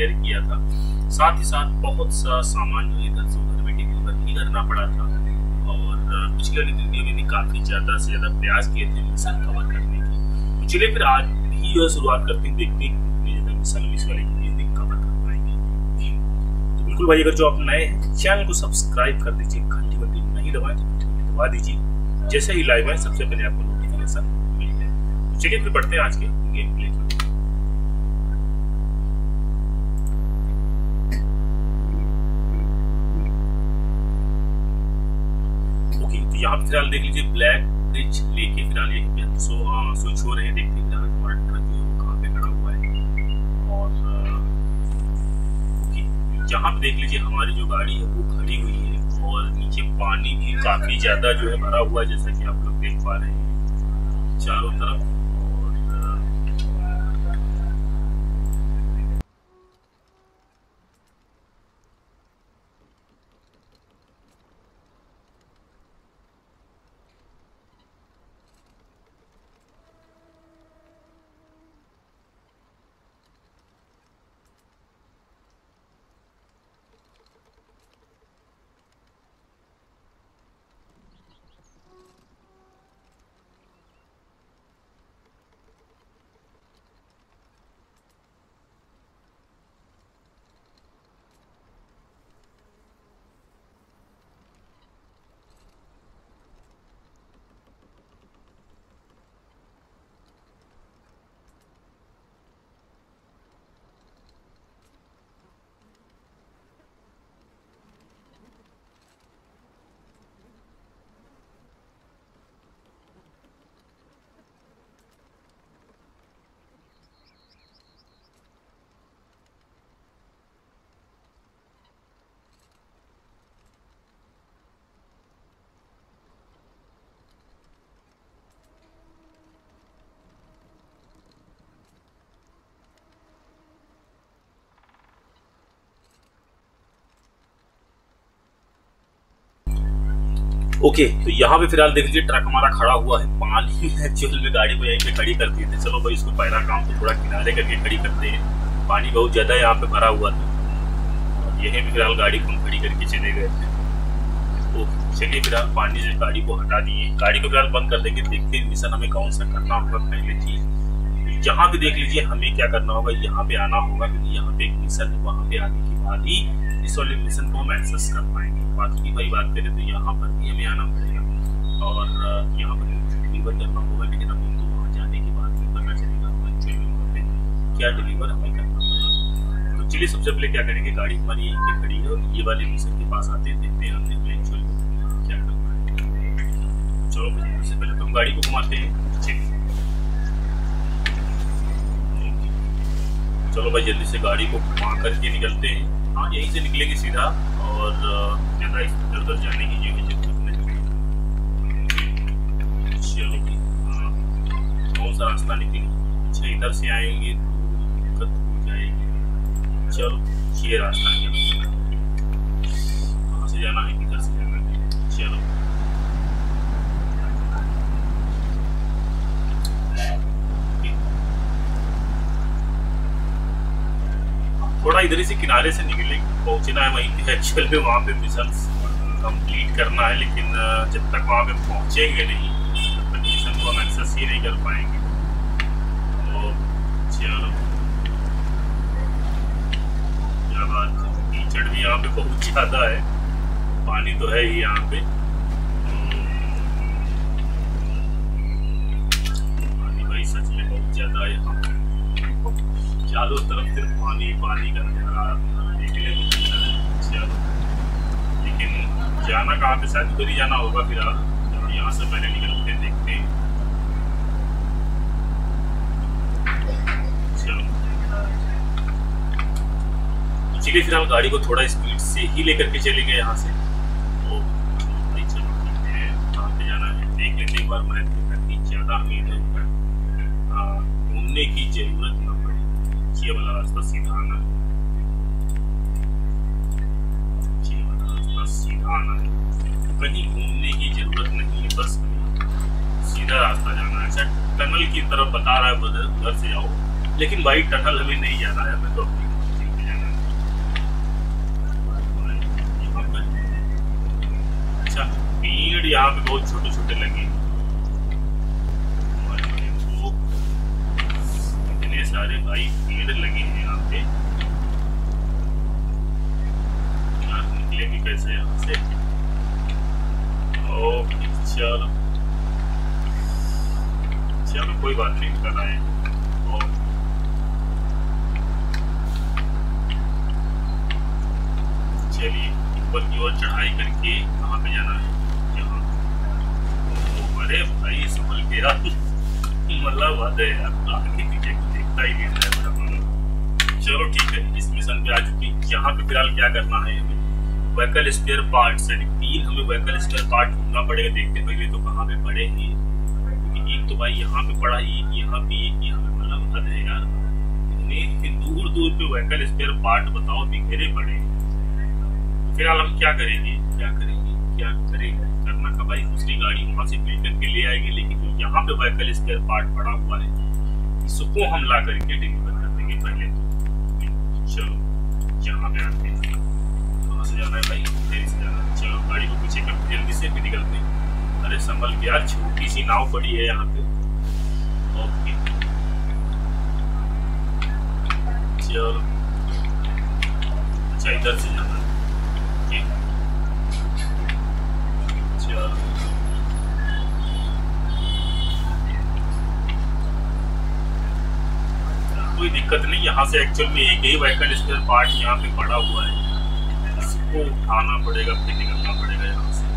Clear किया था। साथ ही साथ बहुत सा सामान जो इधर से उधर भी डिलीवर नहीं करना पड़ा था। और पिछले वाली वीडियो में भी काफ़ी ज़्यादा से ज़्यादा प्रयास किए थे मिशन कवर करने की। तो चलिए फिर आज भी जो है शुरुआत करते हैं, देखते हैं कितने ज़्यादा मिशन इस वाली वीडियो में कवर कर पाएंगे। तो बिल्कुल भाई, अगर जो आप नए हैं चैनल को सब्सक्राइब कर दीजिए, घंटी बटन नहीं दबाएं तो दबा दीजिए, जैसे ही लाइव है सबसे पहले आपको नोटिफिकेशन मिल जाए। तो चलिए फिर बढ़ते हैं आज के गेम प्ले की। यहाँ पे फिलहाल देख लीजिए ब्लैक ब्रिज लेके फिलहाल ये स्विच हो रहे हैं। देखते हैं फिलहाल हमारा ट्रक जो है वो कहाँ पे खड़ा हुआ है। और यहाँ पे देख लीजिए हमारी जो गाड़ी है वो खड़ी हुई है और नीचे पानी भी काफी ज्यादा जो है भरा हुआ है, जैसा कि आप लोग देख पा रहे हैं चारों तरफ। ओके, तो यहाँ पे फिलहाल देख लीजिए ट्रक हमारा खड़ा हुआ है पानी में। एक्चुअल में गाड़ी को यहीं पे खड़ी कर दिए थे। चलो भाई, इसको पहला काम तो थोड़ा किनारे करके खड़ी करते हैं। पानी बहुत ज्यादा यहाँ पे भरा हुआ था और यहीं पे फिलहाल गाड़ी को हम खड़ी करके चले गए थे। ओके, चलिए फिलहाल पानी से गाड़ी को हटा दिए, गाड़ी को फिलहाल बंद कर देंगे। देखते हैं मिशन हमें कौन सा करना होगा। पहले चीज यहाँ पे देख लीजिए हमें क्या करना होगा, यहाँ पे आना होगा क्योंकि यहाँ पे एक मिशन है। वहाँ पे आने के बाद ही इस वाले मिशन को हम एक्सेस कर पाएंगे। बाकी की भाई बात करें तो यहाँ पर भी हमें आना पड़ेगा और यहाँ पर डिलीवर करना होगा, लेकिन हमें तो वहाँ जाने के बाद भी पता चलेगा एक्चुअली वहाँ पे क्या डिलीवर हमें करना पड़ेगा। तो चलिए सबसे पहले क्या करेंगे, गाड़ी हमारी यहीं पे खड़ी है और ये वाले मिशन के पास आते देखते हैं हमें एक्चुअली क्या करना है। चलो सबसे पहले तो हम गाड़ी को घुमाते हैं। चलो भाई जल्दी से गाड़ी को घुमा करके निकलते हैं। हाँ, यहीं से निकलेंगे सीधा और ज़्यादा इधर उधर जाने की जो जरूरत नहीं। चलो कौन सा रास्ता निकलेंगे? अच्छा, इधर से आएंगे तो दिक्कत हो जाएगी। चलो ये रास्ता निकल, कहाँ से जाना है, किधर से जाना है? चलो थोड़ा इधर से किनारे से निकले, पहुंचना है वहीं पे। एक्चुअल में वहाँ पे मिशन कंप्लीट करना है, लेकिन जब तक वहाँ पे पहुंचेंगे नहीं तब तक मिशन को हम एक्सेस ही नहीं कर पाएंगे। तो चलो क्या बात है, कीचड़ भी यहाँ पे बहुत ज़्यादा है, पानी तो है ही यहाँ पे। पानी भाई सच में बहुत ज़्यादा है यहाँ पे, चारों तरफ सिर्फ पानी पानी का नजारा देखने को मिलता है। चलो, लेकिन जाना कहाँ पे, शायद उधर ही जाना होगा। फिलहाल जब यहाँ से पहले निकलते देखते हैं। चलो चलिए फिलहाल गाड़ी को थोड़ा स्पीड से ही लेकर के चले गए यहाँ से। तो चलो ठीक है, कहाँ पे जाना है देख लेते एक बार। मैं काफ़ी ज़्यादा हमें इधर घूमने की जरूरत ना पड़े। ये वाला रास्ता सीधा आना है, ये वाला रास्ता सीधा आना है, कहीं घूमने की जरूरत नहीं है, बस सीधा रास्ता जाना है। अच्छा, टनल की तरफ बता रहा है उधर से जाओ, लेकिन भाई टनल हमें नहीं जाना है, हमें तो अपनी यहाँ पे बहुत छोटे छोटे लगे तो इतने सारे भाई पेड़ लगे हैं यहाँ पे। यार निकलेंगे कैसे यहाँ से? ओके चलो चलो कोई बात नहीं, कर आए। चलिए ऊपर की ओर चढ़ाई करके कहाँ पे जाना है? यहाँ। अरे भाई संभल के यार, मतलब बात है यार, आगे पीछे को देखता ही नहीं है। चलो ठीक है, इस मिशन पे आ चुके हैं। यहाँ पे फिलहाल क्या करना है हमें? व्हीकल स्पेयर पार्ट्स, यानी 3 हमें व्हीकल स्पेयर पार्ट ढूंढना पड़ेगा। देखते पहले तो कहाँ पे पड़े हैं, क्योंकि एक तो भाई यहाँ पे पड़ा, एक यहाँ पे, एक यहाँ पे, मतलब हद है यार, इतने दूर दूर पे व्हीकल स्पेयर पार्ट बताओ बिखरे पड़े। फिलहाल हम क्या करेंगे करना का भाई, दूसरी गाड़ी वहां से बिल्ड करके ले आएंगे, लेकिन जो यहाँ पे व्हीकल स्पेयर पार्ट पड़ा हुआ है इसको हम ला करके डिलीवर कर देंगे पहले तो। चलो यहाँ पे आते हैं, कहाँ से जाना है भाई? देरी से जाना है। चलो गाड़ी को पीछे करते जल्दी से भी निकलते हैं। अरे संभल के यार, छोटी सी नाव पड़ी है यहाँ पे। ओके चलो, अच्छा इधर से जाना है। कोई दिक्कत नहीं, यहाँ से एक्चुअल में एक ही व्हीकल स्पेयर पार्ट यहाँ पे पड़ा हुआ है, इसको उठाना पड़ेगा, फिर निकलना पड़ेगा यहाँ से।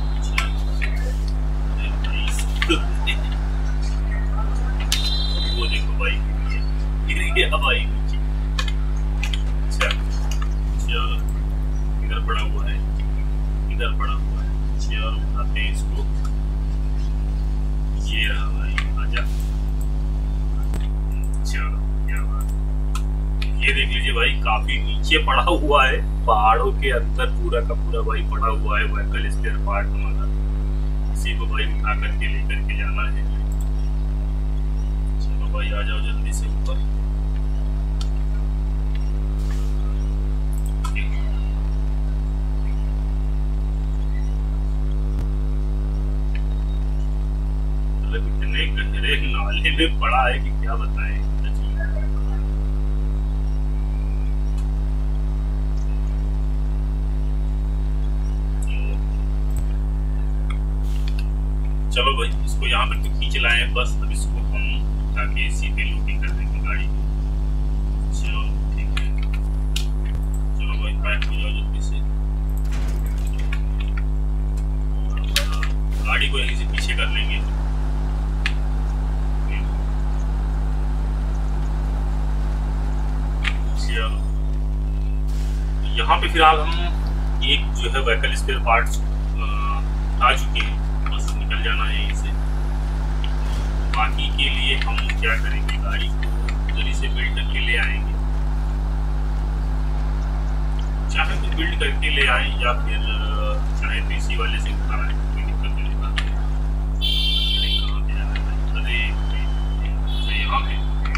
वो देखो भाई, गिर गया भाई नीचे। अच्छा चलो, इधर पड़ा हुआ है, इधर पड़ा हुआ है। चलो उठाते हैं इसको। ये रहा भाई, आजा। चलो क्या बात, ये देख लीजिए भाई, काफी नीचे पड़ा हुआ है, पहाड़ों के अंदर पूरा का पूरा भाई पड़ा हुआ है व्हीकल स्पेयर पार्ट हमारा। इसी को भाई उठा करके लेकर के जाना है। चलो भाई आ जाओ जल्दी से ऊपर। इतने गहरे नाले में पड़ा है कि क्या बताएं। चलो भाई इसको यहाँ पर तो खींच लाए हैं, बस अब इसको हम ताकि सीधे लोडिंग कर देंगे गाड़ी को। चलो ठीक है, चलो भाई पैक हो जाओ जल्दी से। गाड़ी को यहीं से पीछे कर लेंगे। यहाँ पे फिलहाल हम एक जो है व्हीकल स्पेयर पार्ट्स आ चुके हैं, बस निकल जाना है यहीं से। बाकी के लिए हम क्या करेंगे, गाड़ी को जल्दी से बिल्ड करके ले आएंगे। चाहे तो बिल्ड करके ले आए या फिर चाहे तो इसी वाले से उठा आए, कोई दिक्कत नहीं बात है। अरे कहाँ पे जाना है? अरे यहाँ पे।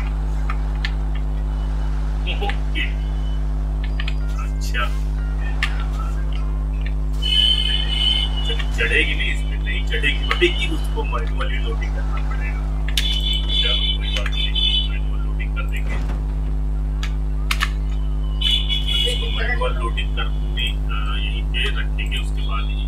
अच्छा चढ़ेगी नहीं, इसमें नहीं चढ़ेगी, बढ़ेगी, उसको मैनुअली लोडिंग करना पड़ेगा। चलो कोई बात नहीं, मैनुअल लोडिंग कर देंगे। इसको मैनुअल लोडिंग करने यहीं पे रखेंगे, उसके बाद ही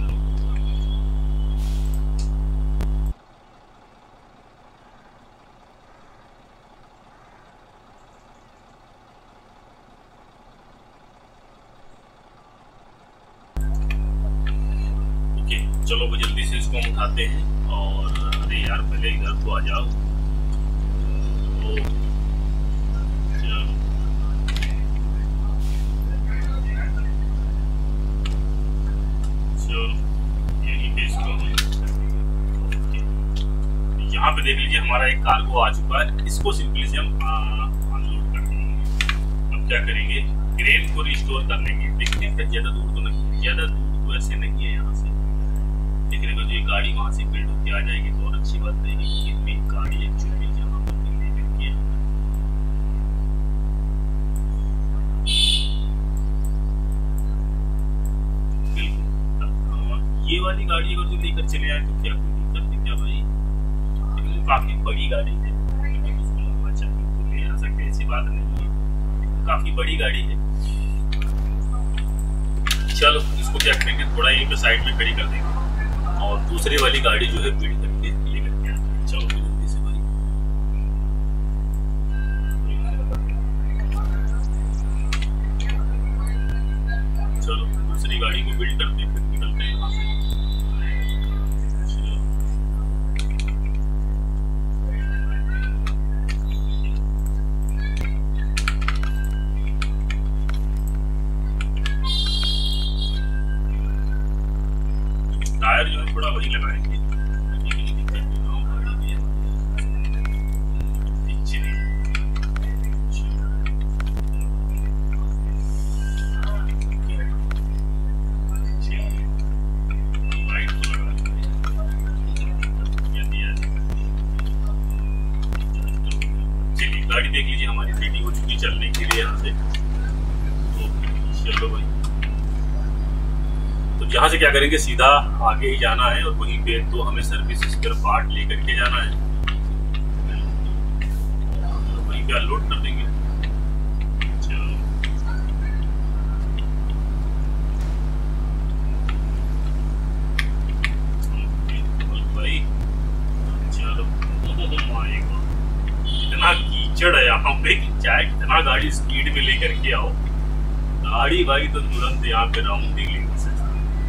चलो वो जल्दी से इसको हम उठाते हैं। और अरे यार पहले इधर तो आ जाओ। तो चलो यहीं पे इसको हम, यहाँ पे देख लीजिए हमारा एक कार्गो आ चुका है, इसको सिंपली से हम अनलोड कर देंगे। अब क्या करेंगे, क्रेन को रिस्टोर कर लेंगे। देखते हैं ज्यादा दूर तो नहीं, ज्यादा दूर तो ऐसे नहीं है यहाँ से, लेकिन अगर ये गाड़ी वहां से बिल्ड होकर आ जाएगी तो और अच्छी बात रहेगी कि इतनी गाड़ी एक्चुअली जहाँ पर लेकर के बिल्कुल। ये वाली गाड़ी अगर तुम लेकर चले आए तो क्या कोई दिक्कत है क्या भाई? लेकिन काफी बड़ी गाड़ी है, उसको लंबा चाहिए तो ले आ सकते, ऐसी बात नहीं है, काफी बड़ी गाड़ी है। चलो इसको क्या करेंगे, थोड़ा एक साइड में खड़ी कर देंगे और दूसरी वाली गाड़ी जो है बिल्ड करके लेकर के आते हैं। चलो जल्दी से भाई। चलो दूसरी गाड़ी को बिल्ड करते हैं, फिर निकलते हैं यहाँ से। टायर जो है थोड़ा वही लगाएंगे, गाड़ी देख लीजिए हमारी रेडी हो चुकी चलने के लिए यहाँ से। तो चलो भाई, तो यहाँ से क्या करेंगे, सीधा आगे ही जाना है और वहीं पे तो हमें सर्विस स्पेयर पार्ट लेकर के जाना है, वहीं पे अनलोड कर देंगे। चलो भाई, चलो इतना कीचड़ है यहाँ पे कि चाहे कितना गाड़ी स्पीड में लेकर के आओ, गाड़ी भाई तो तुरंत यहाँ पे राउंड ही लेगी सकती।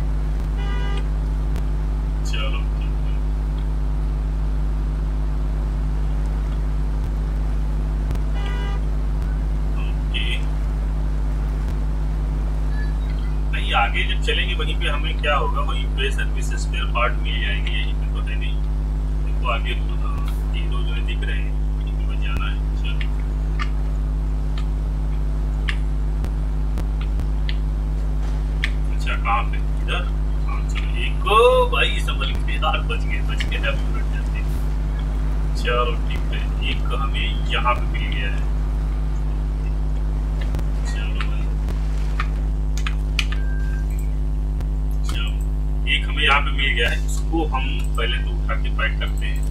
चलो ओके नहीं, आगे जब चलेंगे वहीं पे हमें क्या होगा, वहीं पे सर्विस स्पेयर पार्ट मिल जाएंगे, यहीं पे तो है नहीं। देखो आगे हीरो जो है दिख रहे हैं, वहीं पे जाना है। चलो अच्छा कहाँ पे, इधर? हाँ चलो, एक भाई संभल के यार, बच गए जाते। चलो ठीक है, एक हमें यहाँ पे मिल गया है। चलो भाई, चलो एक हमें यहाँ पे मिल गया है, इसको हम पहले तो उठा के पैक करते हैं।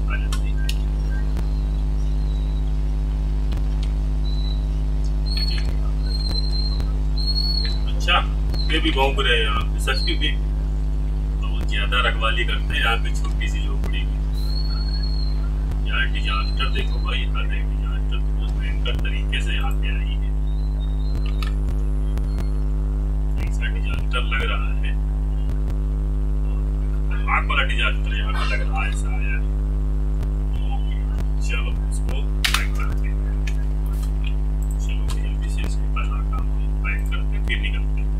अच्छा ये भी भौंक रहे हैं यहाँ पे, सच भी बहुत ज्यादा रखवाली करते हैं यहाँ पे, छोटी सी झोपड़ी में। यार डिजास्टर देखो भाई, हर एक डिजास्टर बहुत भयंकर तरीके से यहाँ पे आई है, ऐसा डिजास्टर लग रहा है, खतरनाक वाला डिजास्टर यहाँ पे लग रहा है, ऐसा आया है। चलो इसको पैक करते हैं, चलो जल्दी से इसको पहला काम हम पैक करते हैं, फिर निकलते हैं।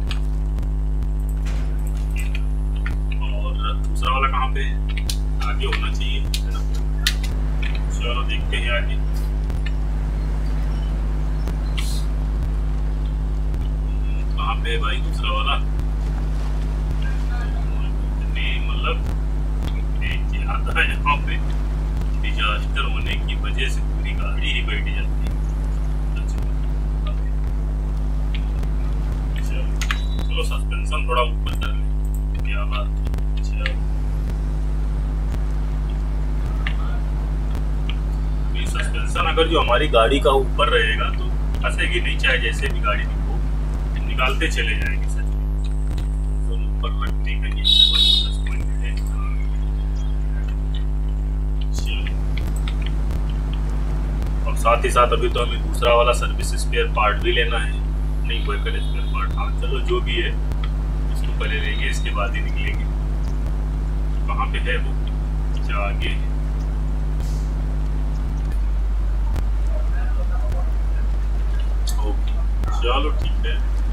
और दूसरा वाला कहाँ पे है, आगे होना चाहिए, है ना? चलो देखते हैं आगे। कहाँ पे है भाई दूसरा वाला? मतलब ज्यादा यहाँ पे डिजास्टर होने की वजह से पूरी गाड़ी ही बैठ जाती है। चलो सस्पेंशन थोड़ा ऊपर कर ले, क्या बात। सस्पेंशन अगर जो हमारी गाड़ी का ऊपर रहेगा तो फंसेगी नहीं, चाहे जैसे भी गाड़ी को निकालते चले जाएंगे। सच में तो ऊपर रखने का ये है। और साथ ही साथ अभी तो हमें दूसरा वाला सर्विस स्पेयर पार्ट भी लेना है, नहीं व्हीकल स्पेयर पार्ट। हाँ चलो जो भी है इसको पहले लेंगे, इसके बाद ही निकलेंगे। कहाँ पे है वो, अच्छा आगे है। चलो ठीक है,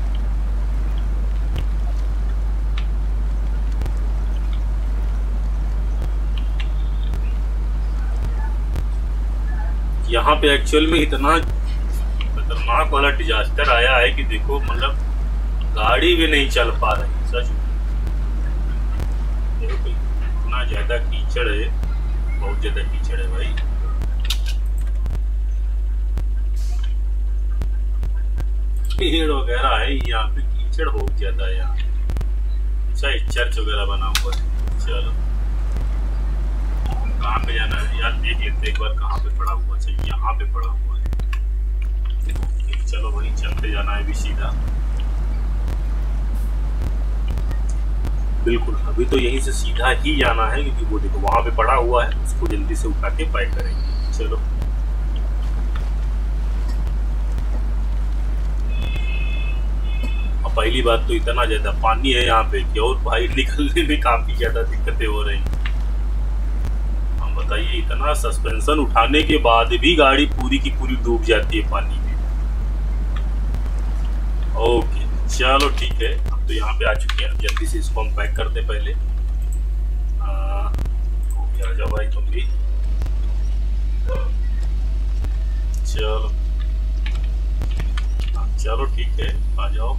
यहाँ पे एक्चुअल में इतना खतरनाक वाला डिजास्टर आया है कि देखो, मतलब गाड़ी भी नहीं चल पा रही। सच देखो इतना ज्यादा कीचड़ है, बहुत ज्यादा कीचड़ है भाई। पेड़ वगैरह है यहाँ पे, कीचड़ बहुत ज्यादा है यहाँ। अच्छा ये चर्च वगैरह बना हुआ है। चलो कहाँ पे जाना है यार, देख लेते एक बार कहाँ पे पड़ा हुआ। अच्छा यहाँ पे पड़ा हुआ है। चलो भाई चलते जाना है भी सीधा। बिल्कुल अभी तो यहीं से सीधा ही जाना है, क्योंकि वो देखो वहां पे पड़ा हुआ है, उसको जल्दी से उठा के पैक करेंगे। चलो पहली बात तो इतना ज्यादा पानी है यहाँ पे कि और भाई निकलने में काफी ज्यादा दिक्कतें हो रही। हम बताइए इतना सस्पेंशन उठाने के बाद भी गाड़ी पूरी की पूरी डूब जाती है पानी में। ओके चलो ठीक है, अब तो यहाँ पे आ चुके हैं, जल्दी से इसको हम पैक करते पहले। ओके आ जाओ भाई तुम भी। चलो चलो ठीक है आ जाओ।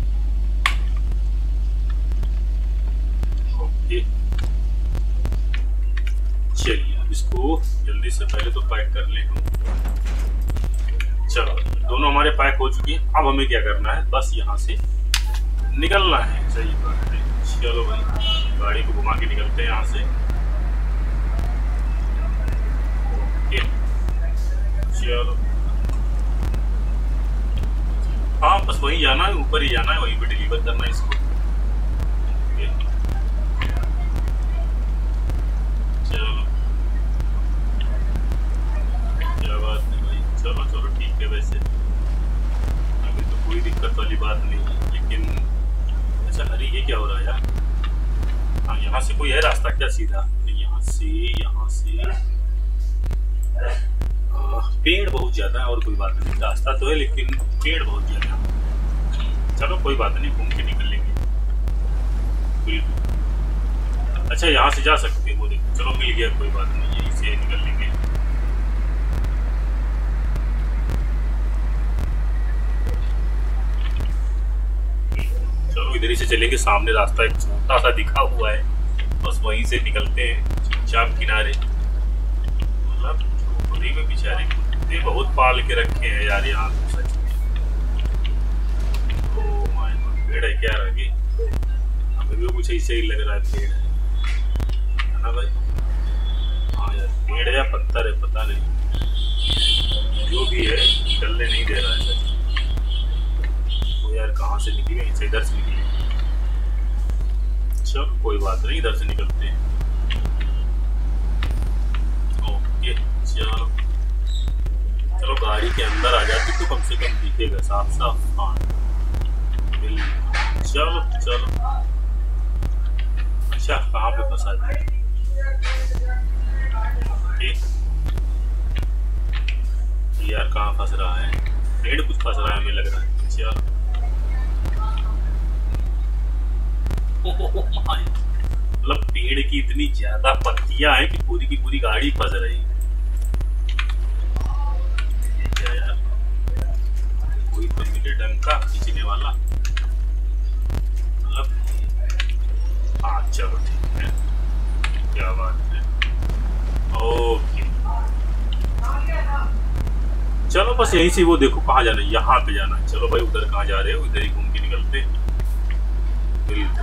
चलिए अब इसको जल्दी से पहले तो पैक कर ले हम। चलो दोनों हमारे पैक हो चुकी हैं। अब हमें क्या करना है, बस यहाँ से निकलना है। सही बात है। चलो भाई गाड़ी को घुमा के निकलते हैं यहाँ से। ओके चलो हाँ बस वहीं जाना है, ऊपर ही जाना है, वहीं पे डिलीवर करना है इसको। चलो क्या बात है भाई, चलो चलो ठीक है। वैसे अभी तो कोई दिक्कत वाली बात नहीं है, लेकिन अच्छा अरे ये क्या हो रहा है यार। हाँ यहाँ से कोई है रास्ता क्या सीधा? यहाँ से पेड़ बहुत ज्यादा है और कोई बात नहीं, रास्ता तो है लेकिन पेड़ बहुत ज्यादा। चलो कोई बात नहीं, घूम के निकल लेंगे। बिल्कुल अच्छा यहाँ से जा सकते हैं वो देखो। चलो मिल गया, कोई बात नहीं, यहीं से निकल लेंगे। चलो इधर ही से चलेंगे, सामने रास्ता एक छोटा सा दिखा हुआ है, बस वहीं से निकलते हैं चुपचाप किनारे। मतलब झोपड़ी में बेचारे कुत्ते बहुत पाल के रखे हैं यार यहाँ तो सच में। ओह माय गॉड, पेड़ है क्या आगे? हमें भी कुछ ऐसे ही लग रहा है, पेड़ है ना भाई? हाँ यार पेड़ है या पत्थर है पता नहीं, जो भी है निकलने नहीं दे रहा है सच। तो यार कहाँ से निकले? इधर से निकले। चलो कोई बात नहीं, इधर से निकलते हैं। ओके चलो चलो गाड़ी के अंदर आ जाती तो कम से कम दिखेगा साफ साफ। हाँ चलो चलो। अच्छा कहाँ पे फंसा दिया? यार कहाँ फंस रहा है? पेड़ कुछ फंस रहा है हमें लग रहा है। चलो मतलब पेड़ की इतनी ज्यादा पत्तियां हैं कि पूरी की पूरी गाड़ी फंस रही है। क्या यार, कोई तो मिले डंका खींचने वाला। मतलब हाँ चलो ठीक है, क्या बात है। ओके चलो बस यहीं से वो देखो कहाँ जाना है, यहाँ पे जाना है। चलो भाई उधर कहाँ जा रहे हो? इधर ही घूम के निकलते। बिल्कुल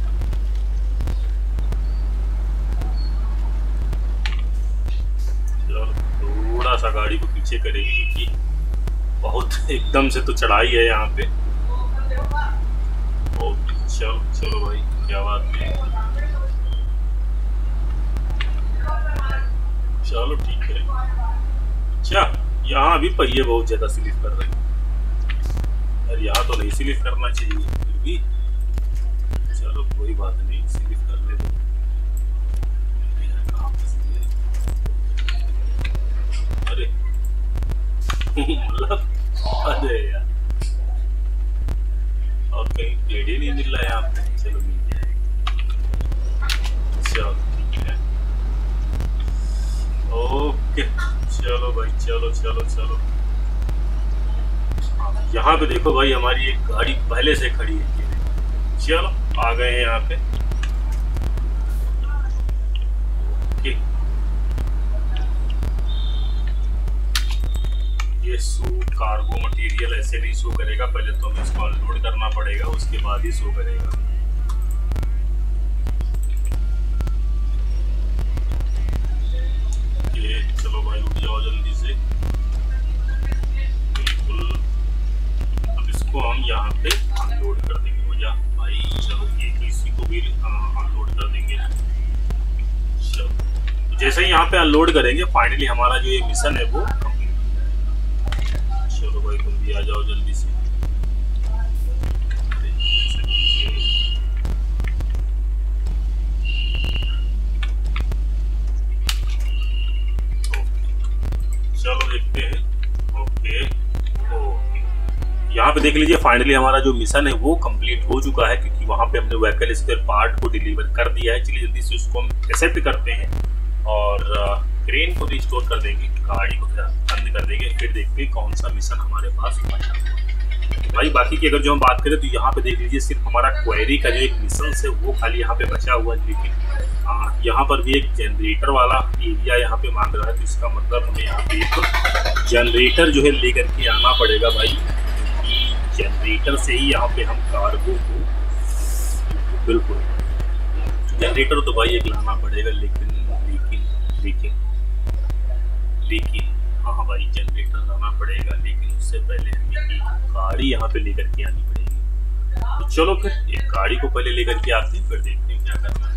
थोड़ा सा गाड़ी को पीछे करेगी क्योंकि बहुत एकदम से तो चढ़ाई है यहाँ पे। ओके चलो चलो भाई क्या बात है। चलो ठीक है। अच्छा यहाँ भी पहिए बहुत ज्यादा स्लिप कर रहे हैं यार, यहाँ तो नहीं स्लिप करना चाहिए फिर भी। चलो कोई बात नहीं, स्लिप करने दो। अरे मतलब अरे यार, और कहीं प्लेट ही नहीं मिल रहा है यहाँ पे। चलो मिल गया। चलो ठीक है ओके चलो भाई चलो चलो चलो। यहाँ पे देखो भाई हमारी एक गाड़ी पहले से खड़ी है। चलो आ गए हैं यहाँ पे। ये शो कार्गो मटेरियल ऐसे नहीं शो करेगा, पहले तो हमें इसको अनलोड करना पड़ेगा, उसके बाद ही शो करेगा। जाओ जल्दी से। बिल्कुल, अब इसको हम यहाँ पे अनलोड कर देंगे। हो जा भाई, चलो ये इसी को भी अनलोड कर देंगे। चलो, तो जैसे ही यहाँ पे अनलोड करेंगे फाइनली हमारा जो ये मिशन है वो कंप्लीट हो जाएगा। चलो भाई तुम भी आ जाओ जल्दी से। चलो देखते हैं। ओके ओके, यहाँ पे देख लीजिए फाइनली हमारा जो मिशन है वो कंप्लीट हो चुका है, क्योंकि वहाँ पे हमने व्हीकल स्पेयर पार्ट को डिलीवर कर दिया है। चलिए जल्दी से उसको हम एक्सेप्ट करते हैं और क्रेन को रिस्टोर कर देंगे, गाड़ी को बंद कर देंगे, फिर देखते हैं कौन सा मिशन हमारे पास बचा हुआ। भाई बाकी की अगर जो हम बात करें तो यहाँ पे देख लीजिए सिर्फ हमारा क्वेरी का जो एक मिशन है वो खाली यहाँ पे बचा हुआ है। लेकिन यहाँ पर भी एक जनरेटर वाला एरिया यहाँ पे मांग रहा है, तो इसका मतलब हमें यहाँ पे एक जनरेटर जो है लेकर के आना पड़ेगा भाई, क्योंकि जनरेटर से ही यहाँ पे हम कार्गो को, बिल्कुल जनरेटर तो भाई एक लाना पड़ेगा। लेकिन लेकिन लेकिन हाँ भाई जनरेटर लाना पड़ेगा, लेकिन उससे पहले हमें एक गाड़ी यहाँ पे लेकर के आनी पड़ेगी। तो चलो फिर एक गाड़ी को पहले लेकर के आते हैं, फिर देखते हैं क्या करना है।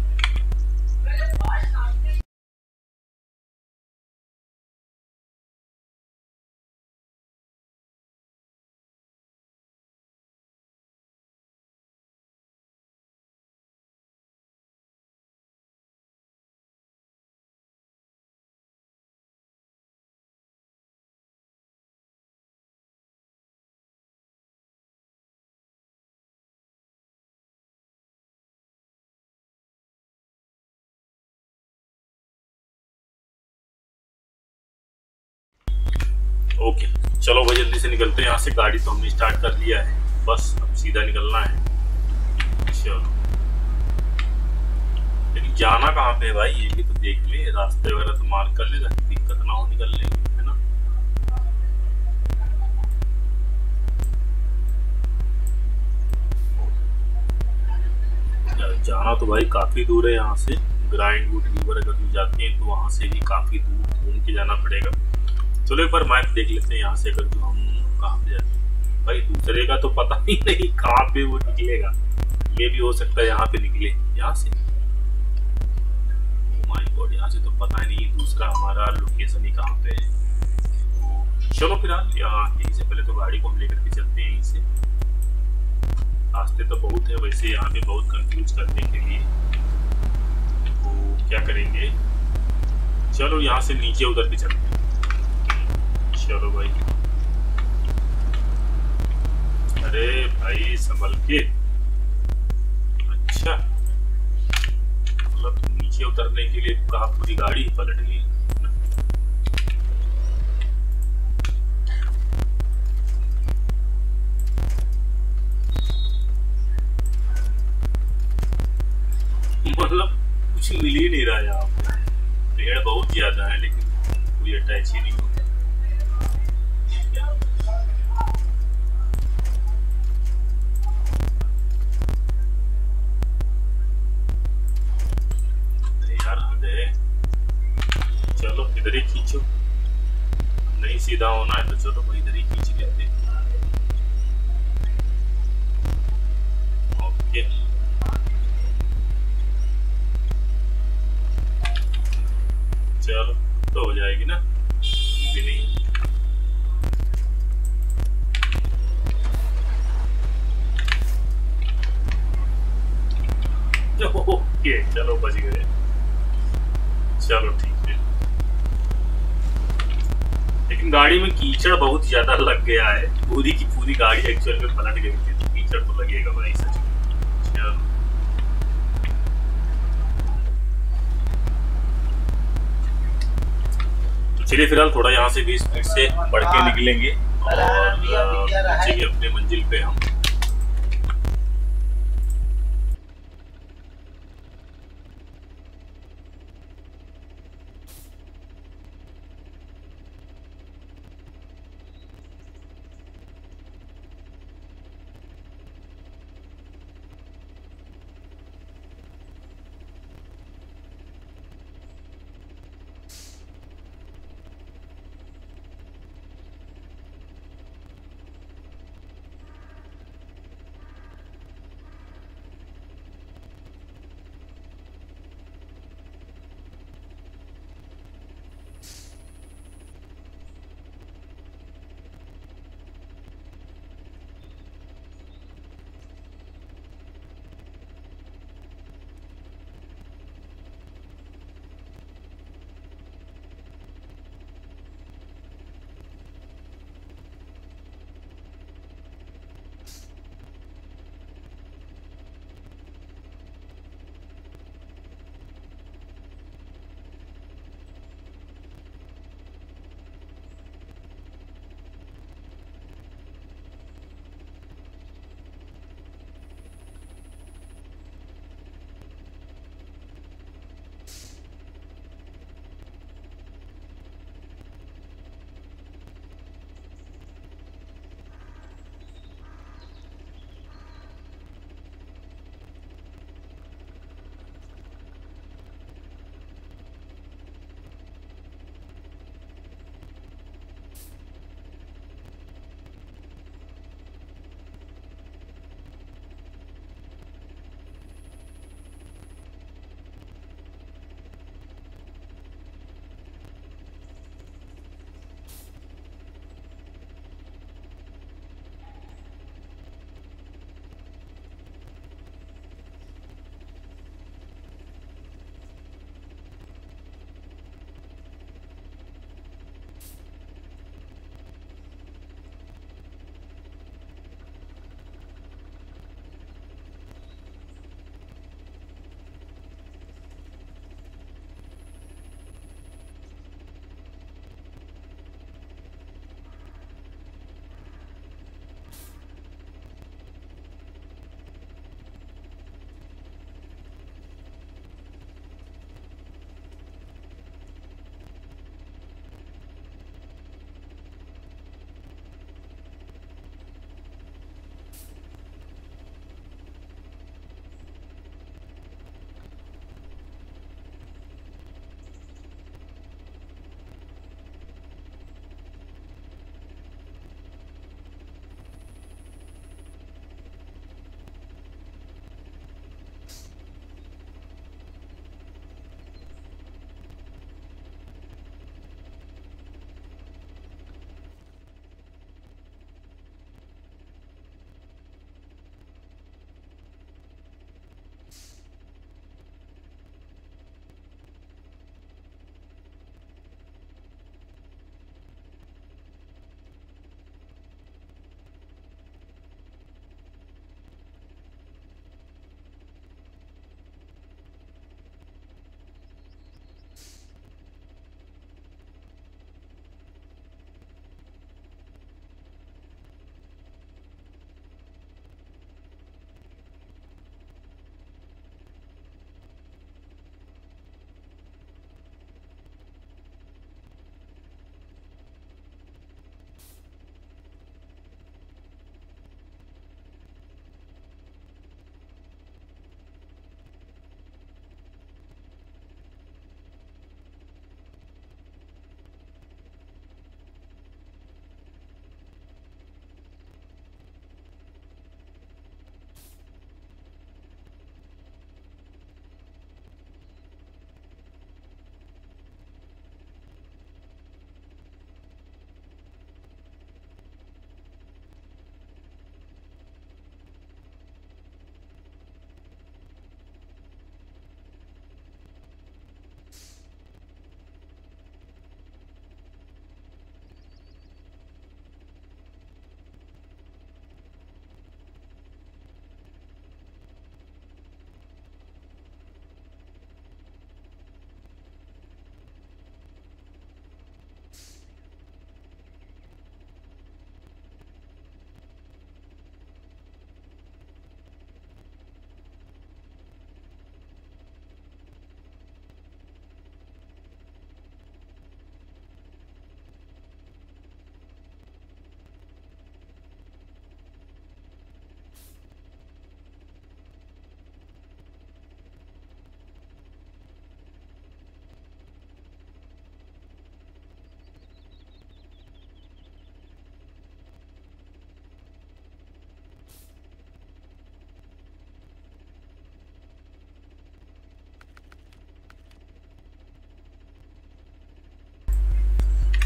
ओके चलो भाई जल्दी से निकलते हैं यहाँ से। गाड़ी तो हमने स्टार्ट कर लिया है, बस अब सीधा निकलना है। चलो, लेकिन जाना कहाँ पे है भाई ये भी तो देख ले, रास्ते वगैरह तो मार्क कर ले ताकि दिक्कत ना हो निकलने में, है ना। जाना तो भाई काफी दूर है यहाँ से। ग्राइंडवुड रिवर अगर हम जाते हैं तो वहाँ से भी काफी दूर घूम के जाना पड़ेगा। चलो एक बार मैप देख लेते हैं यहाँ से, अगर जो हम कहाँ पे जाते हैं। भाई दूसरे का तो पता ही नहीं कहाँ पे वो निकलेगा, ये भी हो सकता है यहाँ पे निकले यहाँ से। ओह माय गॉड, यहाँ से तो पता ही नहीं दूसरा हमारा लोकेशन ही कहाँ पे है। तो चलो फिलहाल यहाँ यहीं से पहले तो गाड़ी को हम लेकर के चलते हैं यहीं से। रास्ते तो बहुत है वैसे यहाँ पे, बहुत कंफ्यूज करने के लिए। तो क्या करेंगे, चलो यहाँ से नीचे उतर के चलते हैं। चलो भाई, अरे भाई संभल के। अच्छा मतलब नीचे उतरने के लिए कहा, पूरी गाड़ी पलट गई। मतलब कुछ मिल ही नहीं रहा है यहाँ पे, पेड़ बहुत ज्यादा है लेकिन कोई अटैच ही नहीं होता। चलो इधर ही खींचो, नहीं सीधा होना है तो चलो भाई इधर ही खींच लेते हैं। ओके चलो तो हो जाएगी ना, भी नहीं। ओके चलो बच गए, चलो ठीक है। लेकिन गाड़ी में कीचड़ बहुत ज्यादा लग गया है, पूरी की पूरी गाड़ी एक्चुअल में पलट गई थी, तो कीचड़ तो लगेगा भाई सच में। चलो तो चलिए फिलहाल थोड़ा यहाँ से भी स्पीड से बढ़ के निकलेंगे और पहुंचेंगे अपने मंजिल पे हम।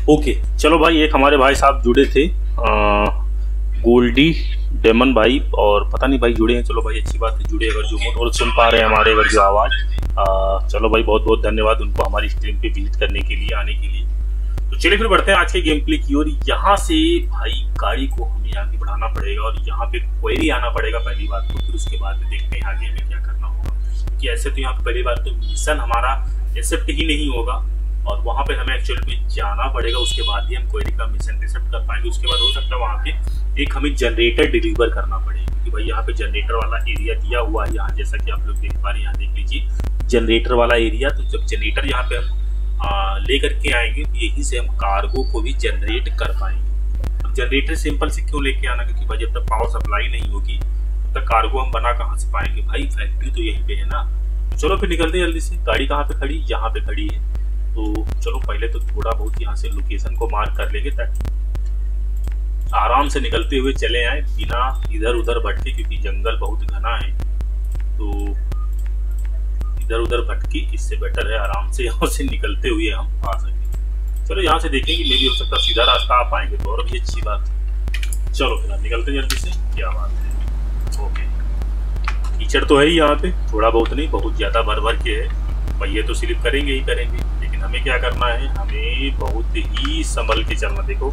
ओके चलो भाई, एक हमारे भाई साहब जुड़े थे गोल्डी डेमन भाई, और पता नहीं भाई जुड़े हैं। चलो भाई अच्छी बात है, जुड़े अगर जो और सुन पा रहे हैं हमारे अगर जो आवाज़। चलो भाई बहुत बहुत धन्यवाद उनको हमारी स्ट्रीम पे विजिट करने के लिए, आने के लिए। तो चलिए फिर बढ़ते हैं आज के गेम प्ले की ओर। यहाँ से भाई गाड़ी को हमें आगे बढ़ाना पड़ेगा और यहाँ पे क्वेरी आना पड़ेगा पहली बात तो, फिर उसके बाद देखते हैं आगे में क्या करना होगा। क्योंकि ऐसे तो यहाँ पे पहली बात तो मिशन हमारा एक्सेप्ट ही नहीं होगा और वहाँ पे हमें एक्चुअल में जाना पड़ेगा, उसके बाद ही हम क्वेरी का मिशन एक्सेप्ट कर पाएंगे। उसके बाद हो सकता है वहाँ पे एक हमें जनरेटर डिलीवर करना पड़ेगा, क्योंकि भाई यहाँ पे जनरेटर वाला एरिया दिया हुआ है यहाँ, जैसा कि आप लोग देख पा रहे हैं। यहाँ देख लीजिए जनरेटर वाला एरिया। तो जब जनरेटर यहाँ पे हम लेकर के आएंगे तो यहीं से हम कार्गो को भी जनरेट कर पाएंगे। अब जनरेटर सिंपल से क्यों लेके आना, क्योंकि भाई जब तक पावर सप्लाई नहीं होगी तब तक कार्गो हम बना कहाँ से पाएंगे। भाई फैक्ट्री तो यहीं पे है ना। तो चलो फिर निकलते हैं जल्दी से। गाड़ी कहाँ पे खड़ी, यहाँ पे खड़ी है। तो चलो पहले तो थोड़ा बहुत यहाँ से लोकेशन को मार्क कर लेंगे ताकि आराम से निकलते हुए चले आए बिना इधर उधर भटके, क्योंकि जंगल बहुत घना है। तो इधर उधर भटकी इससे बेटर है आराम से यहाँ से निकलते हुए हम आ सकें। चलो यहाँ से देखेंगे, मे भी हो सकता सीधा रास्ता आ पाएंगे तो और भी अच्छी बात है। चलो फिर निकलते हैं जल्दी से। क्या बात है। ओके कीचड़ तो है ही यहाँ पे, थोड़ा बहुत नहीं बहुत ज़्यादा भर भर के है। पहिए तो स्लिप करेंगे ही करेंगे, लेकिन हमें क्या करना है, हमें बहुत ही संभल के चलना। देखो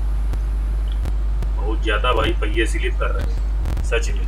बहुत ज़्यादा भाई पहिए स्लिप कर रहे हैं सच में।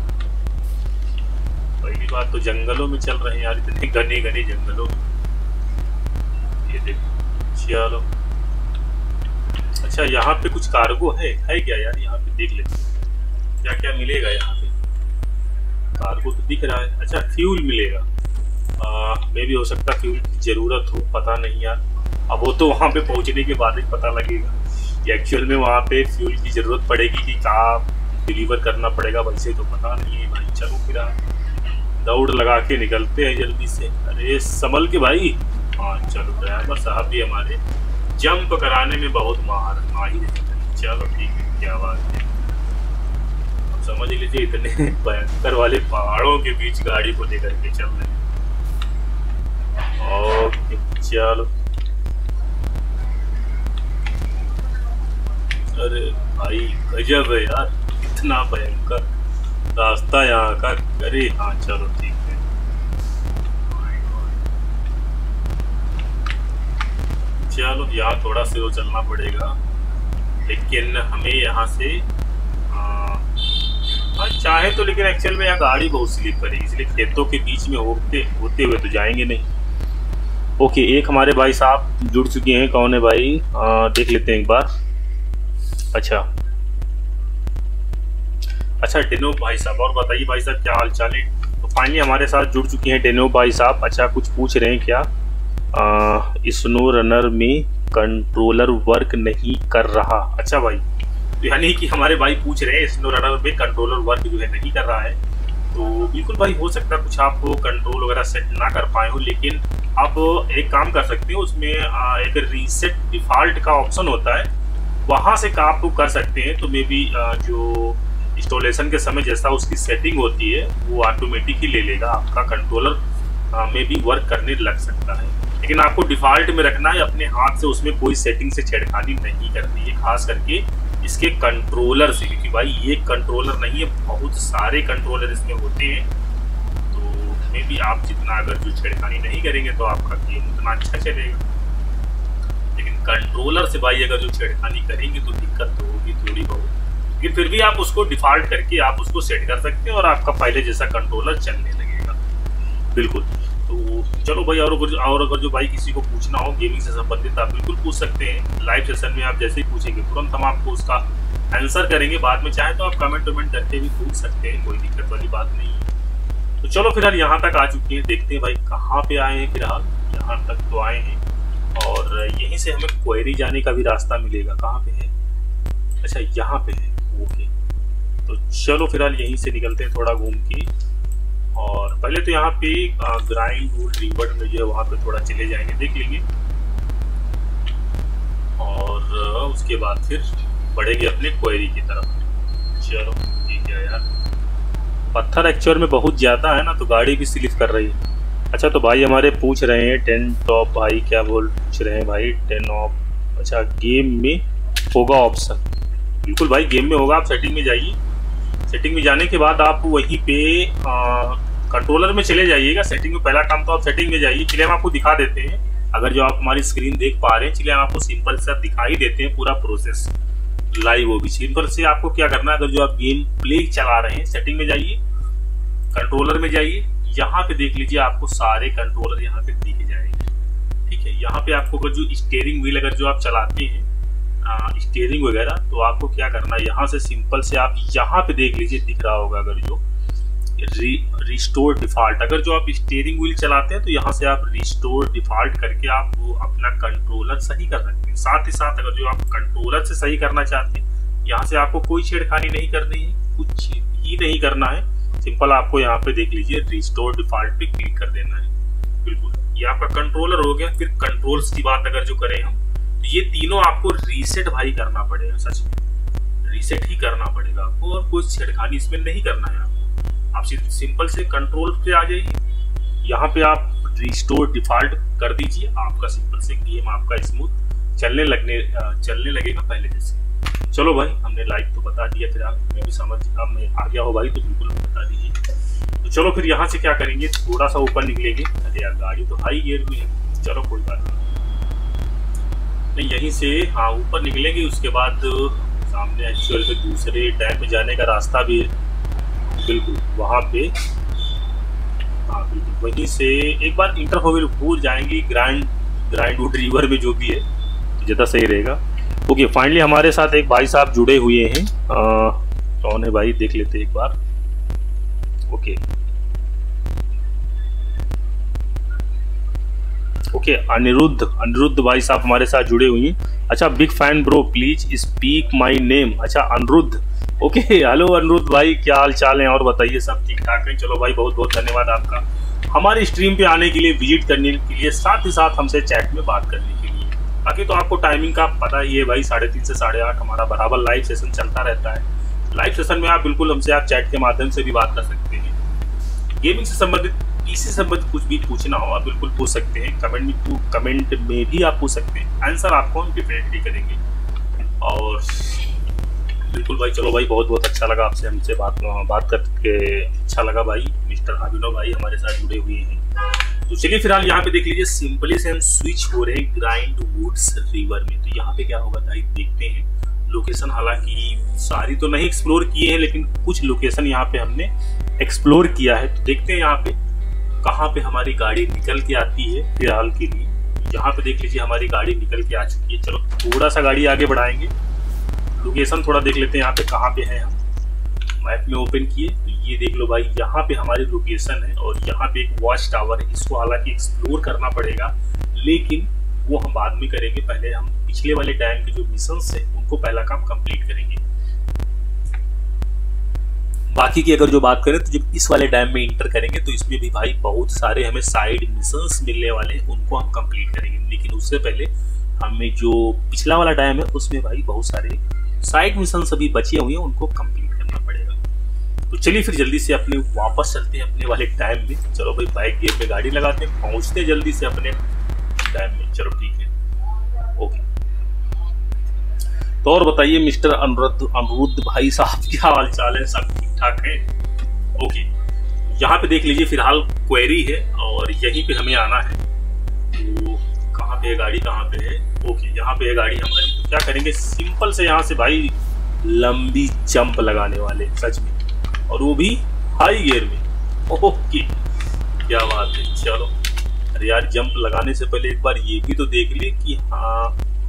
पहली बात तो जंगलों में चल रहे हैं यार, इतने घने घने जंगलों में। ये देखो चलो। अच्छा यहाँ पे कुछ कार्गो है क्या यार, यहाँ पे देख लेते हैं क्या क्या मिलेगा यहाँ पे। कार्गो तो दिख रहा है। अच्छा फ्यूल मिलेगा, मे भी हो सकता फ्यूल की ज़रूरत हो, पता नहीं यार। अब वो तो वहाँ पे पहुँचने के बाद ही पता लगेगा कि एक्चुअल में वहाँ पे फ्यूल की ज़रूरत पड़ेगी कि कहाँ डिलीवर करना पड़ेगा, वैसे तो पता नहीं है भाई। चलो फिर दौड़ लगा के निकलते हैं जल्दी से। अरे संभल के भाई। हाँ चलो ड्राइवर साहब भी हमारे जंप कराने में बहुत माहिर है। चलो ठीक है, क्या बात है। अब समझ लीजिए इतने भयंकर वाले पहाड़ों के बीच गाड़ी को लेकर के चल रहे हैं। ओके चलो। अरे भाई गजब है यार, इतना भयंकर रास्ता यहाँ का। अरे हाँ चलो ठीक है। चलो यहाँ थोड़ा स्लो चलना पड़ेगा, लेकिन हमें यहाँ से हाँ चाहे तो, लेकिन एक्चुअल में यहाँ गाड़ी बहुत स्लिप करेगी, इसलिए खेतों के बीच में होते हुए तो जाएंगे नहीं। ओके एक हमारे भाई साहब जुड़ चुके हैं। कौन है भाई, देख लेते हैं एक बार। अच्छा डेनो भाई साहब, और बताइए भाई साहब क्या हाल चाल है। तो फाइनली हमारे साथ जुड़ चुके हैं डेनो भाई साहब। अच्छा कुछ पूछ रहे हैं क्या, स्नो रनर में कंट्रोलर वर्क नहीं कर रहा। अच्छा भाई, तो यानी कि हमारे भाई पूछ रहे हैं स्नो रनर में कंट्रोलर वर्क जो है नहीं कर रहा है। तो बिल्कुल भाई हो सकता है कुछ आप कंट्रोल वगैरह सेट ना कर पाए हो, लेकिन आप एक काम कर सकते हो, उसमें एक रीसेट डिफ़ॉल्ट का ऑप्शन होता है, वहाँ से आप कर सकते हैं। तो मे बी जो इंस्टॉलेशन के समय जैसा उसकी सेटिंग होती है वो ऑटोमेटिक ही ले लेगा, आपका कंट्रोलर में भी वर्क करने लग सकता है। लेकिन आपको डिफ़ॉल्ट में रखना है, अपने हाथ से उसमें कोई सेटिंग से छेड़खानी नहीं करनी है, खास करके इसके कंट्रोलर से, क्योंकि भाई ये कंट्रोलर नहीं है, बहुत सारे कंट्रोलर इसमें होते हैं। तो मे बी आप जितना अगर जो छेड़खानी नहीं करेंगे तो आपका गेम उतना अच्छा चलेगा, लेकिन कंट्रोलर से भाई अगर जो छेड़खानी करेंगे तो दिक्कत तो होगी थोड़ी बहुत। लेकिन फिर भी आप उसको डिफ़ॉल्ट करके आप उसको सेट कर सकते हैं और आपका पहले जैसा कंट्रोलर चलने लगेगा बिल्कुल। तो चलो भाई, और अगर जो भाई किसी को पूछना हो गेमिंग से संबंधित आप बिल्कुल पूछ सकते हैं। लाइव सेशन में आप जैसे ही पूछेंगे तुरंत हम आपको उसका आंसर करेंगे। बाद में चाहे तो आप कमेंट करके भी पूछ सकते हैं, कोई दिक्कत वाली बात नहीं है। तो चलो फिलहाल यहाँ तक आ चुके हैं, देखते हैं भाई कहाँ पे आए हैं। फिलहाल यहाँ तक तो आए हैं और यहीं से हमें क्वेरी जाने का भी रास्ता मिलेगा। कहाँ पे है, अच्छा यहाँ पे है। ओके तो चलो फिलहाल यहीं से निकलते हैं थोड़ा घूम के, और पहले तो यहाँ पे ग्राइंड वुड रिवर में जो है वहाँ पे थोड़ा चले जाएंगे, देख लेंगे, और उसके बाद फिर बढ़ेंगे अपने क्वेरी की तरफ। चलो ठीक है यार, पत्थर एक्चुअल में बहुत ज़्यादा है ना, तो गाड़ी भी स्लिप कर रही है। अच्छा तो भाई हमारे पूछ रहे हैं 10 टॉप भाई, क्या पूछ रहे हैं भाई 10 ऑफ अच्छा गेम में होगा ऑप्शन, बिल्कुल भाई गेम में होगा। आप सेटिंग में जाइए, सेटिंग में जाने के बाद आप वहीं पे कंट्रोलर में चले जाइएगा। सेटिंग में पहला काम तो आप सेटिंग में जाइए। चलिए हम आपको दिखा देते हैं, अगर जो आप हमारी स्क्रीन देख पा रहे हैं, चलिए हम आपको सिंपल से दिखा ही देते हैं पूरा प्रोसेस लाइव। वो भी सिंपल से आपको क्या करना है, अगर जो आप गेम प्ले चला रहे हैं, सेटिंग में जाइए, कंट्रोलर में जाइए, यहाँ पे देख लीजिए आपको सारे कंट्रोलर यहाँ पे दिख जाएंगे। ठीक है, यहाँ पे आपको अगर जो स्टीयरिंग व्हील अगर जो आप चलाते हैं स्टीयरिंग वगैरह, तो आपको क्या करना है, यहाँ से सिंपल से आप यहाँ पे देख लीजिए, दिख रहा होगा अगर जो रिस्टोर डिफॉल्ट, अगर जो आप स्टीयरिंग व्हील चलाते हैं तो यहाँ से आप रिस्टोर डिफॉल्ट करके आप वो अपना कंट्रोलर सही कर सकते हैं। साथ ही साथ अगर जो आप कंट्रोलर से सही करना चाहते हैं, यहाँ से आपको कोई छेड़खानी नहीं करनी है, कुछ ही नहीं करना है, सिंपल आपको यहाँ पे देख लीजिए रिस्टोर डिफॉल्ट पे क्लिक कर देना है। बिल्कुल ये आपका कंट्रोलर हो गया। फिर कंट्रोल्स की बात अगर जो करें हम, तो ये तीनों आपको रीसेट भाई करना पड़ेगा, सच में रीसेट ही करना पड़ेगा आपको, और कोई छेड़खानी इसमें नहीं करना है आपको। आप सिंपल से कंट्रोल पे आ जाइए, यहाँ पे आप रिस्टोर डिफॉल्ट कर दीजिए, आपका सिंपल से गेम आपका स्मूथ चलने लगेगा पहले जैसे। चलो भाई हमने लाइव तो बता दिया, फिर आप मैं भी समझ अब मैं आ गया हो भाई, तो बिल्कुल बता दीजिए। तो चलो फिर यहाँ से क्या करेंगे, थोड़ा सा ऊपर निकलेंगे। अरे यार गाड़ी तो हाई गियर में है, चलो कोई बात नहीं, यहीं से हाँ ऊपर निकलेंगे। उसके बाद सामने एक्चुअल में दूसरे डैम में जाने का रास्ता भी है, बिल्कुल वहाँ पे हाँ बिल्कुल वहीं से एक बार इंटर हो जाएंगे ग्राइंडवुड रिवर में, जो भी है तो ज़्यादा सही रहेगा। ओके फाइनली हमारे साथ एक भाई साहब जुड़े हुए हैं, कौन है भाई देख लेते हैं एक बार। ओके अनिरुद्ध भाई साहब हमारे साथ जुड़े हुए हैं। अच्छा big fan bro, please speak my name. अच्छा अनिरुद्ध, ओके हेलो अनिरुद्ध भाई, क्या हाल चाल है और बताइए, सब ठीक ठाक है। चलो भाई बहुत बहुत धन्यवाद आपका हमारे स्ट्रीम पे आने के लिए, विजिट करने के लिए, साथ ही साथ हमसे चैट में बात करने के लिए। बाकी तो आपको टाइमिंग का पता ही है भाई, 3:30 से 8:30 हमारा बराबर लाइव सेशन चलता रहता है। लाइव सेशन में आप बिल्कुल हमसे आप चैट के माध्यम से भी बात कर सकते हैं। गेमिंग से संबंधित, पीसी से संबंधित कुछ भी पूछना हो आप बिल्कुल पूछ सकते हैं, कमेंट में भी आप पूछ सकते हैं, आंसर आपको हम डेफिनेटली करेंगे। और बिल्कुल भाई चलो भाई बहुत बहुत अच्छा लगा आपसे हमसे बात करके, अच्छा लगा भाई। मिस्टर अभिनव भाई हमारे साथ जुड़े हुए हैं। तो चलिए फिलहाल यहाँ पे देख लीजिए, सिंपली से हम स्विच हो रहे हैं ग्राइंडवुड्स रिवर में। तो यहाँ पे क्या होगा भाई देखते हैं। लोकेशन हालांकि सारी तो नहीं एक्सप्लोर किए हैं, लेकिन कुछ लोकेशन यहाँ पे हमने एक्सप्लोर किया है। तो देखते हैं यहाँ पे कहाँ पे हमारी गाड़ी निकल के आती है। फिलहाल के लिए यहाँ पे देख लीजिए हमारी गाड़ी निकल के आ चुकी है। चलो थोड़ा सा गाड़ी आगे बढ़ाएंगे, लोकेशन थोड़ा देख लेते हैं यहाँ पे कहाँ पे है। हम मैप में ओपन किए तो ये देख लो भाई, यहाँ पे हमारी लोकेशन है और यहाँ पे एक वॉच टावर है। इसको हालांकि एक्सप्लोर करना पड़ेगा, लेकिन वो हम बाद में करेंगे। पहले हम पिछले वाले डैम के जो मिशंस है उनको पहला काम कंप्लीट करेंगे। बाकी की अगर जो बात करें तो जब इस वाले डैम में इंटर करेंगे तो इसमें भी भाई बहुत सारे हमें साइड मिशंस मिलने वाले हैं, उनको हम कंप्लीट करेंगे। लेकिन उससे पहले हमें जो पिछला वाला डैम है उसमें भाई बहुत सारे साइड मिशंस अभी बचे हुए हैं, उनको कंप्लीट करना पड़ेगा। तो चलिए फिर जल्दी से अपने वापस चलते हैं अपने वाले डैम में। चलो भाई बाइक गियर पे गाड़ी लगाते हैं, पहुंचते हैं जल्दी से अपने डैम में। चलो ठीक है, ओके। तो और बताइए मिस्टर अनिरुद्ध भाई साहब, क्या हाल चाल है, सब ठीक ठाक है? ओके यहाँ पे देख लीजिए फिलहाल क्वेरी है और यहीं पे हमें आना है। तो कहाँ पे है गाड़ी, कहाँ पे है? ओके यहाँ पे है गाड़ी हमारी। तो क्या करेंगे, सिंपल से यहाँ से भाई लंबी जंप लगाने वाले सच में, और वो भी हाई गियर में। ओके क्या बात है। चलो अरे यार जंप लगाने से पहले एक बार ये भी तो देख लिए कि हाँ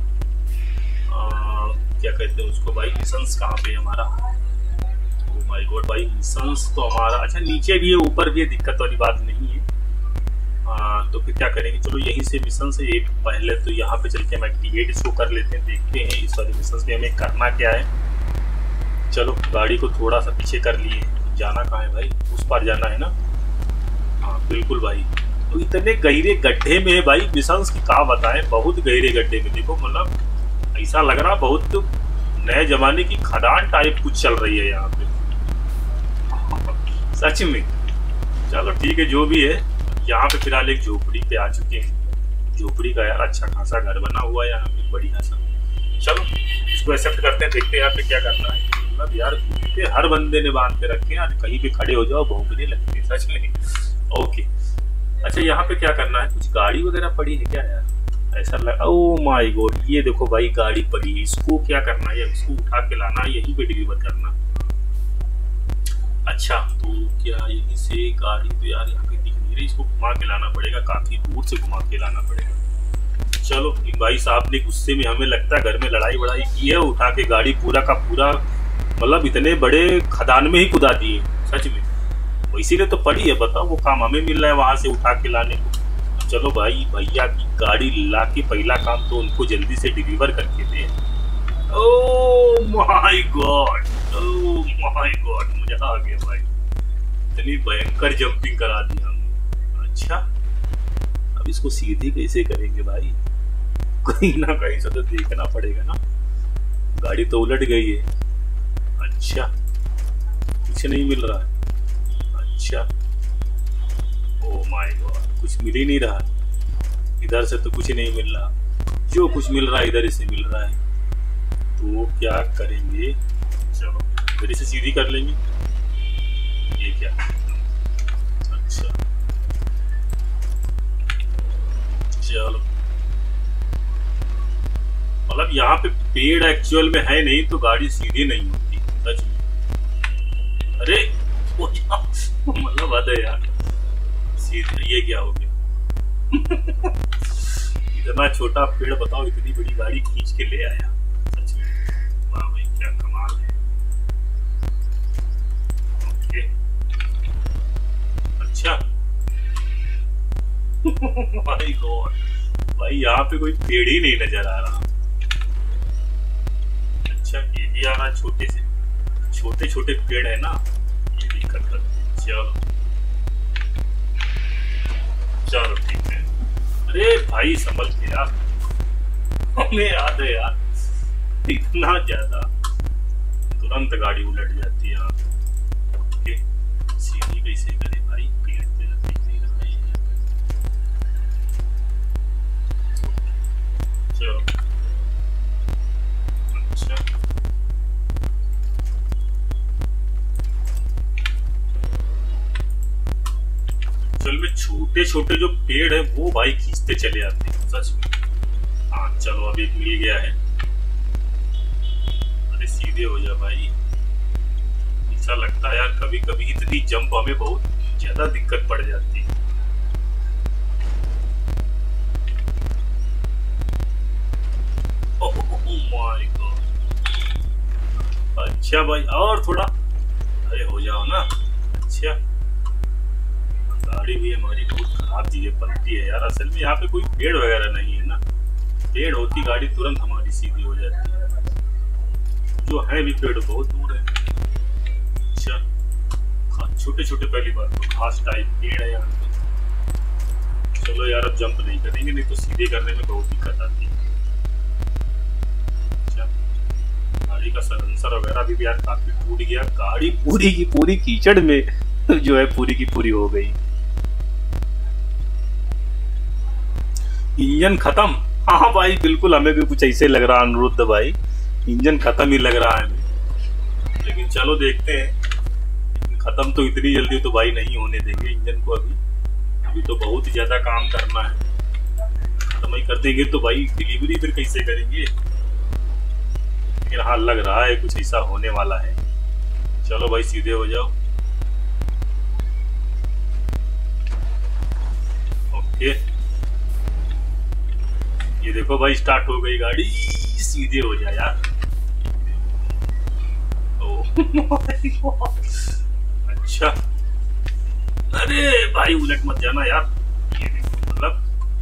क्या कहते हैं उसको भाई, मिशंस कहाँ पे हमारा। ओह माय गॉड भाई मिशंस तो हमारा अच्छा नीचे भी है ऊपर भी है, दिक्कत वाली बात नहीं है। तो फिर क्या करेंगे, चलो यहीं से मिशन से एक पहले तो यहाँ पे चल के हम एक्टिवेट इसको कर लेते हैं, देखते हैं इस वाले मिशन में हमें करना क्या है। चलो गाड़ी को थोड़ा सा पीछे कर लिए, जाना कहाँ है भाई, उस पार जाना है ना। हाँ बिल्कुल भाई, तो इतने गहरे गड्ढे में है भाई मिशंस की क्या बताएं, बहुत गहरे गड्ढे में। देखो मतलब ऐसा लग रहा बहुत नए जमाने की खदान टाइप कुछ चल रही है यहाँ पे सच में। चलो ठीक है जो भी है, यहाँ पे फिलहाल एक झोपड़ी पे आ चुके हैं। झोपड़ी का यार अच्छा खासा घर बना हुआ है यहाँ पे, बढ़िया सा। चलो इसको एक्सेप्ट करते हैं, देखते हैं यहाँ पे क्या करना है। मतलब यार हर बंदे ने बांध के रखे हैं, कहीं भी खड़े हो जाओ भौंकने लगते हैं सच में। ओके अच्छा यहाँ पे क्या करना है, कुछ गाड़ी वगैरह पड़ी है क्या यार, ऐसा लगा। ओ माय गॉड ये देखो भाई गाड़ी पड़ी है, इसको क्या करना है, इसको उठा के लाना है, यहीं पे डिलीवर करना। अच्छा तो क्या यहीं से गाड़ी तो यार यहाँ पे दिख नहीं रही, इसको घुमा के लाना पड़ेगा, काफी दूर से घुमा के लाना पड़ेगा। चलो भाई साहब ने गुस्से में हमें लगता है घर में लड़ाई वड़ाई की है, उठा के गाड़ी पूरा का पूरा मतलब इतने बड़े खदान में ही कुदा दिए सच में। इसीलिए तो पड़ी है, बताओ वो काम हमें मिल रहा है वहां से उठा के लाने को। चलो भाई भैया की गाड़ी ला के पहला काम तो उनको जल्दी से डिलीवर करके दे। Oh my God, oh my God मजा आ गया भाई, इतनी भयंकर जंपिंग करा दी हमने। अच्छा अब इसको सीधी कैसे करेंगे भाई, कहीं ना कहीं से तो देखना पड़ेगा ना, गाड़ी तो उलट गई है। अच्छा कुछ नहीं मिल रहा है, अच्छा ओ माय गॉड कुछ मिल ही नहीं रहा, इधर से तो कुछ नहीं मिल रहा, जो कुछ मिल रहा है इधर से मिल रहा है। तो क्या करेंगे, चलो इधर से सीधी कर लेंगे। ये क्या, अच्छा चलो मतलब यहाँ पे पेड़ एक्चुअल में है नहीं तो गाड़ी सीधी नहीं होती सच में। अरे मतलब बात है यार, सीधे ये क्या हो गया इतना छोटा पेड़ बताओ इतनी बड़ी गाड़ी खींच के ले आया, सच में वाह भाई क्या कमाल है। ओके अच्छा माय गॉड भाई यहाँ पे कोई पेड़ ही नहीं नजर आ रहा। अच्छा ये भी आ रहा है, छोटे छोटे पेड़ है ना, ये दिक्कत करते हैं। चलो चलो ठीक है। अरे भाई संभल के यार, हमें याद है यार इतना ज्यादा तुरंत गाड़ी उलट जाती है यहाँ पे। सीधी कैसे करे भाई, पेड़ पे दिख नहीं रहा है। चलो अच्छा चल में छोटे छोटे जो पेड़ है वो भाई खींचते चले आते हैं सच में। हाँ चलो अब एक मिल गया है, अरे सीधे हो जा भाई। ऐसा लगता है यार कभी कभी इतनी जंप हमें बहुत ज्यादा दिक्कत पड़ जाती है। माय गॉड अच्छा भाई और थोड़ा, अरे हो जाओ ना। अच्छा गाड़ी भी हमारी बहुत खराब चीजें पलटी है यार, असल में यहाँ पे कोई पेड़ वगैरह नहीं है ना, पेड़ होती गाड़ी तुरंत हमारी सीधी हो जाती है, जो है भी पेड़ बहुत दूर है। अच्छा छोटे छोटे पहली बात तो घास टाइप पेड़ है यहाँ पे। चलो यार अब जंप नहीं करेंगे, नहीं तो सीधे करने में बहुत दिक्कत आती है। अच्छा गाड़ी का सलेंसर वगैरह भी यार काफी टूट गया, गाड़ी पूरी की पूरी कीचड़ में जो है पूरी की पूरी हो गई। इंजन खत्म, हाँ भाई बिल्कुल हमें भी कुछ ऐसे लग रहा अनुरुद्ध भाई, इंजन खत्म ही लग रहा है हमें। लेकिन चलो देखते हैं, खत्म तो इतनी जल्दी तो भाई नहीं होने देंगे इंजन को, अभी तो बहुत ही ज्यादा काम करना है, खत्म ही कर देंगे तो भाई डिलीवरी फिर कैसे करेंगे। लेकिन हाँ लग रहा है कुछ ऐसा होने वाला है। चलो भाई सीधे हो जाओ। ओके ये देखो भाई स्टार्ट हो गई गाड़ी, सीधे हो जाए यार। अच्छा अरे भाई उलट मत जाना यार, ये देखो मतलब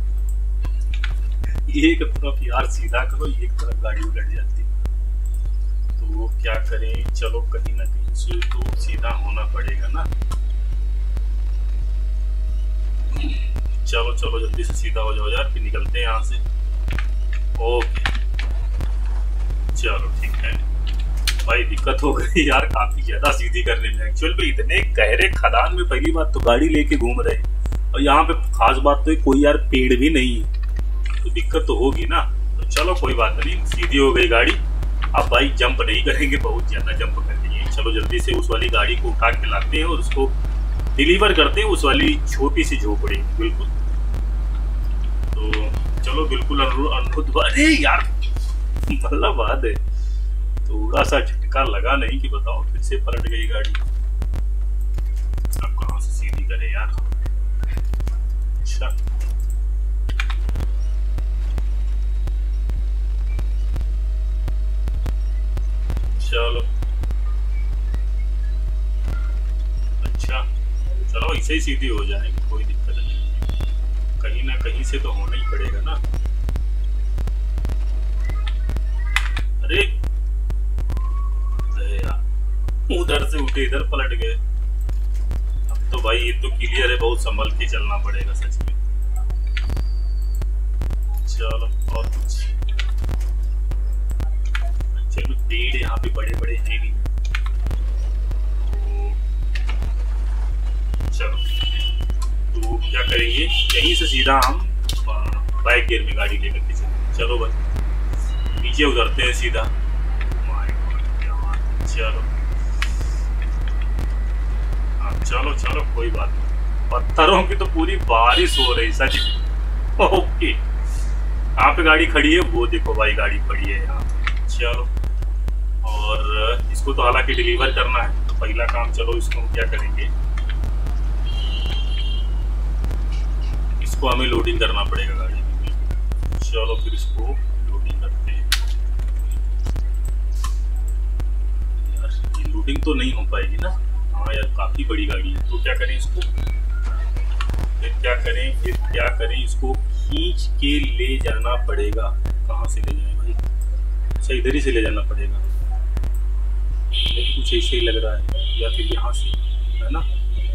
एक तरफ यार सीधा करो, एक तरफ गाड़ी उलट जाती, तो क्या करें। चलो कहीं ना कहीं से तो सीधा होना पड़ेगा ना। चलो चलो जल्दी से सीधा हो जाओ यार, फिर निकलते हैं यहाँ से। ओके चलो ठीक है भाई, दिक्कत हो गई यार काफी ज्यादा सीधी करने में। एक्चुअल में इतने गहरे खदान में पहली बात तो गाड़ी लेके घूम रहे हैं, और यहाँ पे खास बात तो कोई यार पेड़ भी नहीं है, तो दिक्कत तो होगी ना। तो चलो कोई बात नहीं, सीधी हो गई गाड़ी। अब भाई जंप नहीं करेंगे, बहुत ज़्यादा जंप कर दिए। चलो जल्दी से उस वाली गाड़ी को उठा के लाते हैं और उसको डिलीवर करते हैं उस वाली छोटी सी झोपड़ी। बिल्कुल, तो चलो बिल्कुल अनुरोध। अरे यार मतलब बात है, थोड़ा सा झटका लगा नहीं कि बताओ, फिर से पलट गई गाड़ी। अब कहाँ से सीधी करे यार। अच्छा चलो, अच्छा चलो ऐसे ही सीधी हो जाएगी, कोई दिक्कत नहीं है। कहीं ना कहीं से तो होना ही पड़ेगा ना। अरे यार उधर से उठे इधर पलट गए। अब तो भाई ये तो क्लियर है, बहुत संभल के चलना पड़ेगा सच में। चलो और कुछ। चलो पेड़ यहाँ पे बड़े बड़े हैं नहीं। चलो तो क्या करेंगे, यहीं से सीधा हम बाइक गियर में गाड़ी लेकर के चलेंगे। चलो भाई नीचे उतरते हैं सीधा। चलो चलो चलो कोई बात नहीं। पत्थरों की तो पूरी बारिश हो रही सच। ओके, यहाँ पे गाड़ी खड़ी है, वो देखो भाई गाड़ी खड़ी है यहाँ। चलो और इसको तो हालांकि डिलीवर करना है, तो पहला काम चलो इसको क्या करेंगे, इसको हमें लोडिंग करना पड़ेगा गाड़ी में। चलो फिर इसको लोडिंग करते हैं। यार ये लोडिंग तो नहीं हो पाएगी ना। हाँ यार काफी बड़ी गाड़ी है, तो क्या करें इसको, फिर क्या करें इसको खींच के ले जाना पड़ेगा। कहाँ से ले जाए भाई, अच्छा इधर ही से ले जाना पड़ेगा। लेकिन कुछ ऐसे ही लग रहा है, या फिर यहाँ से, है ना,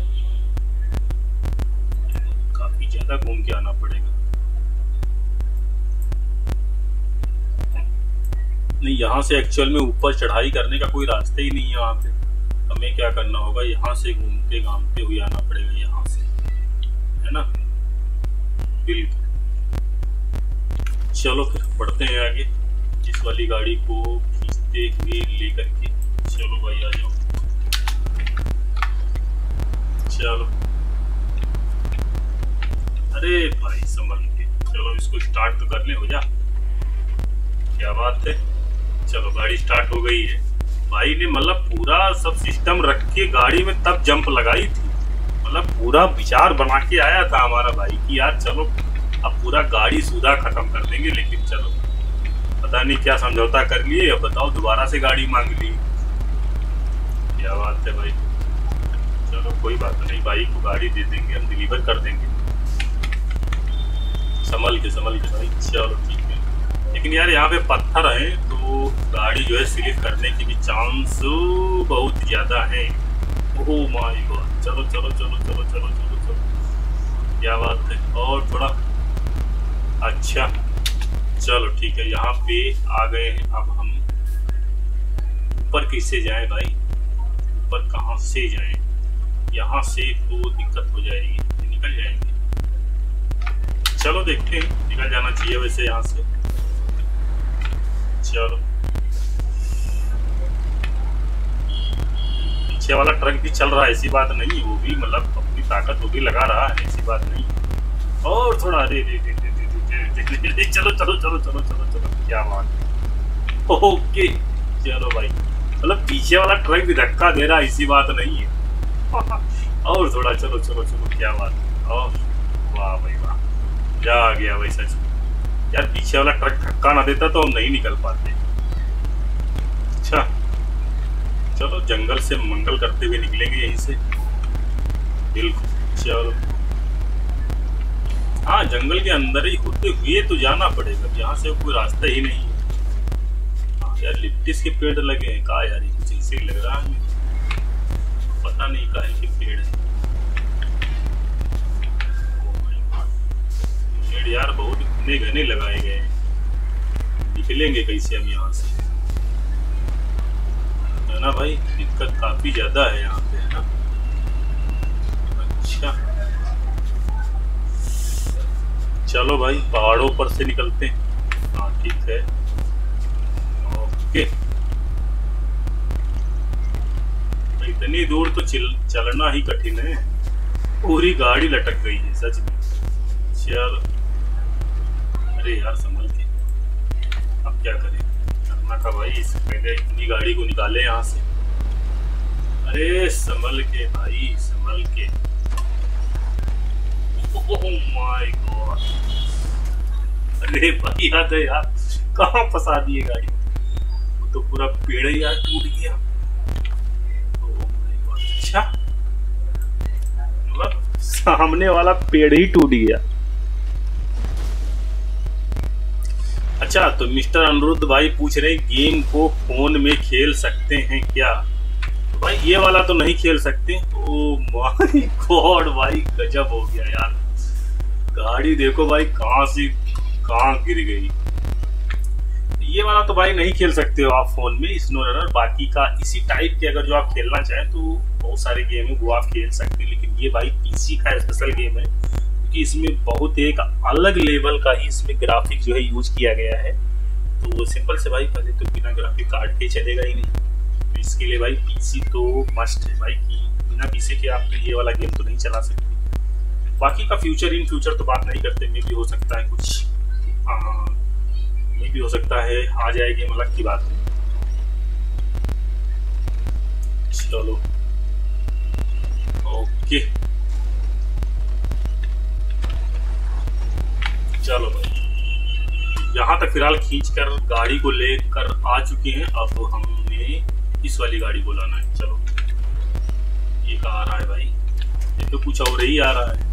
काफी ज्यादा घूम के आना पड़ेगा। नहीं यहाँ से एक्चुअल में ऊपर चढ़ाई करने का कोई रास्ता ही नहीं है। यहाँ पे हमें क्या करना होगा, यहाँ से घूमते घामते हुए आना पड़ेगा यहाँ से, है ना। बिल्कुल, चलो फिर बढ़ते हैं आगे इस वाली गाड़ी को खींचते हुए लेकर के। चलो भाई आ जाओ। चलो अरे भाई संभल के, चलो इसको स्टार्ट तो कर ले, हो जा। क्या बात है, चलो गाड़ी स्टार्ट हो गई है। भाई ने मतलब पूरा सब सिस्टम रख के गाड़ी में तब जंप लगाई थी, मतलब पूरा विचार बना के आया था हमारा भाई कि यार चलो अब पूरा गाड़ी सुधा खत्म कर देंगे। लेकिन चलो पता नहीं क्या समझौता कर लिए, अब बताओ दोबारा से गाड़ी मांग ली। क्या बात है भाई, चलो कोई बात नहीं, भाई को गाड़ी दे देंगे, हम डिलीवर कर देंगे। संभल के भाई, चलो ठीक है। लेकिन यार यहाँ पे पत्थर है तो गाड़ी जो है स्लिप करने की भी चांस बहुत ज़्यादा है। ओह माय गॉड, चलो चलो चलो चलो चलो चलो चलो, क्या बात है। और थोड़ा अच्छा चलो ठीक है, यहाँ पे आ गए हैं। अब हम ऊपर कैसे जाएं भाई, ऊपर कहाँ से जाएं, यहाँ से तो दिक्कत हो जाएगी, निकल जाएंगे। चलो देखते हैं, निकल जाना चाहिए वैसे यहाँ से। चलो पीछे वाला ट्रक भी चल रहा है, ऐसी बात नहीं, वो भी मतलब अपनी ताकत वो भी लगा रहा है, ऐसी बात नहीं। और थोड़ा अरे चलो चलो चलो चलो चलो चलो, क्या बात। ओके चलो भाई, मतलब पीछे वाला ट्रक भी धक्का दे रहा है, ऐसी बात नहीं है। और थोड़ा चलो चलो चलो, क्या बात। और वाह भाई वाह, क्या आ गया भाई सच में। यार पीछे वाला ट्रक धक्का ना देता तो हम नहीं निकल पाते। अच्छा चलो जंगल से मंगल करते हुए निकलेंगे यहीं से। बिल्कुल चलो, हाँ जंगल के अंदर ही होते हुए तो जाना पड़ेगा, यहाँ से कोई रास्ता ही नहीं है। हाँ यार लिप्टिस के पेड़ लगे हैं का यार, ये कुछ ऐसे ही लग रहा है, पता नहीं काहे के पेड़ है। पेड़ यार बहुत घने घने लगाए गए हैं, निकलेंगे कैसे हम यहाँ से, है ना भाई। दिक्कत काफी ज्यादा है यहाँ पे, है ना। अच्छा चलो भाई पहाड़ों पर से निकलते हैं। हाँ ठीक है, ओके। इतनी दूर तो चलना ही कठिन है, पूरी गाड़ी लटक गई है सच में। चल, अरे यार संभल के, अब क्या करें, करना था भाई, इससे पहले इतनी गाड़ी को निकाले यहाँ से। अरे संभल के भाई, संभल के। ओह माय गॉड, अरे भाई याद है यार, कहाँ फंसा दिए गाड़ी, वो तो पूरा पेड़ ही यार टूट गया। ओह माय गॉड, अच्छा मतलब सामने वाला पेड़ ही टूट गया। अच्छा, तो मिस्टर अनिरुद्ध भाई पूछ रहे हैं गेम को फोन में खेल सकते हैं क्या? तो भाई ये वाला तो नहीं खेल सकते। ओह माय गॉड भाई, गजब हो गया यार, गाड़ी देखो भाई कहाँ से कहाँ गिर गई। ये वाला तो भाई नहीं खेल सकते हो आप फोन में, स्नो रनर। बाकी का इसी टाइप के अगर जो आप खेलना चाहें तो बहुत सारे गेम है वो आप खेल सकते हैं, लेकिन ये भाई पीसी का स्पेशल गेम है क्योंकि इसमें बहुत एक अलग लेवल का ही इसमें ग्राफिक जो है यूज किया गया है। तो सिंपल से भाई पहले तो बिना ग्राफिक कार्ड के चलेगा ही नहीं, तो इसके लिए भाई पीसी तो मस्ट है भाई, कि बिना पीसी के आप ये वाला गेम तो नहीं चला सकते। बाकी का फ्यूचर इन फ्यूचर तो बात नहीं करते, मे भी हो सकता है कुछ, मे भी हो सकता है आ जाए गेम, अलग की बात है। चलो ओके, चलो भाई यहाँ तक फिलहाल खींच कर गाड़ी को लेकर आ चुके हैं। अब हमें इस वाली गाड़ी को लाना है। चलो, ये कहाँ आ रहा है भाई, ये तो कुछ और ही आ रहा है।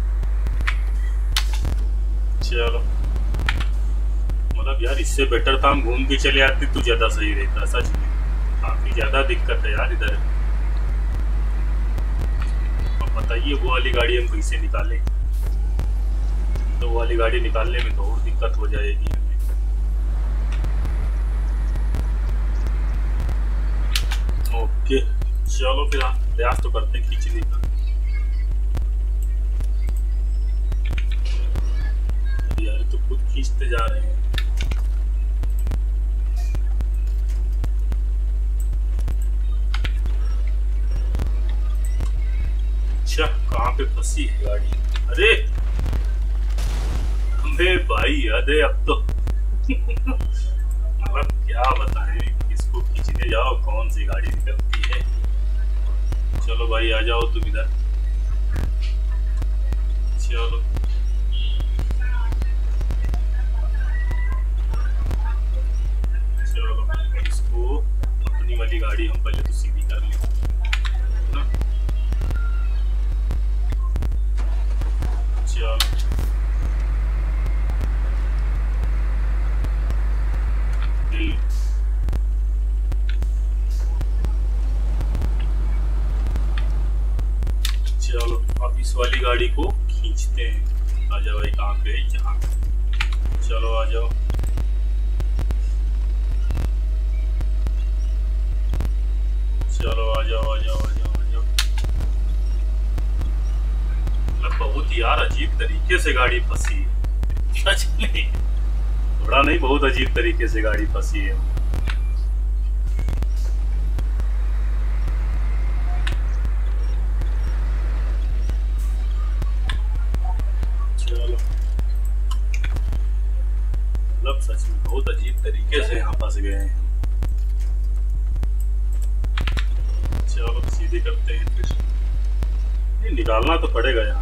चलो, मतलब यार इससे बेटर था हम घूम के चले आते तो ज्यादा सही रहता, सच में काफी ज्यादा दिक्कत है यार इधर। अब बताइए वो वाली गाड़ी हम कैसे निकालें, तो वो वाली गाड़ी निकालने में तो और दिक्कत हो जाएगी हमें। ओके चलो फिर प्रयास तो करते हैं खींचने का। यार तो खुद खींचते जा रहे हैं। अच्छा, कहाँ पे फंसी है गाड़ी? अरे भाई याद है अब तो मतलब क्या बताएं, इसको खींचने जाओ कौन सी गाड़ी निकलती है। चलो भाई आ जाओ तुम इधर। चलो चलो, इसको अपनी वाली गाड़ी हम पहले तो सीधी कर लें। चलो चलो अब इस वाली गाड़ी को खींचते हैं। आ जाओ भाई, कहाँ पे है? यहाँ। चलो आ जाओ। चलो आ जाओ आ जाओ आ जाओ आ जाओ। मतलब बहुत यार अजीब तरीके से गाड़ी फंसी है, सच में थोड़ा नहीं, बहुत अजीब तरीके से गाड़ी फंसी है। चलो मतलब सच में बहुत अजीब तरीके से यहाँ फंस गए हैं। चलो सीधे करते हैं फिर, ये निकालना तो पड़ेगा यहाँ।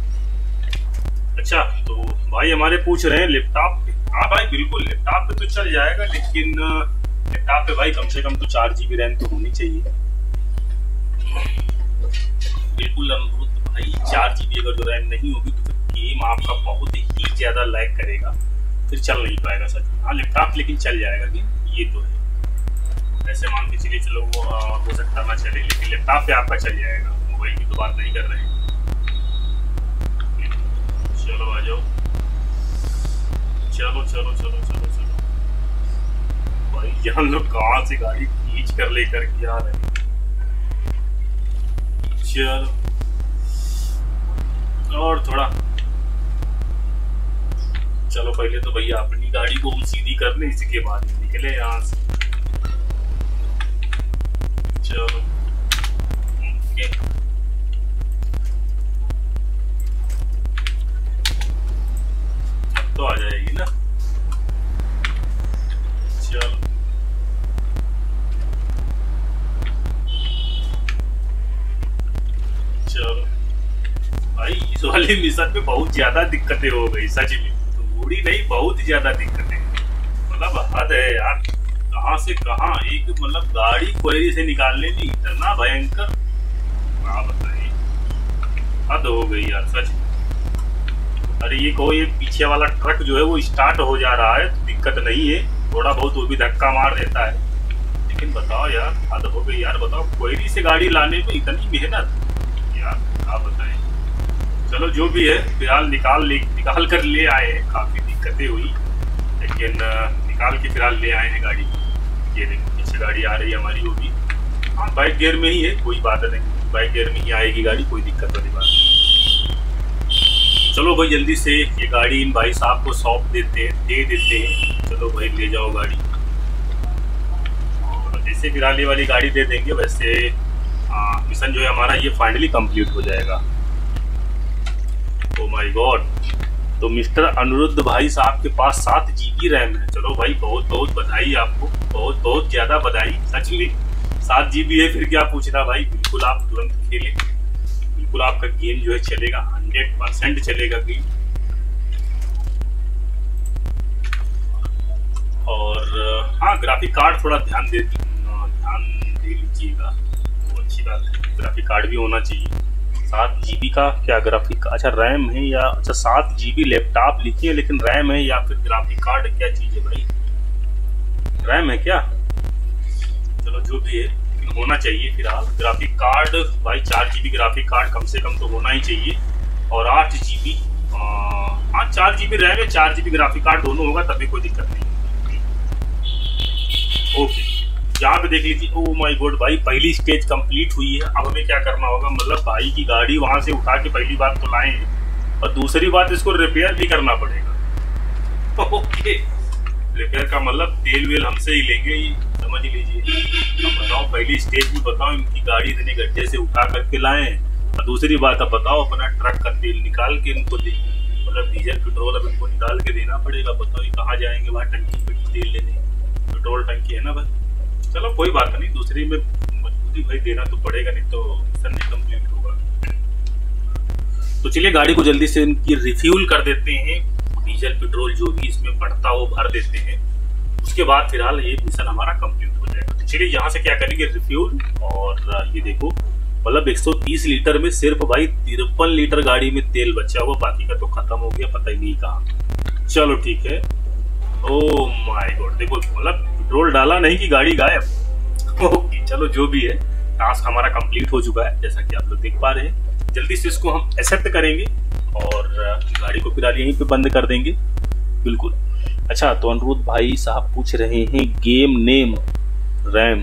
अच्छा तो भाई हमारे पूछ रहे हैं लैपटॉप पे। हाँ भाई बिल्कुल, लैपटॉप पे तो चल जाएगा, लेकिन लैपटॉप पे भाई कम से कम तो 4 GB रैम तो होनी चाहिए। बिल्कुल अनुरोध भाई, 4 GB अगर जो रैम नहीं होगी तो फिर गेम आपका बहुत ही ज्यादा लैग करेगा, फिर चल नहीं पाएगा सच में। हाँ लैपटॉप लेकिन चल जाएगा गेम, ये तो है। ऐसे मान के चलिए चलो वो हो सकता ना चले, लेकिन लैपटॉप पे आपका चल जाएगा। मोबाइल की तो बात नहीं कर रहे हैं। चलो आ जाओ। चलो चलो चलो चलो चलो भाई, यहाँ लोग कहाँ से गाड़ी खींच कर लेकर के आ रहे हैं। चलो और थोड़ा चलो पहले तो भैया अपनी गाड़ी को हम सीधी कर लें, इसके बाद निकले यहाँ से। चलो अब तो आ जाएगी ना। चलो चलो भाई, इस वाले मिशन में बहुत ज्यादा दिक्कतें हो गई सच में, थोड़ी नहीं बहुत ज्यादा दिक्कतें, मतलब हद है यार। कहाँ से कहाँ एक मतलब गाड़ी क्वेरी से निकालने में इतना भयंकर, क्या बताइए, हद हो गई यार सच। अरे ये कहो, ये पीछे वाला ट्रक जो है वो स्टार्ट हो जा रहा है तो दिक्कत नहीं है, थोड़ा बहुत वो भी धक्का मार देता है, लेकिन बताओ यार हद हो गई यार। बताओ क्वेरी से गाड़ी लाने में इतनी मेहनत यार, क्या बताएं। चलो जो भी है, फिलहाल निकाल कर ले आए हैं, काफ़ी दिक्कतें हुई लेकिन निकाल के फिलहाल ले आए हैं गाड़ी। ये देखो पीछे गाड़ी आ रही है हमारी, वो भी हाँ बाइक गियर में ही है, कोई बात नहीं, बाइक गियर में ही आएगी गाड़ी, कोई दिक्कत वाली बात नहीं। चलो भाई जल्दी से ये गाड़ी इन भाई साहब को सौंप दे देते हैं। चलो भाई ले जाओ गाड़ी, और जैसे फिलहाल ये वाली गाड़ी दे देंगे वैसे मिशन जो है हमारा ये फाइनली कंप्लीट हो जाएगा। ओ माय गॉड, तो मिस्टर अनिरुद्ध भाई साहब के पास 7 GB रैम है। चलो भाई बहुत बहुत बधाई आपको, बहुत बहुत ज़्यादा बधाई सच में। 7 GB है फिर क्या पूछना भाई, बिल्कुल आप तुरंत खेलें, बिल्कुल आपका गेम जो है चलेगा, 100% चलेगा गेम। और हाँ ग्राफिक कार्ड थोड़ा ध्यान दे लीजिएगा, वो अच्छी बात है, ग्राफिक कार्ड भी होना चाहिए। 7 GB का क्या ग्राफिक, अच्छा रैम है या, अच्छा 7 GB लैपटॉप लिखिए लेकिन रैम है या फिर ग्राफिक कार्ड, क्या चीज़ है भाई, रैम है क्या? चलो जो भी है लेकिन होना चाहिए फिलहाल ग्राफिक कार्ड भाई। 4 GB ग्राफिक कार्ड कम से कम तो होना ही चाहिए, और 8 GB, हाँ 4 GB रैम है, 4 GB ग्राफिक कार्ड दोनों होगा तभी कोई दिक्कत नहीं। ओके यहाँ पे देख लीजिए, ओ माय गॉड भाई पहली स्टेज कंप्लीट हुई है। अब हमें क्या करना होगा, मतलब भाई की गाड़ी वहां से उठा के पहली बात तो लाए हैं, और दूसरी बात इसको रिपेयर भी करना पड़ेगा। ओके रिपेयर का मतलब तेल वेल हमसे ही लेंगे, ये समझ लीजिए। अब बताओ पहली स्टेज में बताओ इनकी गाड़ी इतने गड्ढे से उठा करके लाए हैं, और दूसरी बात अब बताओ अपना ट्रक का तेल निकाल के इनको दे, मतलब डीजल पेट्रोल अब इनको निकाल के देना पड़ेगा। बताओ ये कहाँ जाएंगे वहाँ टंकी पे तेल लेने, पेट्रोल टंकी है ना भाई। चलो कोई बात नहीं, दूसरी में मजबूती भाई देना तो पड़ेगा, नहीं तो मिशन नहीं कंप्लीट होगा। तो चलिए गाड़ी को जल्दी से इनकी रिफ्यूल कर देते हैं, डीजल पेट्रोल जो भी इसमें बढ़ता वो भर देते हैं, उसके बाद फिलहाल ये मिशन हमारा कंप्लीट हो जाएगा। तो चलिए यहाँ से क्या करेंगे रिफ्यूल, और ये देखो मतलब 130 लीटर में सिर्फ भाई 53 लीटर गाड़ी में तेल बचा हुआ, बाकी का तो खत्म हो गया, पता ही नहीं कहाँ। चलो ठीक है, ओ माय गॉड देखो मतलब पेट्रोल डाला नहीं कि गाड़ी गायब। ओके चलो जो भी है, टास्क हमारा कंप्लीट हो चुका है जैसा कि आप लोग देख पा रहे हैं। जल्दी से इसको हम एक्सेप्ट करेंगे और गाड़ी को फिलहाल यहीं पे बंद कर देंगे। बिल्कुल। अच्छा तो अनिरुद्ध भाई साहब पूछ रहे हैं गेम नेम रैम,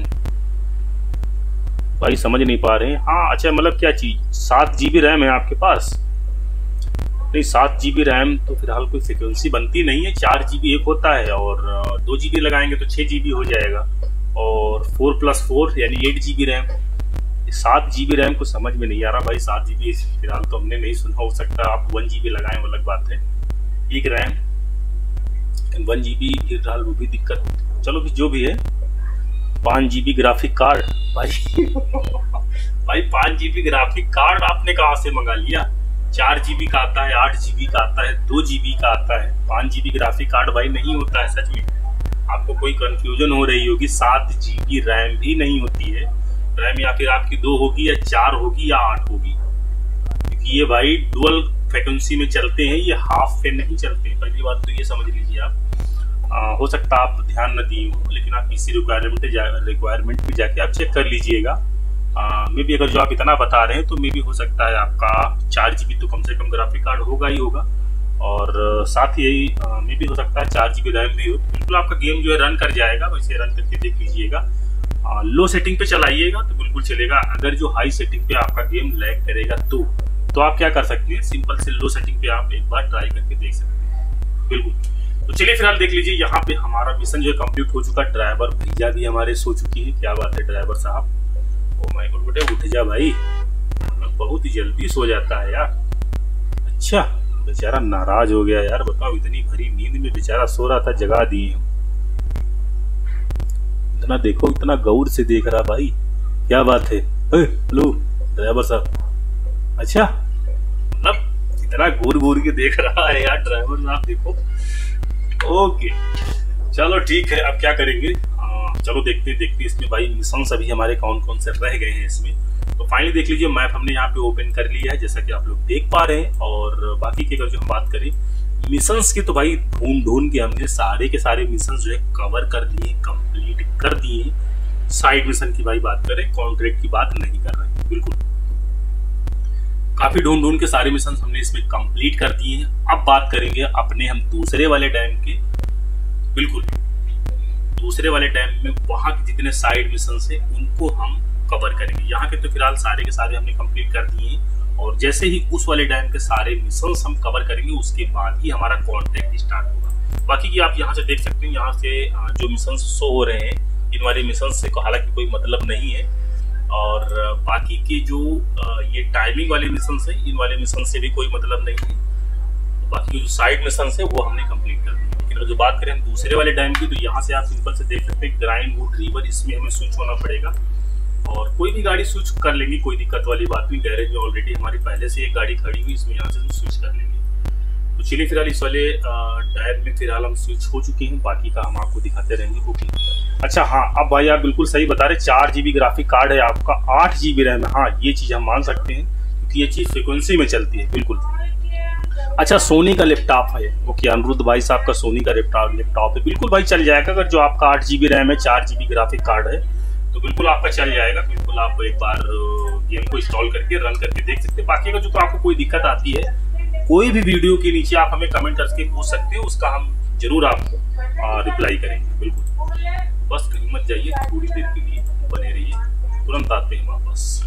भाई समझ नहीं पा रहे हैं। हाँ अच्छा मतलब क्या चीज, 7 GB रैम है आपके पास? नहीं 7 GB रैम तो फिलहाल कोई फ्रिक्वेंसी बनती नहीं है, 4 GB एक होता है, और 2 GB लगाएंगे तो 6 GB हो जाएगा, और 4+4 यानी 8 GB रैम। 7 GB रैम को समझ में नहीं आ रहा भाई, 7 GB फिलहाल तो हमने नहीं सुना, हो सकता है आप 1 GB लगाएं वो अलग बात है। एक रैम 1 GB फिलहाल वो भी दिक्कत। चलो जो भी है, 5 GB ग्राफिक कार्ड भाई भाई 5 GB ग्राफिक कार्ड आपने कहाँ से मंगा लिया? 4 GB का आता है, 8 GB का आता है, 2 GB का आता है, 5 GB ग्राफिक कार्ड भाई नहीं होता है सच में। आपको कोई कंफ्यूजन हो रही होगी, 7 GB रैम भी नहीं होती है। रैम या फिर आपकी 2 होगी या 4 होगी या 8 होगी, क्योंकि ये भाई डुअल फ्रिक्वेंसी में चलते हैं, ये हाफ पे नहीं चलते हैं। पहली बात तो ये समझ लीजिए आप। हो सकता है आप ध्यान न दिए हो, लेकिन आप पीसी रिक्वायरमेंट पे जाके आप चेक कर लीजिएगा। मे भी अगर जो आप इतना बता रहे हैं तो मे भी हो सकता है आपका 4 GB तो कम से कम ग्राफिक कार्ड होगा ही होगा, और साथ ही मे भी हो सकता है 4 GB रैम भी हो। बिल्कुल आपका गेम जो है रन कर जाएगा, वैसे रन करके देख लीजिएगा। लो सेटिंग पे चलाइएगा तो बिल्कुल चलेगा। अगर जो हाई सेटिंग पे आपका गेम लैग करेगा तो आप क्या कर सकते हैं, सिंपल से लो सेटिंग पे आप एक बार ट्राई करके देख सकते हैं। बिल्कुल। तो चलिए फिलहाल देख लीजिए, यहाँ पे हमारा मिशन जो है कंप्लीट हो चुका। ड्राइवर भैया भी हमारे सो चुकी है। क्या बात है ड्राइवर साहब। ओ माय गॉड बेटे उठ जा भाई, बहुत ही जल्दी सो जाता है यार। अच्छा, बेचारा नाराज हो गया यार। बताओ इतनी भरी नींद में बेचारा सो रहा था, जगा दिए हम। इतना देखो, इतना गौर से देख रहा भाई। क्या बात है। हेलो ड्राइवर साहब। अच्छा, मतलब इतना घूर घूर के देख रहा है यार ड्राइवर साहब, देखो। ओके, चलो ठीक है। अब क्या करेंगे, चलो देखते देखते इसमें भाई मिशन अभी हमारे कौन कौन से रह गए हैं इसमें। तो फाइनली देख लीजिए, मैप हमने यहाँ पे ओपन कर लिया है जैसा कि आप लोग देख पा रहे हैं। और बाकी की अगर जो हम बात करें मिशंस की, तो भाई ढूंढ ढूंढ के हमने सारे के सारे मिशन जो है कवर कर दिए, कंप्लीट कर दिए। साइड मिशन की भाई बात करें, कॉन्ट्रैक्ट की बात नहीं कर रहे हैं। बिल्कुल काफी ढूंढ ढूंढ के सारे मिशन हमने इसमें कंप्लीट कर दिए हैं। अब बात करेंगे अपने हम दूसरे वाले डैम के। बिल्कुल दूसरे वाले डैम में वहां के जितने साइड मिशन है उनको हम कवर करेंगे। यहाँ के तो फिलहाल सारे के सारे हमने कंप्लीट कर दिए हैं। और जैसे ही उस वाले डैम के सारे मिशन हम कवर करेंगे उसके बाद ही हमारा कॉन्ट्रैक्ट स्टार्ट होगा। बाकी की आप यहाँ से देख सकते हैं, यहाँ से जो मिशन शो हो रहे हैं इन वाले मिशन से हालांकि कोई मतलब नहीं है। और बाकी के जो ये टाइमिंग वाले मिशन है इन वाले मिशन से भी कोई मतलब नहीं है। तो बाकी जो साइड मिशन है वो हमने कंप्लीट कर दिया। लेकिन जो बात करें हम दूसरे वाले डैम की, तो यहाँ से आप सिंपल से देख सकते हैं ग्राइंडवुड रिवर, इसमें हमें स्विच होना पड़ेगा। और कोई भी गाड़ी स्विच कर लेंगी, कोई दिक्कत वाली बात नहीं। गैरेज में ऑलरेडी हमारी पहले से एक गाड़ी खड़ी हुई, इसमें यहाँ से स्विच कर लेंगे। तो चलिए फिलहाल इस वाले डैम में फिलहाल हम स्विच हो चुके हैं, बाकी का हम आपको दिखाते रहेंगे। ओके, अच्छा हाँ, अब भाई आप बिल्कुल सही बता रहे, 4 GB ग्राफिक कार्ड है आपका, 8 GB रैम है। हाँ ये चीज़ हम मान सकते हैं क्योंकि ये चीज़ फ्रिक्वेंसी में चलती है। बिल्कुल। अच्छा, सोनी का लैपटॉप है। ओके, अनिरुद्ध भाई साहब का सोनी का लैपटॉप है। बिल्कुल भाई चल जाएगा। अगर जो आपका 8 GB रैम है, 4 GB ग्राफिक कार्ड है, तो बिल्कुल आपका चल जाएगा। बिल्कुल आप एक बार गेम को इंस्टॉल करके रन करके देख सकते हैं। बाकी अगर जो तो आपको कोई दिक्कत आती है, कोई भी वीडियो के नीचे आप हमें कमेंट करके पूछ सकते हैं, उसका हम जरूर आपको रिप्लाई करेंगे। बिल्कुल, बस कहीं मत जाइए, थोड़ी देर के लिए बने रहिए, तुरंत आते हैं वापस।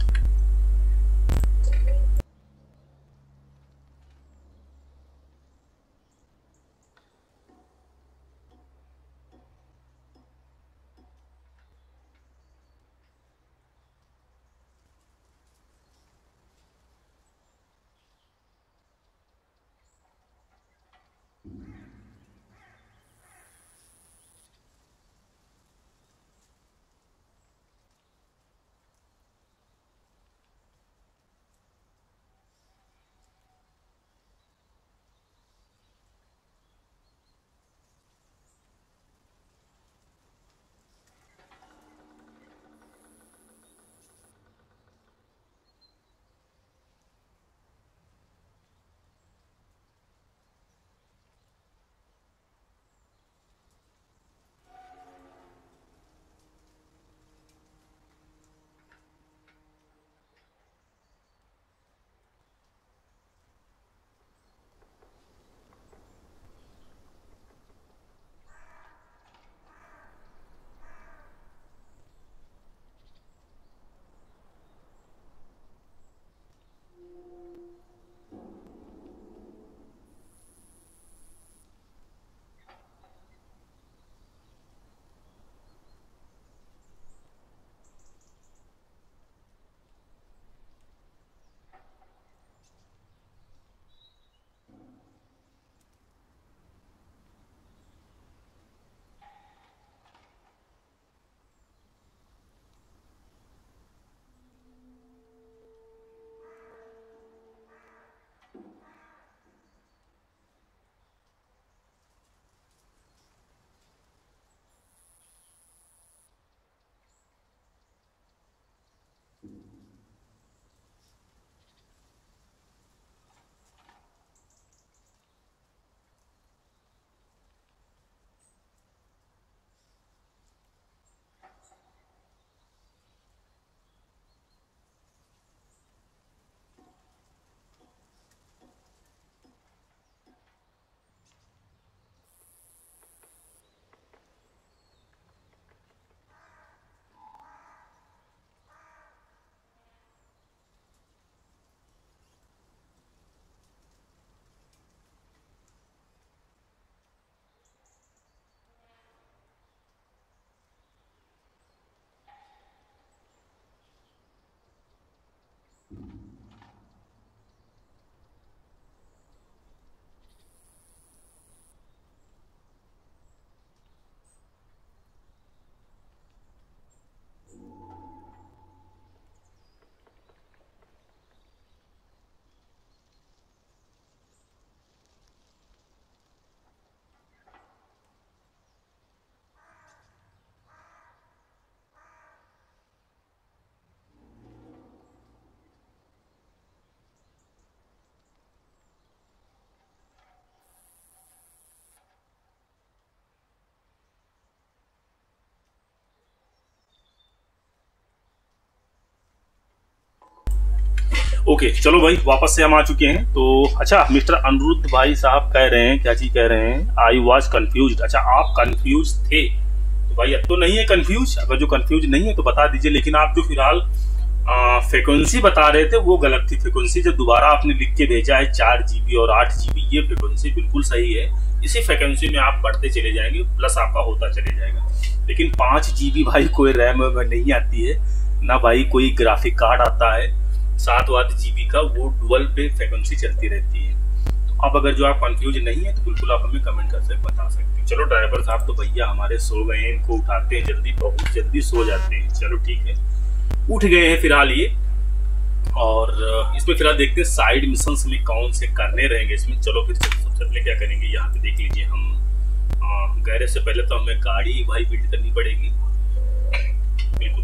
ओके चलो भाई, वापस से हम आ चुके हैं। तो अच्छा, मिस्टर अनिरुद्ध भाई साहब कह रहे हैं, क्या चीज कह रहे हैं, आई वॉज कंफ्यूज। अच्छा, आप कंफ्यूज थे तो भाई अब तो नहीं है कंफ्यूज। अगर जो कंफ्यूज नहीं है तो बता दीजिए, लेकिन आप जो फिलहाल फ्रिक्वेंसी बता रहे थे वो गलत थी। फ्रिक्वेंसी जो दोबारा आपने लिख के भेजा है 4 GB और 8 GB, ये फ्रिक्वेंसी बिल्कुल सही है। इसी फ्रिक्वेंसी में आप बढ़ते चले जाएंगे, प्लस आपका होता चले जाएगा। लेकिन 5 GB भाई कोई रैम नहीं आती है ना भाई, कोई ग्राफिक कार्ड आता है। 7 GB का वो डुअल पे फ्रिक्वेंसी चलती रहती है। तो अब अगर जो आप कंफ्यूज नहीं है तो बिल्कुल आप हमें कमेंट कर सकते, बता सकते हैं। चलो ड्राइवर साहब तो भैया हमारे सो गए हैं, इनको उठाते हैं जल्दी, बहुत जल्दी सो जाते हैं। चलो ठीक है, उठ गए हैं फिलहाल ये। और इसमें फिलहाल देखते हैं साइड मिशंस में कौन से करने रहेंगे इसमें। चलो फिर सबसे पहले क्या करेंगे, यहाँ पे देख लीजिए हम गैरेज से पहले तो हमें गाड़ी भाई बिल्ड करनी पड़ेगी बिल्कुल।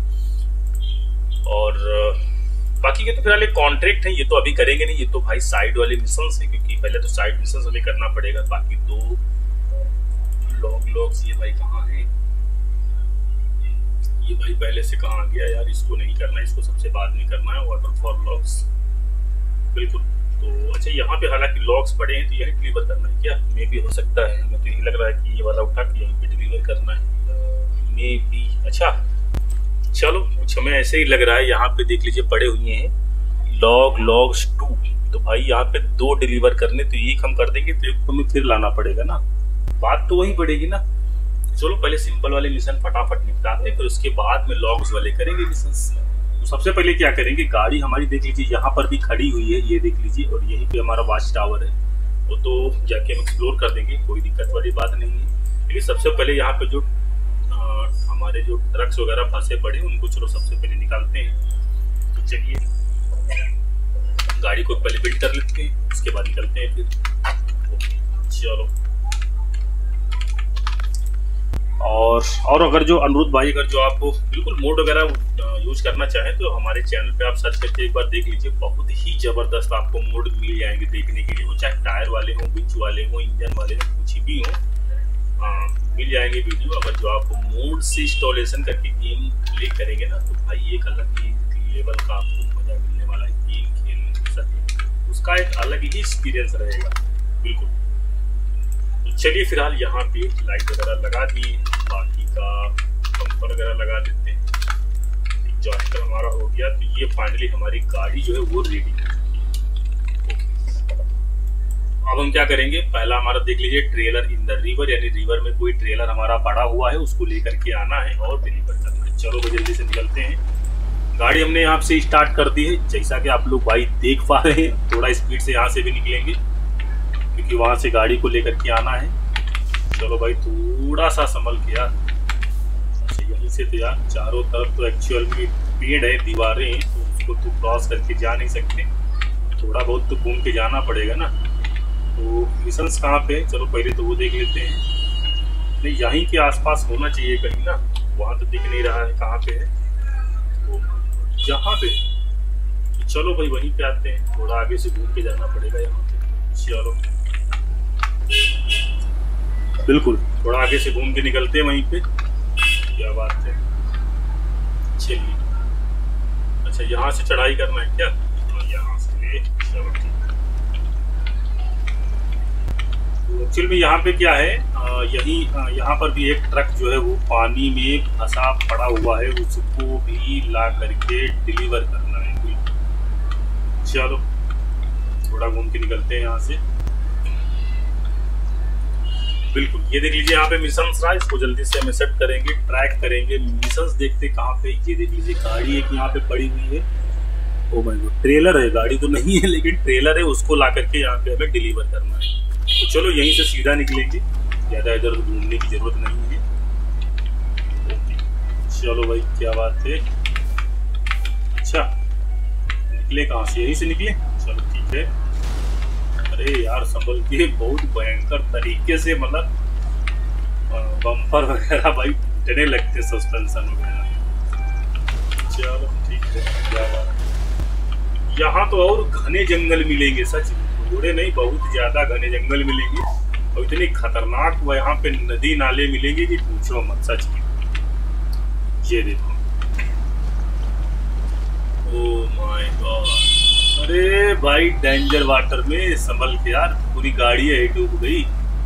और बाकी के तो फिलहाल एक कॉन्ट्रैक्ट है, ये तो अभी करेंगे नहीं, ये तो भाई साइड वाले मिशंस है, क्योंकि पहले तो साइड मिशंस हमें करना पड़ेगा। बाकी 2 लॉग्स ये भाई कहाँ है, ये भाई पहले से कहाँ आ गया यार, इसको नहीं करना, इसको सबसे बाद में करना है। वाटर फॉर लॉग्स बिल्कुल। तो अच्छा, यहाँ पे हालांकि लॉग्स पड़े हैं तो यही डिलीवर करना है क्या, मे भी हो सकता है। हमें तो यही लग रहा है कि ये वाला उठा के यहीं पे डिलीवर करना है, मे भी। अच्छा चलो, कुछ हमें ऐसे ही लग रहा है। यहाँ पे देख लीजिए पड़े हुए हैं लॉग्स 2। तो भाई यहाँ पे 2 डिलीवर करने, तो एक हम कर देंगे तो एक तो हमें फिर लाना पड़ेगा ना, बात तो वही पड़ेगी ना। चलो पहले सिंपल वाले मिशन फटाफट निपटाते हैं, फिर उसके बाद में लॉग्स वाले करेंगे मिशन। तो सबसे पहले क्या करेंगे, गाड़ी हमारी देख लीजिए यहाँ पर भी खड़ी हुई है, ये देख लीजिए, और यहीं पे हमारा वॉच टावर है। वो तो जाके हम एक्सप्लोर कर देंगे, कोई दिक्कत वाली बात नहीं है। लेकिन सबसे पहले यहाँ पे जो हमारे जो ट्रक्स वगैरह फंसे पड़े उनको चलो सबसे पहले निकालते हैं। तो चलिए गाड़ी को पहले बिल्ड कर लेते हैं, उसके बाद निकलते हैं फिर। चलो, और अगर जो अनिरुद्ध भाई, अगर जो आप बिल्कुल मोड वगैरह यूज करना चाहें तो हमारे चैनल पे आप सर्च करके एक बार देख लीजिए, बहुत ही जबरदस्त आपको मोड मिल जाएंगे देखने के लिए। वो चाहे टायर वाले हों, विंच वाले हों, इंजन वाले हों, कुछ भी हो मिल जाएंगे वीडियो। अगर जो आप मोड से इंस्टॉलेशन करके गेम प्ले करेंगे ना, तो भाई एक अलग ही लेवल का आपको मजा मिलने वाला है गेम खेलने में, उसका एक अलग ही एक्सपीरियंस रहेगा बिल्कुल। तो चलिए फिलहाल यहाँ पे लाइट वगैरह लगा दिए, बाकी का बम्पर वगैरह लगा देते हैं। एग्जॉस्टर हमारा हो गया, तो ये फाइनली हमारी गाड़ी जो है वो रेडी है। अब हम क्या करेंगे, पहला हमारा देख लीजिए ट्रेलर इन द रिवर, यानी रिवर में कोई ट्रेलर हमारा पड़ा हुआ है, उसको लेकर के आना है और डिलीवर करना है। चलो भाई जल्दी से निकलते हैं। गाड़ी हमने यहाँ से स्टार्ट कर दी है, जैसा कि आप लोग भाई देख पा रहे हैं। थोड़ा स्पीड से यहाँ से भी निकलेंगे क्योंकि वहां से गाड़ी को लेकर के आना है। चलो भाई थोड़ा सा संभल के यार। अच्छा यहीं से तो यार चारों तरफ तो एक्चुअल में पेड़ है, दीवारें हैं, तो उसको तो क्रॉस करके जा नहीं सकते, थोड़ा बहुत तो घूम के जाना पड़ेगा ना। तो मिशंस कहाँ पे है, चलो पहले तो वो देख लेते हैं। नहीं यहीं के आसपास होना चाहिए कहीं ना, वहाँ तो दिख नहीं रहा है कहाँ पे है, तो यहाँ पे। तो चलो भाई वहीं पे आते हैं, थोड़ा आगे से घूम के जाना पड़ेगा यहाँ पे। चलो बिल्कुल, थोड़ा आगे से घूम के निकलते हैं वहीं पे। क्या बात है, चलिए। अच्छा यहाँ से चढ़ाई करना है क्या, यहाँ से, चलो ठीक। एक्चुअल में यहाँ पे क्या है, यहाँ पर भी एक ट्रक जो है वो पानी में फंसा पड़ा हुआ है, उसको भी ला करके डिलीवर करना है। चलो थोड़ा घूम के निकलते हैं यहाँ से। बिल्कुल ये देख लीजिए यहाँ पे मिशंस रहा, इसको जल्दी से हमें सेट करेंगे, ट्रैक करेंगे। मिशंस देखते कहाँ पे, ये देख लीजिए गाड़ी एक यहाँ पे पड़ी हुई है। ओ माय गॉड, ट्रेलर है, गाड़ी तो नहीं है लेकिन ट्रेलर है, उसको ला करके यहाँ पे हमें डिलीवर करना है। तो चलो यहीं से सीधा निकलेंगे, ज़्यादा इधर घूमने की जरूरत नहीं है। ओके चलो भाई क्या बात है। अच्छा निकले कहाँ से, यहीं से निकले, चलो ठीक है। अरे यार संभल के, बहुत भयंकर तरीके से मतलब बम्पर वगैरह भाई टूटने लगते, सस्पेंशन वगैरह। चलो ठीक है, क्या बात है। यहाँ तो और घने जंगल मिलेंगे, सच थोड़े नहीं बहुत ज्यादा घने जंगल मिलेंगे, और इतनी खतरनाक यहाँ पे नदी नाले मिलेंगे कि पूछो मत, सच में। ये देखो, ओह माय गॉड, अरे भाई डेंजर वाटर में संभल के यार, पूरी गाड़ी है डूब गई।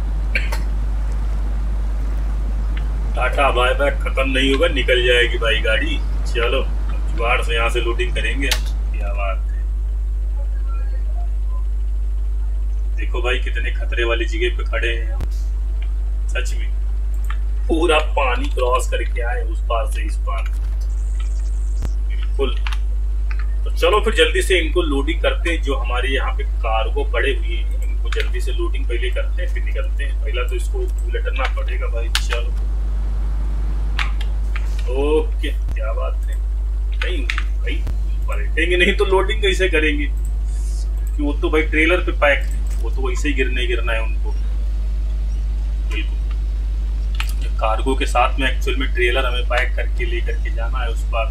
टाटा बाय बाय, खत्म नहीं होगा, निकल जाएगी भाई गाड़ी। चलो जुगाड़ से यहाँ से लोडिंग करेंगे हम। क्या बात है, देखो भाई कितने खतरे वाली जगह पे खड़े हैं हम। सच में पूरा पानी क्रॉस करके आए उस पार से इस पार, बिल्कुल। तो चलो फिर जल्दी से इनको लोडिंग करते हैं। जो हमारे यहाँ पे कार्गो पड़े हुए हैं इनको जल्दी से लोडिंग पहले करते हैं, फिर निकलते हैं। पहला तो इसको उलटना पड़ेगा भाई। चलो ओके, क्या बात है। नहीं भाई पलटेंगे नहीं तो लोडिंग कैसे करेंगे, कि वो तो भाई ट्रेलर पे पैक है, वो तो वैसे ही गिरना है उनको। बिल्कुल, कार्गो के साथ में एक्चुअल में ट्रेलर हमें पैक करके लेकर के जाना है उस पार।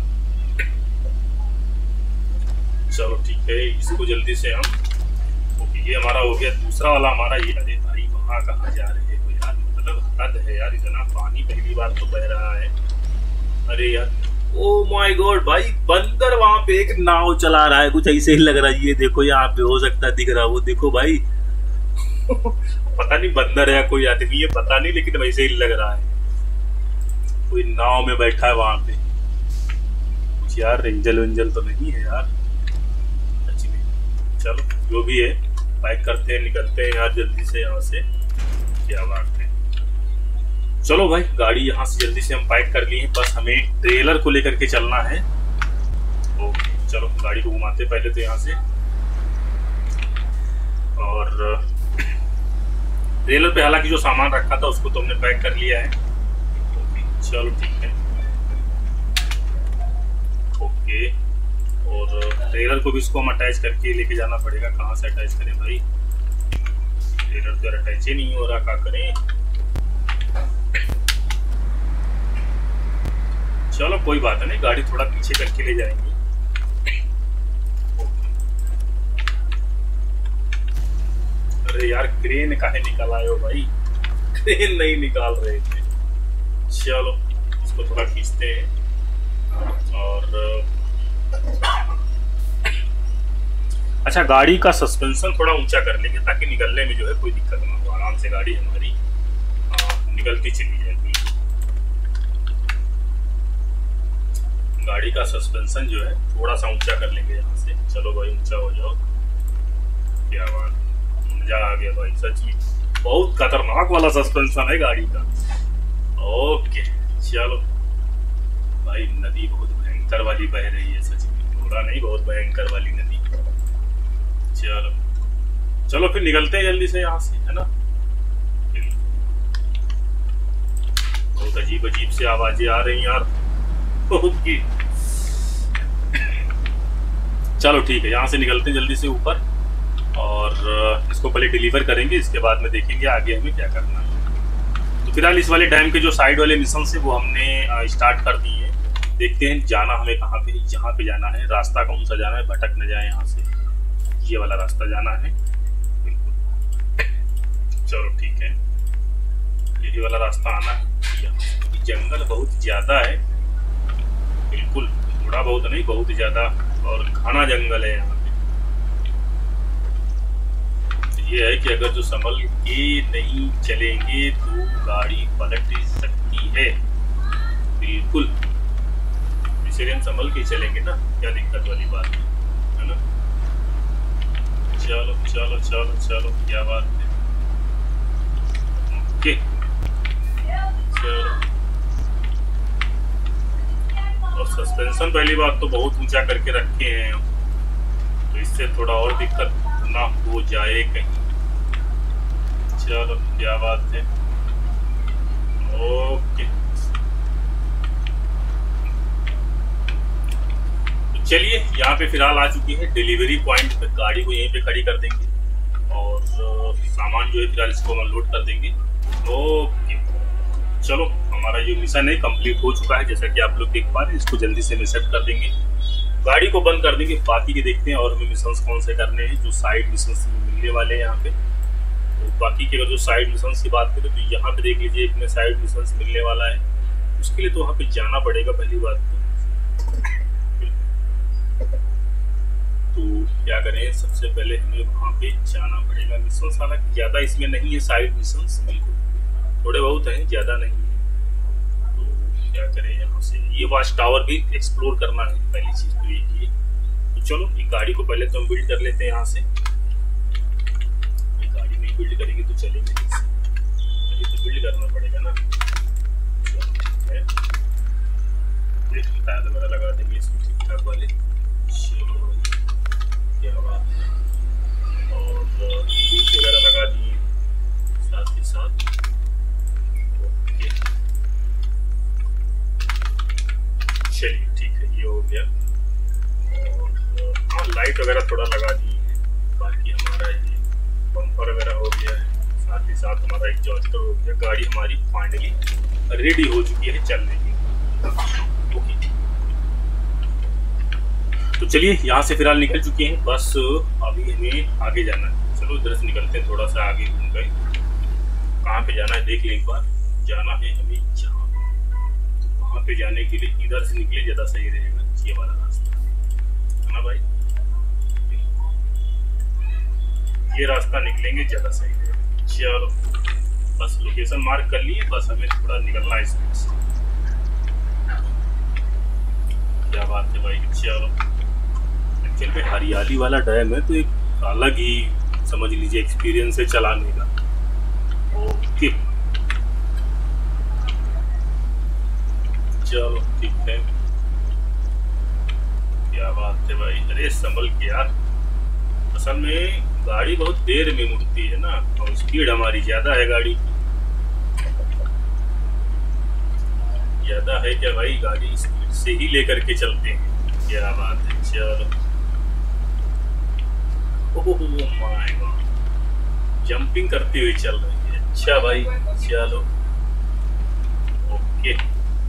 चलो ठीक है, इसको जल्दी से हम, ओके ये हमारा हो गया। दूसरा वाला हमारा ये, अरे भाई वहाँ कहाँ जा रहे हो यार, मतलब हद है यार, इतना पानी पहली बार तो बह रहा है। अरे यार ओ माय गॉड भाई, बंदर वहां पे एक नाव चला रहा है, कुछ ऐसे ही लग रहा है। ये देखो यहाँ पे हो सकता है दिख रहा, वो देखो भाई पता नहीं बंदर है या कोई आदमी है पता नहीं, लेकिन वैसे ही लग रहा है कोई नाव में बैठा है वहां पे। कुछ यार रेंजल वेंजल तो नहीं है यार सच में। चलो जो भी है पैक करते हैं, निकलते हैं यार जल्दी से यहाँ से। क्या बात है, चलो भाई गाड़ी यहाँ से जल्दी से हम पैक कर लिए हैं, बस हमें ट्रेलर को लेकर के चलना है। ओके चलो गाड़ी को घुमाते पहले तो यहाँ से, और ट्रेलर पे हालांकि जो सामान रखा था उसको तो हमने पैक कर लिया है। ओके चलो ठीक है। ओके, और ट्रेलर को भी इसको हम अटैच करके लेके जाना पड़ेगा। कहाँ से अटैच करें भाई, ट्रेलर तो अटैच ही नहीं हो रहा, क्या करें। चलो कोई बात नहीं, गाड़ी थोड़ा पीछे करके ले जाएंगे। अरे यार क्रेन काहे निकाल आए हो भाई, क्रेन नहीं निकाल रहे थे। चलो इसको थोड़ा खींचते हैं, और अच्छा गाड़ी का सस्पेंशन थोड़ा ऊंचा कर लेंगे ताकि निकलने में जो है कोई दिक्कत ना हो, आराम से गाड़ी हमारी निकलती चली जाए। गाड़ी का सस्पेंशन जो है थोड़ा सा ऊंचा कर लेंगे यहाँ से। चलो भाई ऊंचा हो जाओ। क्या बात, मजा आ गया भाई सच में, बहुत खतरनाक वाला सस्पेंशन है गाड़ी का। ओके चलो भाई, नदी बहुत भयंकर वाली बह रही है सच में, थोड़ा नहीं बहुत भयंकर वाली नदी। चलो चलो फिर निकलते हैं जल्दी से यहाँ से, है ना। बहुत अजीब अजीब से आवाजें आ रही यार। ओके चलो ठीक है, यहाँ से निकलते हैं जल्दी से ऊपर, और इसको पहले डिलीवर करेंगे, इसके बाद में देखेंगे आगे हमें क्या करना है। तो फिलहाल इस वाले डैम के जो साइड वाले मिशन से वो हमने स्टार्ट कर दिए हैं। देखते हैं जाना हमें कहाँ पे, यहाँ पे जाना है। रास्ता कौन सा जाना है, भटक न जाए यहाँ से, ये वाला रास्ता जाना है बिल्कुल। चलो ठीक है, यही वाला रास्ता आना है। यहाँ जंगल बहुत ज्यादा है, बिल्कुल थोड़ा बहुत नहीं बहुत ज्यादा, और घना जंगल है यहाँ पे। ये है कि अगर जो संभल के नहीं चलेंगे तो गाड़ी पलट सकती है, बिल्कुल। इसलिए हम संभल के चलेंगे ना, क्या दिक्कत वाली बात है ना। चलो चलो चलो चलो, क्या बात है। ओके चलो, और सस्पेंशन पहली बात तो बहुत ऊंचा करके रखे हैं, तो इससे थोड़ा और दिक्कत ना हो जाए कहीं। चलो क्या बात है। ओके तो चलिए, यहाँ पे फिलहाल आ चुकी है डिलीवरी पॉइंट पे, गाड़ी को यहीं पे खड़ी कर देंगे, और सामान जो है फिलहाल इसको अनलोड कर देंगे। ओके चलो, हमारा ये मिशन है कंप्लीट हो चुका है, जैसा कि आप लोग देख पा रहे हैं। इसको जल्दी से सेट कर देंगे, गाड़ी को बंद कर देंगे, बाकी के देखते हैं और हमें मिशंस कौन से करने हैं जो साइड मिशंस मिलने वाले हैं यहाँ पे। तो बाकी के अगर जो साइड मिशंस की बात करें तो यहाँ पे देख लीजिए एक में साइड मिशंस मिलने वाला है, उसके लिए तो वहाँ पे जाना पड़ेगा पहली बात तो क्या करें, सबसे पहले हमें वहाँ पे जाना पड़ेगा। मिशन हालांकि ज़्यादा इसमें नहीं है, साइड मिशन बिल्कुल थोड़े बहुत हैं, ज़्यादा नहीं है। तो क्या करें, यहाँ से ये वॉच टावर भी एक्सप्लोर करना है, पहली चीज़ तो ये। तो चलो एक गाड़ी को पहले तो हम बिल्ड कर लेते हैं यहाँ से। गाड़ी नहीं बिल्ड करेंगे तो चलेंगे कैसे, पहले तो बिल्ड करना पड़ेगा ना। टायर वगैरह लगा देंगे इसमें ठीक ठाक वाले। चलो क्या बात है, और बीच वगैरह लगा दिए साथ के साथ। ओके चलिए ठीक है, ये हो गया। और हाँ लाइट वगैरह थोड़ा लगा दिए हैं। बाकी हमारा ये बम्पर वगैरह हो गया है, साथ ही साथ हमारा एग्जॉस्टर हो गया। गाड़ी हमारी फाइनली रेडी हो चुकी है चलने की। ओके तो चलिए यहाँ से फिलहाल निकल चुके हैं, बस अभी हमें आगे जाना है। चलो इधर से निकलते हैं, थोड़ा सा आगे घूम गए। कहाँ पे जाना है देख लें एक बार। जाना है हमें जहाँ, वहाँ पे जाने के लिए इधर से निकले ज़्यादा सही रहेगा, ये वाला रास्ता है ना भाई। ये रास्ता निकलेंगे ज़्यादा सही रहेगा। चलो बस लोकेशन मार्क कर लिए, बस हमें थोड़ा निकलना है स्पीड से। क्या बात है भाई। चलो एक्चुअल में हरियाली वाला डैम है, तो एक अलग ही समझ लीजिए एक्सपीरियंस है चलाने का। ओके चलो ठीक है, क्या बात है भाई। अरे संभल के यार, असल में गाड़ी बहुत देर में मुड़ती है ना, और स्पीड हमारी ज़्यादा है, गाड़ी ज़्यादा है क्या भाई, गाड़ी स्पीड से ही लेकर के चलते हैं। क्या बात है। चलो ओह माय गॉड, जंपिंग करती हुई चल रही है। अच्छा भाई चलो ओके।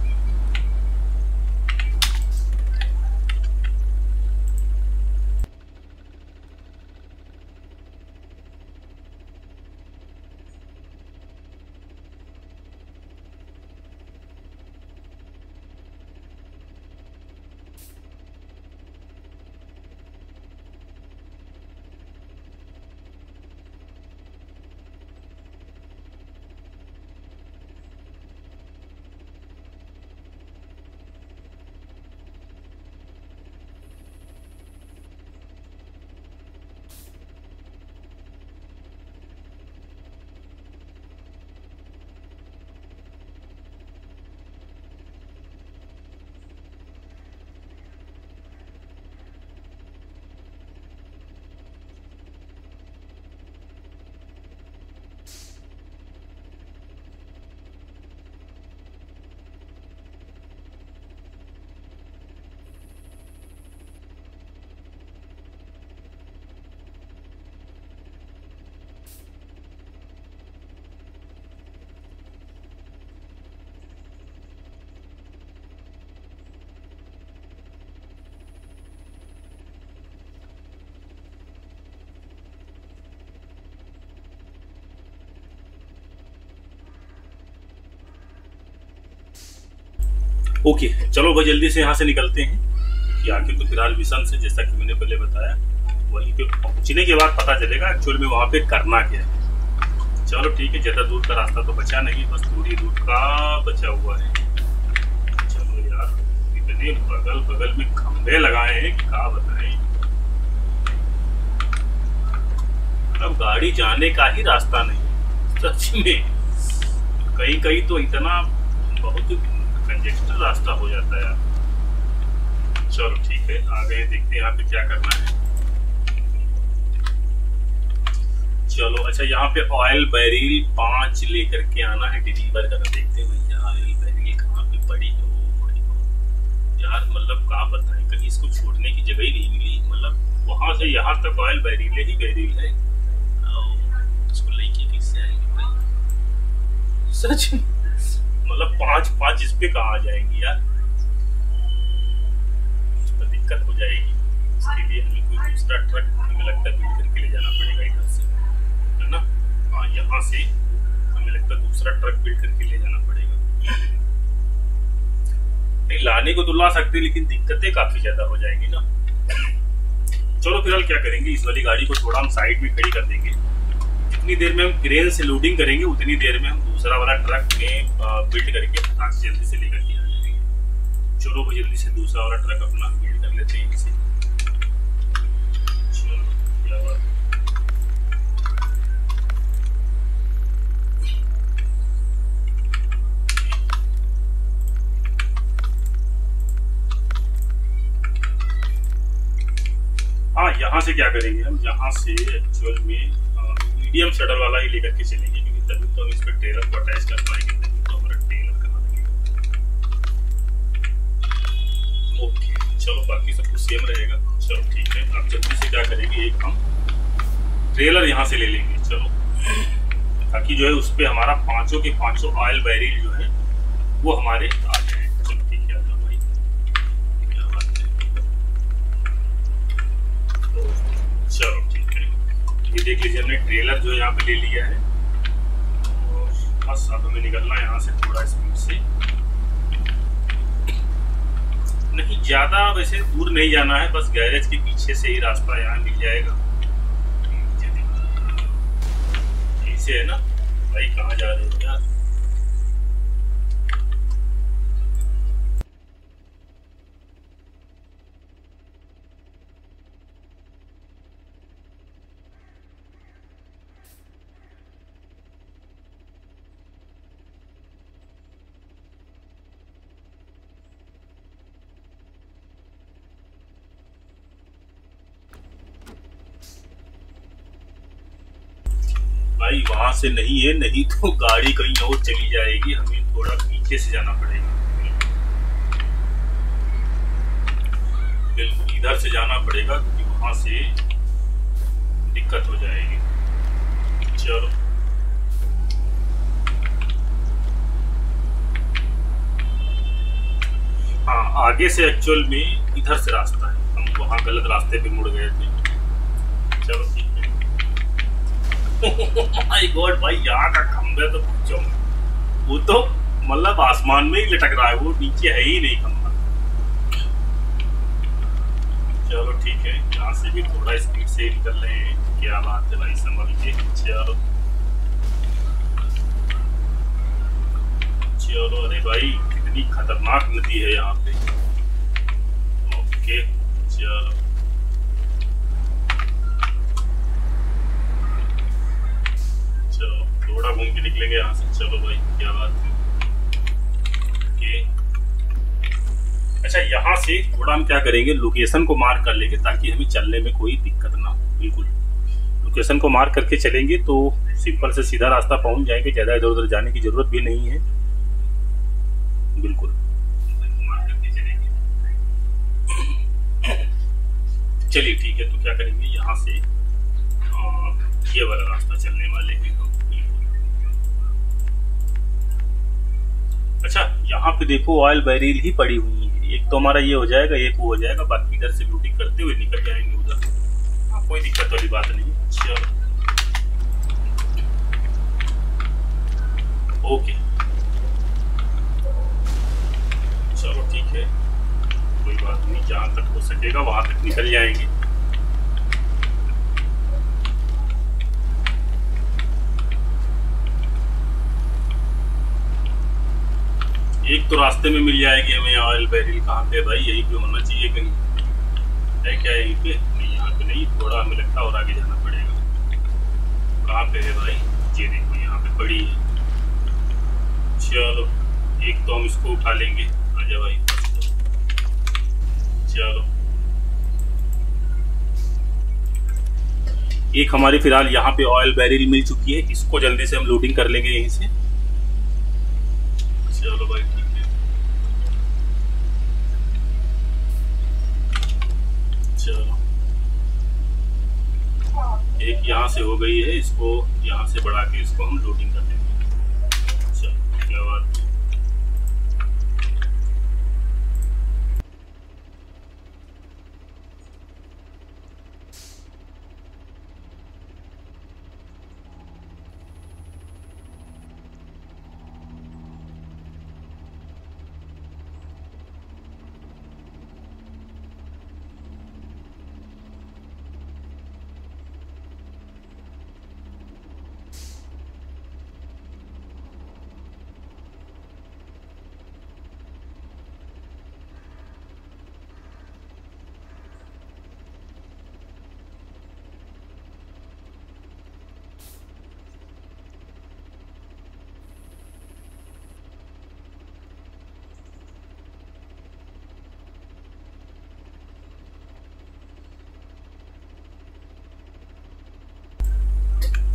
ओके चलो भाई जल्दी से यहाँ से निकलते हैं, कि आगे तो फिलहाल मिशन से जैसा कि मैंने पहले बताया वहीं पे पहुँचने के बाद पता चलेगा एक्चुअल में वहाँ पे करना क्या है। चलो ठीक है, ज़्यादा दूर का रास्ता तो बचा नहीं, बस थोड़ी दूर का बचा हुआ है। चलो यार इतने बगल बगल में खंभे लगाए हैं, क्या बताएं। अब गाड़ी जाने का ही रास्ता नहीं सच में, कहीं कहीं तो इतना बहुत कंजेस्टेड रास्ता हो जाता है यार। चलो ठीक है, आ गए, देखते हैं यहाँ पे क्या करना है। चलो अच्छा, यहाँ पे ऑयल बैरिल 5 लेकर के आना है, डिलीवर करना। देखते हैं भैया ऑयल बैरिल कहाँ पे पड़ी है। यार मतलब क्या बताएं, कहीं इसको छोड़ने की जगह ही नहीं मिली। मतलब वहां से यहाँ तक ऑयल बैरिल ही बैरिल है, इसको लेके किससे आएंगे भाई सच। मतलब 5 इस पे कहाँ जाएंगी यार, इस पर दिक्कत हो जाएगी। इसके लिए हमें कोई दूसरा ट्रक हमें लगता है बिल्ड करके ले जाना पड़ेगा इधर से, है ना। हाँ यहाँ से हमें लगता है दूसरा ट्रक बिल्ड करके ले जाना पड़ेगा। नहीं लाने को तो ला सकते, लेकिन दिक्कतें काफी ज्यादा हो जाएंगी ना। चलो फिलहाल क्या करेंगे, इस वाली गाड़ी को थोड़ा हम साइड में खड़ी कर देंगे। जितनी देर में हम क्रेन से लोडिंग करेंगे उतनी देर में हम दूसरा वाला ट्रक में बिल्ड करके जल्दी से लेकर के आ जाएंगे। चलो भाई जल्दी से दूसरा वाला ट्रक अपना बिल्ड कर लेते हैं इसे। चलो क्या बात। हाँ, यहाँ से क्या करेंगे हम, यहाँ से एक्चुअल में मीडियम शटर वाला ही लेकर के चलेंगे, क्योंकि तभी तो हम इस पर ट्रेलर को अटैच कर पाएंगे, तभी तो हमारा ट्रेलर कहाँ लगेगा। ओके चलो, बाकी सब कुछ सेम रहेगा। चलो ठीक है, अब जल्दी से क्या करेंगे, एक हम ट्रेलर यहाँ से ले लेंगे। चलो, ताकि जो है उस पर हमारा 5 के 5 ऑयल बैरिल जो है वो हमारे आ जाए। चलो ठीक है, भाई क्या बात है। चलो ठीक है, ये देख लीजिए हमने ट्रेलर जो यहाँ पे ले लिया है। और बस अब हमें निकलना है यहाँ से थोड़ा स्पीड से, नहीं ज़्यादा वैसे दूर नहीं जाना है, बस गैरेज के पीछे से ही रास्ता यहाँ मिल जाएगा। ऐसे है ना भाई, कहाँ जा रहे हो यार। भाई वहां से नहीं है, नहीं तो गाड़ी कहीं और चली जाएगी, हमें थोड़ा पीछे से जाना पड़ेगा। बिल्कुल इधर से जाना पड़ेगा, क्योंकि वहां से दिक्कत हो जाएगी। चलो हाँ, आगे से एक्चुअल में इधर से रास्ता है, हम वहां गलत रास्ते पे मुड़ गए थे। चलो ठीक है। माय गॉड भाई, यहाँ का खंभे तो पूछो, वो तो मतलब आसमान में ही लटक रहा है, वो नीचे है ही नहीं खंभा। चलो ठीक है, यहाँ से भी थोड़ा स्पीड से निकल रहे हैं। क्या बात है भाई, संभल के। चलो चलो, अरे भाई कितनी खतरनाक नदी है यहाँ पे। ओके चलो, चलो थोड़ा घूम के निकलेंगे यहाँ से। चलो भाई क्या बात है। ओके अच्छा, यहाँ से थोड़ा हम क्या करेंगे, लोकेशन को मार्क कर लेंगे, ताकि हमें चलने में कोई दिक्कत ना हो। बिल्कुल लोकेशन को मार्क करके चलेंगे तो सिंपल से सीधा रास्ता पहुंच जाएंगे, ज़्यादा इधर उधर जाने की जरूरत भी नहीं है। बिल्कुल मार्क करके चलेंगे। चलिए ठीक है, तो क्या करेंगे, यहाँ से ये वाला रास्ता चलने वाले हैं हम। अच्छा, यहाँ पे देखो ऑयल बैरिल ही पड़ी हुई है, एक तो हमारा ये हो जाएगा, एक वो हो जाएगा, बाकी इधर से लूटिंग करते हुए निकल जाएंगे उधर। कोई दिक्कत वाली बात नहीं। चलो ओके, चलो ठीक है, कोई बात नहीं, जहाँ तक हो सकेगा वहां तक निकल जाएंगे। एक तो रास्ते में मिल जाएगी हमें ऑयल बैरिल, कहाँ पे भाई, यहीं पे होना चाहिए कहीं, है क्या यहीं पे? नहीं यहाँ पे नहीं, थोड़ा हमें लगता है और आगे जाना पड़ेगा। कहाँ पे है भाई, ये देखो यहाँ पे पड़ी है। चलो एक तो हम इसको उठा लेंगे, आजा भाई। चलो एक हमारी फिलहाल यहाँ पे ऑयल बैरिल मिल चुकी है, इसको जल्दी से हम लोडिंग कर लेंगे यहीं से। चलो भाई ठीक है, चलो एक यहाँ से हो गई है, इसको यहाँ से बढ़ा के इसको हम लोडिंग कर देंगे। चलो क्या बात है।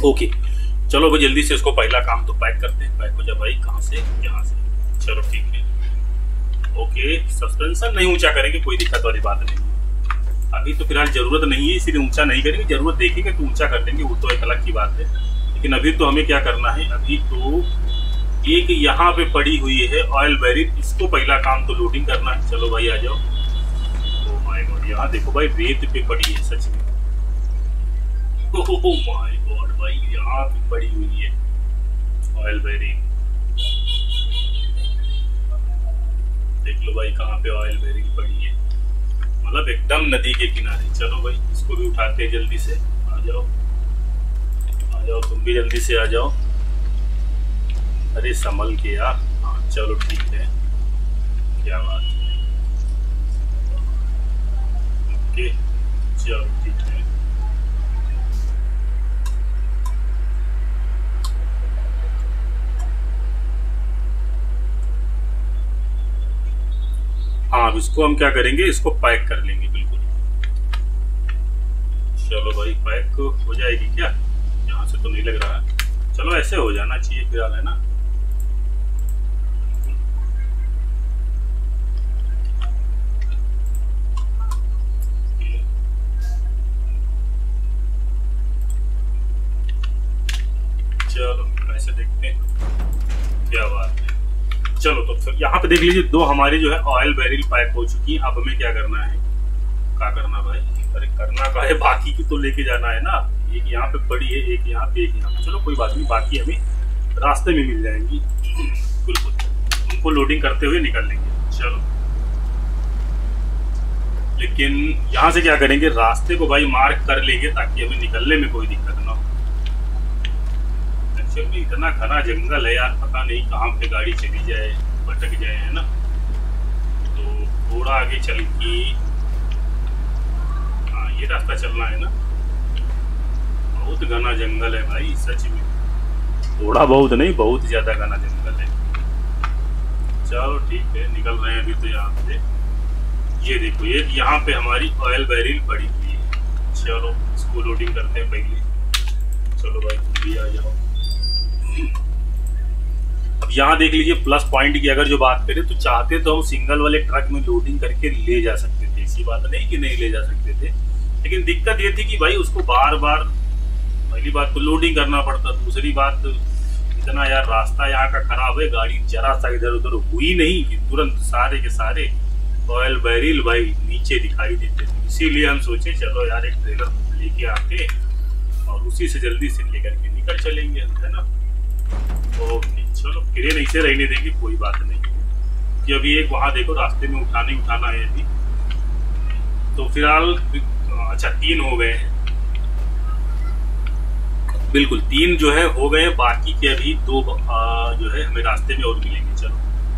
ओके चलो भाई जल्दी से इसको पहला काम तो पैक करते हैं। पैक हो जा भाई, कहाँ से, यहाँ से। चलो ठीक है, ओके। सस्पेंशन नहीं ऊंचा करेंगे, कोई दिक्कत वाली बात नहीं है। अभी तो फिलहाल जरूरत नहीं है, इसीलिए ऊंचा नहीं करेंगे। जरूरत देखेंगे तो ऊंचा कर देंगे, वो तो एक अलग की बात है। लेकिन अभी तो हमें क्या करना है, अभी तो एक यहाँ पे पड़ी हुई है ऑयल बैरिल, इसको पहला काम तो लोडिंग करना है। चलो भाई आ जाओ। ओह माय गॉड, यहाँ देखो भाई रेत पे पड़ी है सच में। ओह माय गॉड भाई, यहाँ पे पड़ी हुई है ऑयल बैरिल। देख लो भाई कहाँ पे ऑयल बैरिल पड़ी है, मतलब एकदम नदी के किनारे। चलो भाई इसको भी उठाते हैं जल्दी से। आ जाओ आ जाओ, तुम भी जल्दी से आ जाओ। अरे संभल के यार। हाँ चलो ठीक है, क्या बात है। ओके चलो ठीक है। हाँ अब इसको हम क्या करेंगे, इसको पैक कर लेंगे बिल्कुल। चलो भाई पैक हो जाएगी क्या, यहाँ से तो नहीं लग रहा है। चलो ऐसे हो जाना चाहिए फिलहाल, है ना। चलो ऐसे देखते हैं, क्या बात है। चलो तो फिर यहाँ पे देख लीजिए, दो हमारी जो है ऑयल बैरिल पैक हो चुकी है। अब हमें क्या करना है, क्या करना भाई, अरे करना का है, बाकी की तो लेके जाना है ना। एक यहाँ पे पड़ी है, एक यहाँ पे, एक यहाँ पे। चलो कोई बात नहीं, बाकी हमें रास्ते में मिल जाएंगी बिल्कुल, उनको लोडिंग करते हुए निकल लेंगे। चलो लेकिन यहाँ से क्या करेंगे, रास्ते को भाई मार्क कर लेंगे ताकि हमें निकलने में कोई दिक्कत ना हो। एक्चुअली इतना घना जंगल है यार, पता नहीं कहाँ पे गाड़ी चली जाए, भटक जाए, है ना। तो थोड़ा आगे चल के, हाँ ये रास्ता चलना है ना। बहुत घना जंगल है भाई सच में, थोड़ा बहुत नहीं, बहुत ज्यादा घना जंगल है। चलो ठीक है, निकल रहे हैं अभी तो यहाँ से। ये देखो ये यहाँ पे हमारी ऑयल बैरिल पड़ी हुई है। चलो इसको लोडिंग करते हैं पहले। चलो भाई तुम भी आ जाओ। अब यहाँ देख लीजिए प्लस पॉइंट की अगर जो बात करें तो चाहते तो हम सिंगल वाले ट्रक में लोडिंग करके ले जा सकते थे, ऐसी बात नहीं कि नहीं ले जा सकते थे। लेकिन दिक्कत ये थी कि भाई उसको बार बार, पहली बात तो लोडिंग करना पड़ता, दूसरी बात इतना यार रास्ता यहाँ का खराब है, गाड़ी जरा सा इधर उधर हुई नहीं कि तुरंत सारे के सारे ऑयल बैरिल भाई नीचे दिखाई देते थे। इसीलिए हम सोचे चलो यार एक ट्रेलर लेके आके और उसी से जल्दी से लेकर के निकल चलेंगे, है ना। ओके चलो क्रेन ऐसे रहने देंगे, कोई बात नहीं कि अभी एक वहां देखो रास्ते में उठाना है अभी तो। फिलहाल अच्छा 3 हो गए हैं, बिल्कुल 3 जो है हो गए, बाकी के अभी 2 जो है हमें रास्ते में और मिलेंगे। चलो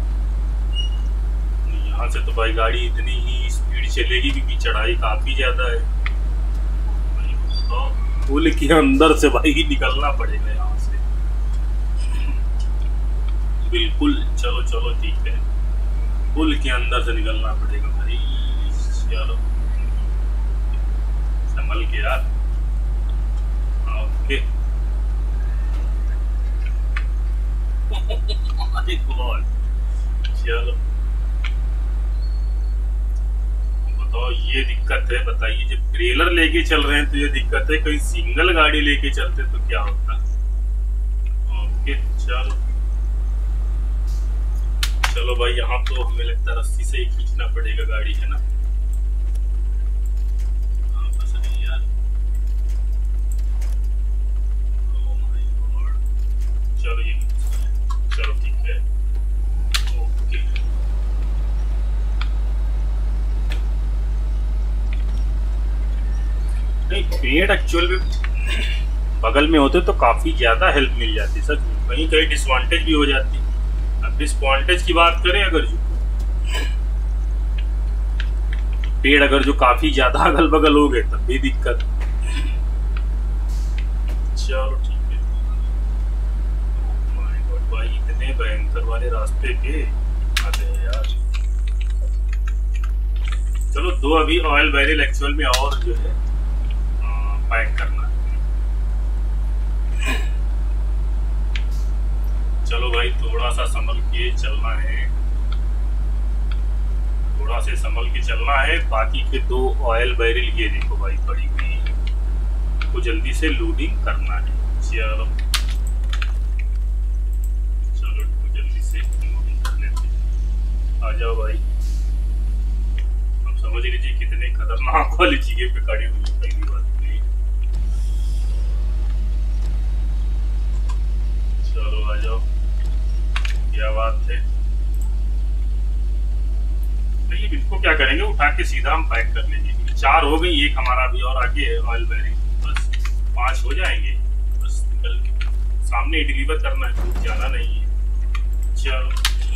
यहाँ से तो भाई गाड़ी इतनी ही स्पीड चलेगी क्योंकि चढ़ाई काफी ज्यादा है। पुल के अंदर से भाई निकलना पड़ेगा यहाँ से बिल्कुल। चलो चलो ठीक है, पुल के अंदर से निकलना पड़ेगा भाई। चलो संभल के यार। ओके चलो बताओ, ये दिक्कत है। बताइए जब ट्रेलर लेके चल रहे हैं तो ये दिक्कत है, कहीं सिंगल गाड़ी लेके चलते तो क्या होता। ओके चलो चलो भाई, यहाँ तो हमें लगता है रस्सी से ही खींचना पड़ेगा गाड़ी, है ना। बस नहीं यार, ओह माय गॉड। चलो ये चलो ठीक है, ओके नहीं पेड़ एक्चुअल में बगल में होते तो काफी ज्यादा हेल्प मिल जाती सच में, कहीं कहीं डिसवांटेज भी हो जाती। अब डिसवांटेज की बात करें, अगर जो पेड़ अगर जो काफी ज्यादा अगल बगल हो गए तब भी दिक्कत। चलो ठीक है, माय गॉड भाई इतने भयंकर वाले रास्ते पे आते हैं यार। चलो 2 अभी ऑयल बैरिल एक्चुअल में और जो है पैक करना है। के चलना है, थोड़ा से संभल के चलना है। बाकी के 2 ऑयल बैरल ये देखो भाई पड़ी हुई है, तो जल्दी से लोडिंग करना है। चलो चलो जल्दी से लोडिंग कर लेते हैं। आ जाओ भाई, अब समझ लीजिए कितने खतरनाक वाली जगह पे खड़ी हुई है। पहली बात नहीं, चलो आ जाओ, क्या बात है। इसको क्या करेंगे, उठा के सीधा हम पैक कर लेंगे। 4 हो गई, एक हमारा भी और आगे है ऑयल बैरिंग, बस 5 हो जाएंगे। बस निकल के सामने ही डिलीवर करना है, कुछ ज्यादा नहीं है। चलो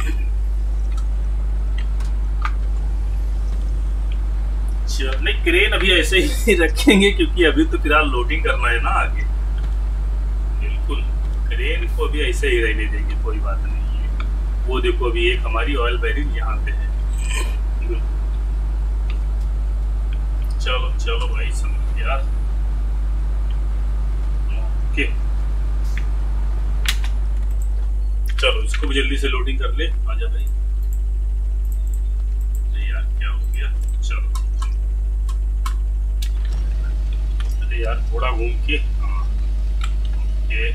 चलो, नहीं क्रेन अभी ऐसे ही रखेंगे क्योंकि अभी तो फिलहाल लोडिंग करना है ना आगे। बिल्कुल क्रेन को भी ऐसे ही रहने देंगे, कोई बात नहीं है। वो देखो अभी एक हमारी ऑयल बैरिंग यहाँ पे है। चलो चलो भाई समझ यार, ओके। चलो इसको भी जल्दी से लोडिंग कर ले। आजा भाई, यार क्या हो गया। चलो अरे यार थोड़ा घूम के, हाँ ओके।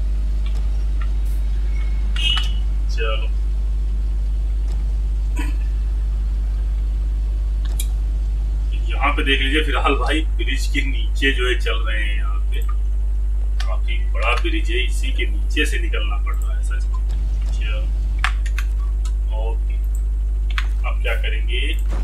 चलो यहाँ पे देख लीजिए फिलहाल भाई, ब्रिज के नीचे जो है चल रहे हैं। यहाँ पे काफी बड़ा ब्रिज है, इसी के नीचे से निकलना पड़ रहा है सच में। ओके, अब क्या करेंगे,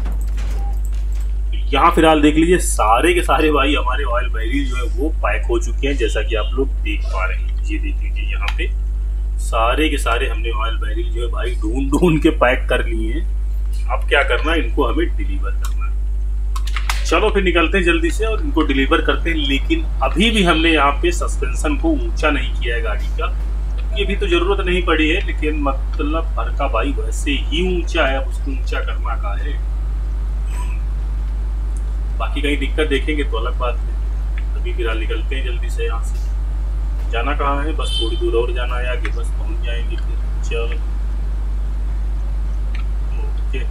यहाँ फिलहाल देख लीजिए सारे के सारे भाई हमारे ऑयल बैरल जो है वो पैक हो चुके हैं, जैसा कि आप लोग देख पा रहे हैं। ये देख लीजिए यहाँ पे सारे के सारे हमने ऑयल बैरल जो है भाई ढूंढ के पैक कर लिए हैं। अब क्या करना है, इनको हमें डिलीवर करना है। चलो फिर निकलते हैं जल्दी से और इनको डिलीवर करते हैं। लेकिन अभी भी हमने यहाँ पे सस्पेंशन को ऊंचा नहीं किया है गाड़ी का, ये भी तो जरूरत नहीं पड़ी है, लेकिन मतलब भर का भाई वैसे ही ऊंचा है, अब उसको ऊंचा करना का है। बाकी कहीं दिक्कत देखेंगे तो अलग बात है। अभी फिलहाल निकलते हैं जल्दी से यहाँ से। जाना कहाँ है, बस थोड़ी दूर और जाना है आगे, बस पहुंच जाएंगे फिर। चलो ओके,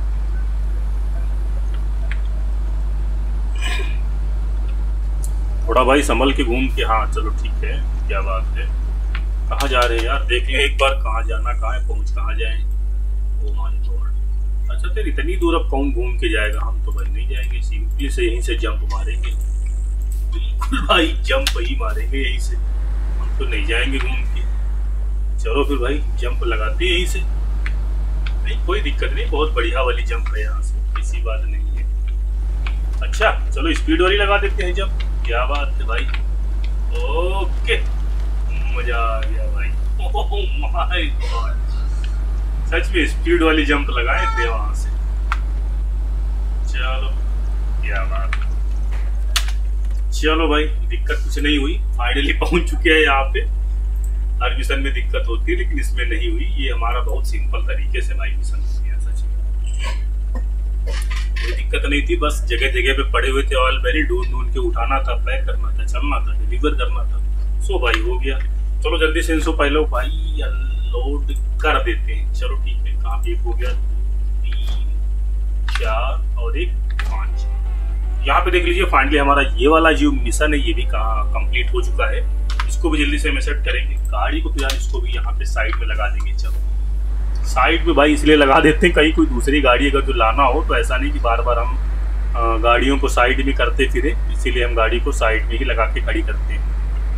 थोड़ा भाई संभल के घूम के। हाँ चलो ठीक है, क्या बात है। कहाँ जा रहे हैं यार, देख लें एक बार कहाँ जाना, कहाँ है, पहुँच कहाँ जाए। ओ माय गॉड, अच्छा फिर इतनी दूर अब कौन घूम के जाएगा, हम तो भाई नहीं जाएंगे, सिंपली से यहीं से जंप मारेंगे। बिल्कुल भाई जंप ही मारेंगे यहीं से, हम तो नहीं जाएंगे घूम के। चलो फिर भाई जंप लगाते हैं यहीं से, नहीं कोई दिक्कत नहीं, बहुत बढ़िया वाली जंप है यहाँ से, किसी बात नहीं है। अच्छा चलो स्पीड वाली लगा देते हैं जंप, क्या बात है भाई। ओके, मजा आ गया भाई। ओह माय गॉड, सच में स्पीड वाली जंप लगाए थे वहां से। चलो क्या बात, चलो भाई दिक्कत कुछ नहीं हुई, फाइनली पहुंच चुके हैं यहाँ पे। हर मिशन में दिक्कत होती है लेकिन इसमें नहीं हुई, ये हमारा बहुत सिंपल तरीके से भाई मिशन हो गया। सच में कोई दिक्कत नहीं थी, बस जगह जगह पे पड़े हुए थे ऑयल बैरल, ढूंढ के उठाना था, पैक करना था, चलना था, डिलीवर करना था। सो भाई हो गया। चलो जल्दी से इनको पहले भाई अनलोड कर देते हैं। चलो ठीक है, कहाँ पे हो गया, 3 4 और 1 5। यहाँ पे देख लीजिए फाइनली हमारा ये वाला जो मिशन है ये भी कंप्लीट हो चुका है। इसको भी जल्दी से हम सेट करेंगे। गाड़ी को फिलहाल इसको भी यहाँ पे साइड में लगा देंगे। चलो साइड में भाई इसलिए लगा देते हैं, कहीं कोई दूसरी गाड़ी अगर जो लाना हो तो ऐसा नहीं कि बार बार हम गाड़ियों को साइड में करते फिरे, इसीलिए हम गाड़ी को साइड में ही लगा के खड़ी करते हैं।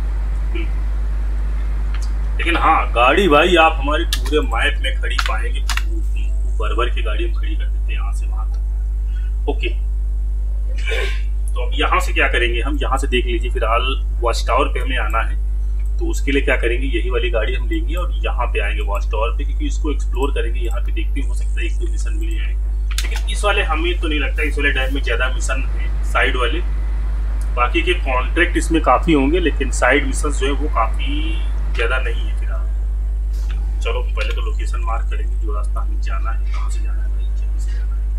लेकिन हाँ गाड़ी भाई आप हमारे पूरे मैप में खड़ी पाएंगे, भर भर की गाड़ी हम खड़ी कर देते हैं यहाँ से वहां तक। ओके, तो अब यहाँ से क्या करेंगे, हम यहाँ से देख लीजिए फिलहाल वॉच टावर पे हमें आना है, तो उसके लिए क्या करेंगे, यही वाली गाड़ी हम लेंगे और यहाँ पे आएंगे वॉच टावर पे, क्योंकि इसको एक्सप्लोर करेंगे। यहाँ पे देखते हो सकता है 1-2 मिशन मिल जाए, लेकिन इस वाले हमें तो नहीं लगता, इस वाले टाइम में ज्यादा मिशन है साइड वाले। बाकी के कॉन्ट्रैक्ट इसमें काफी होंगे, लेकिन साइड मिशन जो है वो काफी ज्यादा नहीं है फिलहाल। चलो पहले तो लोकेशन मार्क करेंगे, जो रास्ता हमें जाना है, कहाँ से जाना है भाई, जल्दी से जाना है।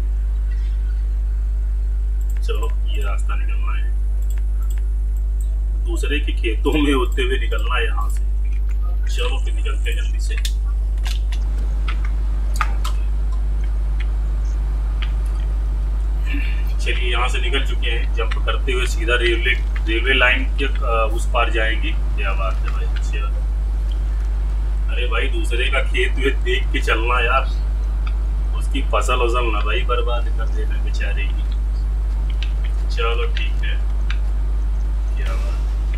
चलो ये रास्ता निकलना है, दूसरे के खेतों में होते हुए निकलना है यहाँ से। चलो फिर निकलते हैं जल्दी से। चलिए यहाँ से निकल चुके हैं, जंप करते हुए सीधा रेलवे लाइन के उस पार जाएंगे। क्या बात है भाई, अच्छा। अरे भाई दूसरे का खेत वेत देख के चलना यार, उसकी फसल वसल ना भाई बर्बाद कर देना बेचारे की। चलो ठीक है, क्या बात।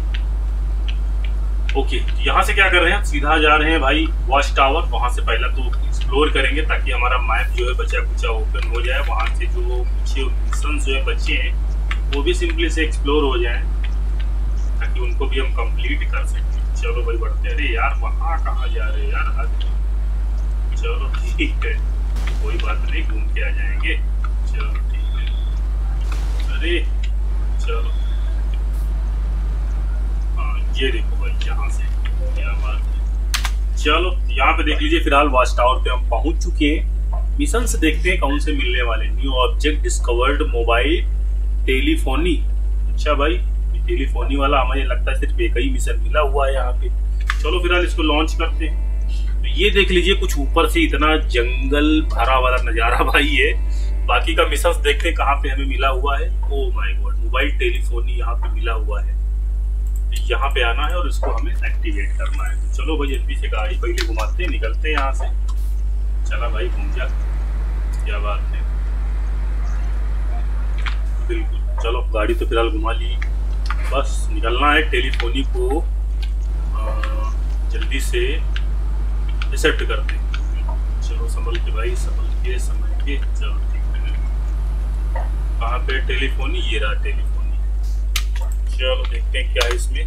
ओके, यहाँ से क्या कर रहे हैं, सीधा जा रहे हैं भाई वॉच टावर। वहाँ से पहले तो एक्सप्लोर करेंगे ताकि हमारा मैप जो है बचा कुचा ओपन हो जाए। वहाँ से जो पीछे मिशन जो है बच्चे हैं वो भी सिंपली से एक्सप्लोर हो जाए ताकि उनको भी हम कंप्लीट कर सकें। चलो भाई बढ़ते हैं। अरे यार वहाँ कहाँ जा रहे हैं यार, चलो ठीक है कोई बात नहीं, घूम के आ जाएंगे। चलो ठीक है, अरे चलो ये देखो भाई यहाँ से, क्या बात है। चलो यहाँ पे देख लीजिए, फिलहाल वॉच टावर पे हम पहुंच चुके हैं। मिशन से देखते हैं कौन से मिलने वाले। New object discovered, mobile telephony. अच्छा भाई टेलीफोनी वाला हमें लगता है सिर्फ एक ही मिशन मिला हुआ है यहाँ पे। चलो फिलहाल इसको लॉन्च करते हैं। तो ये देख लीजिए कुछ ऊपर से इतना जंगल भरा वाला नजारा भाई है। बाकी का मिशन देखते हैं कहाँ पे हमें मिला हुआ है। Oh my God, mobile telephony यहाँ पे मिला हुआ है। यहाँ पे आना है और इसको हमें एक्टिवेट करना है। तो चलो भाई जल्दी से गाड़ी पहले घुमाते हैं, निकलते हैं यहाँ से। चला भाई घूम जा, क्या बात है, बिल्कुल। चलो गाड़ी तो फिलहाल घुमा ली, बस निकलना है। टेलीफोनी को जल्दी से रिसेट करते हैं। चलो संभल के भाई, संभल के। चलो ठीक है, कहाँ पे टेलीफोनी, ये रहा टेलीफोनी। चलो देखते हैं क्या है इसमें।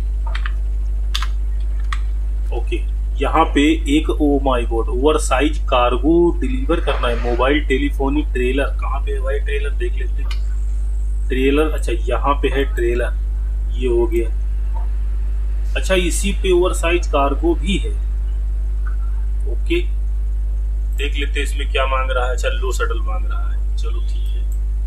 ओके, यहाँ पे एक oh my God over size cargo deliver करना है। मोबाइल टेलीफोनी ट्रेलर कहाँ पे है भाई, ट्रेलर देख लेते हैं। ट्रेलर, अच्छा यहाँ पे है ट्रेलर, ये हो गया। अच्छा इसी पे ओवर साइज कार्गो भी है। ओके देख लेते हैं इसमें क्या मांग रहा है। अच्छा लो शटल मांग रहा है, चलो ठीक है।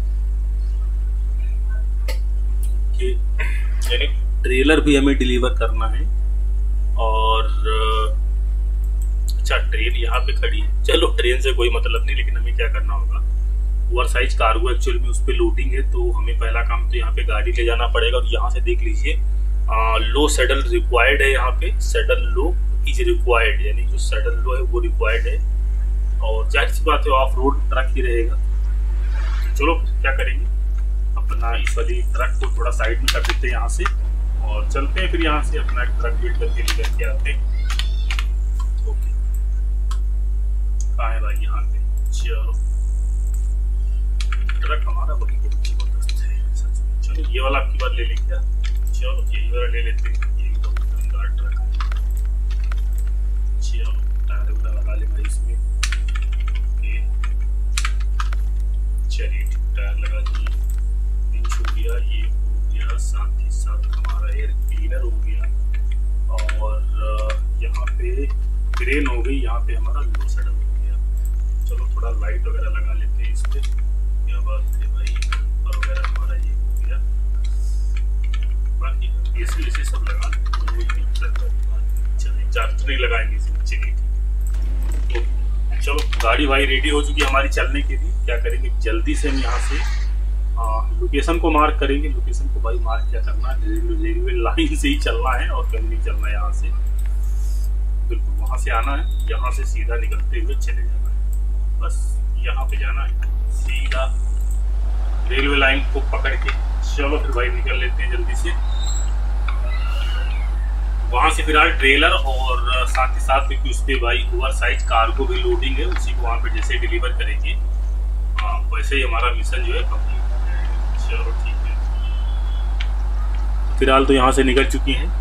यानी ट्रेलर भी हमें डिलीवर करना है। और अच्छा ट्रेन यहाँ पे खड़ी है, चलो ट्रेन से कोई मतलब नहीं, लेकिन हमें क्या करना होगा, ओवर साइज कार्गो एक्चुअल में उस पर लोडिंग है। तो हमें पहला काम तो यहाँ पे गाड़ी ले जाना पड़ेगा। और यहाँ से देख लीजिए लो सेडल रिक्वायर्ड है। यहाँ पे सेडल लो इज रिक्वायर्ड, यानी जो सेडल लो है वो रिक्वायर्ड है। और जाहिर सी बात है ऑफ रोड ट्रक ही रहेगा। तो चलो क्या करेंगे, अपना इस वाली ट्रक को थोड़ा साइड में कर देते हैं यहाँ से और चलते हैं। फिर यहाँ से अपना ट्रक वेट करके लेकर के आते हैं। ओके कहाँ है भाई, यहाँ पे। चलो ट्रक हमारा बड़ी जबरदस्त है सच में। चलो ये वाला आपकी बात ले लें क्या, चलो यही वाला ले लेते हैं, यही तो दमदार ट्रक है। चलो टायर वगैरह लगा ले भाई इसमें। ओके चलिए टायर लगा दिए, हो गया, ये हो गया, साथ ही साथ हमारा एयर क्लीनर हो गया। और यहाँ पे क्रेन हो गई, यहाँ पे हमारा लो सेटअप हो गया। चलो थोड़ा लाइट वगैरह लगा लेते हैं इस पे, क्या बात है भाई। और वगैरह हमारा ये हो गया, बाकी एसी सब लगा चलिए, चार्ज नहीं लगाएंगे इसमें। चलिए ठीक, तो चलो गाड़ी भाई रेडी हो चुकी है हमारी चलने के लिए। क्या करेंगे, जल्दी से हम यहाँ से लोकेशन को मार्क करेंगे। लोकेशन को भाई मार्क क्या करना है, रेलवे लाइन से ही चलना है और कहीं नहीं चलना है। यहाँ से बिल्कुल वहाँ से आना है, यहाँ से सीधा निकलते हुए चले जाना है। बस यहाँ पे जाना है सीधा रेलवे लाइन को पकड़ के। चलो फिर भाई निकल लेते हैं जल्दी से। वहाँ से फिलहाल ट्रेलर और साथ ही साथ क्योंकि उस पर भाई ओवर साइज कार्गो भी लोडिंग है, उसी को वहाँ पे जैसे डिलीवर करेंगे वैसे ही हमारा मिशन जो है कंप्लीट। चलो ठीक है, फिलहाल तो यहाँ से निकल चुकी हैं।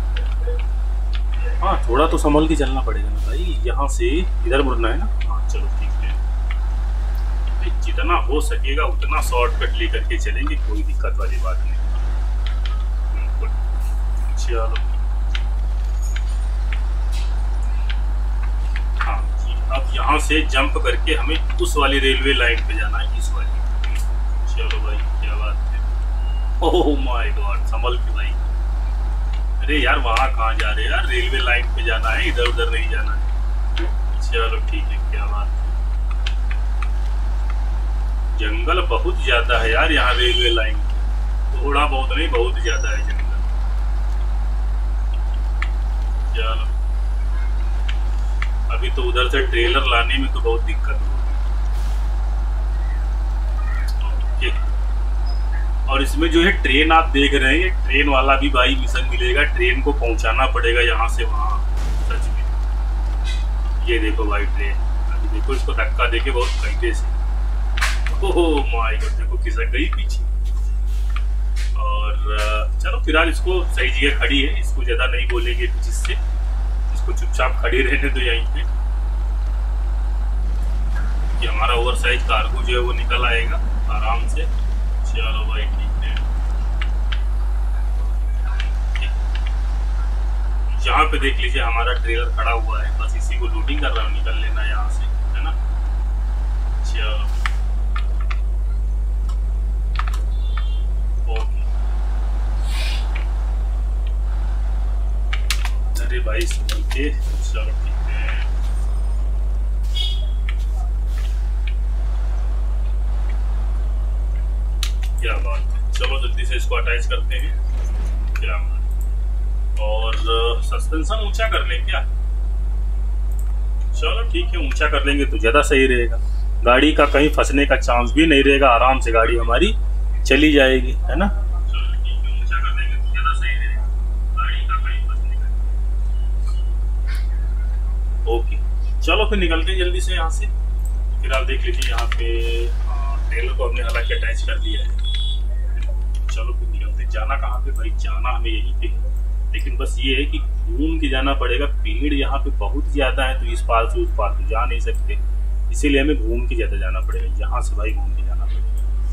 हाँ थोड़ा तो संभल के चलना पड़ेगा ना भाई, यहाँ से इधर मुड़ना है ना। हाँ चलो ठीक है, जितना हो सकेगा उतना शॉर्टकट लेकर के चलेंगे, कोई दिक्कत वाली बात नहीं। बिल्कुल चलो हाँ जी, अब यहाँ से जंप करके हमें उस वाली रेलवे लाइन पे जाना है, इस वाली। चलो भाई क्या बात है, ओह माय गॉड, संभल के भाई। अरे यार वहाँ कहाँ जा रहे हैं यार, रेलवे लाइन पे जाना है, इधर उधर नहीं जाना है। चलो ठीक है, क्या बात है। जंगल बहुत ज्यादा है यार यहाँ रेलवे लाइन, थोड़ा बहुत नहीं बहुत ज्यादा है जंगल। चलो अभी तो उधर से ट्रेलर लाने में तो बहुत दिक्कत होगी। और इसमें जो है ट्रेन आप देख रहे हैं, ट्रेन वाला भी भाई मिशन मिलेगा, ट्रेन को पहुंचाना पड़ेगा यहाँ से वहाँ। सच में ये देखो भाई ट्रेन, अभी देखो इसको धक्का देके बहुत करीबे से, ओह माय गॉड देखो खिसक गई पीछे। और चलो फिलहाल इसको सही जगह खड़ी है, इसको ज्यादा नहीं बोलेंगे कुछ इससे, इसको चुपचाप खड़ी रहने दो यहीं पे कि हमारा ओवर साइज कार्गो जो है वो निकल आएगा आराम से। चलो भाई ठीक है, यहाँ पे देख लीजिए हमारा ट्रेलर खड़ा हुआ है, बस इसी को लोडिंग कर रहा हूँ, निकल लेना यहाँ से, है ना। चलो ओके, अरे भाई सुन के, चलो ठीक है। क्या बात है, चलो जल्दी से इसको अटैच करते हैं। क्या और सस्पेंशन ऊंचा कर लें क्या? चलो ठीक है, ऊंचा कर लेंगे तो ज्यादा सही रहेगा, गाड़ी का कहीं फंसने का चांस भी नहीं रहेगा, आराम से गाड़ी हमारी चली जाएगी, है ना। चलो ठीक है, ऊंचा कर लेंगे तो ज्यादा सही रहेगा, गाड़ी का कहीं फंसने का। ओके चलो फिर निकलते हैं जल्दी से यहाँ से। फिर आप देख लीजिए यहाँ पे ट्रेलर को हमने हालांकि अटैच कर दिया है। चलो फिर निकलते, जाना कहाँ पे भाई, जाना हमें यहीं पे, लेकिन बस ये है कि घूम के जाना पड़ेगा, पेड़ यहाँ पे बहुत ज्यादा है तो इस पार से उस पार तो जा नहीं सकते, इसीलिए हमें घूम के ज्यादा जाना पड़ेगा, यहाँ से भाई घूम के जाना पड़ेगा।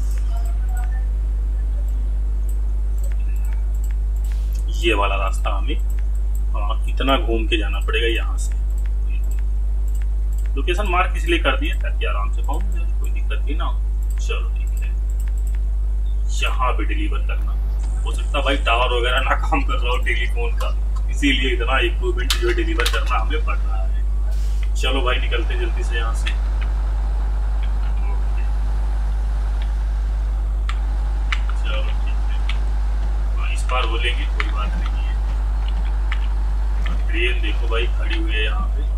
ये वाला रास्ता हमें इतना घूम के जाना पड़ेगा यहाँ से। लोकेशन मार्क इसलिए कर दिए ताकि आराम से पहुंच जाए, कोई दिक्कत भी ना हो। चलो ठीक है, यहाँ पे डिलीवर करना, हो सकता है भाई टावर वगैरह ना काम कर रहा हो टेलीफोन का, इसीलिए इतना इक्विपमेंट जो है डिलीवर करना हमें पड़ रहा है। चलो भाई निकलते जल्दी से यहाँ से। चलो ठीक है, इस बार बोलेंगे कोई बात नहीं है। ट्रेन देखो भाई खड़ी हुई है यहाँ पे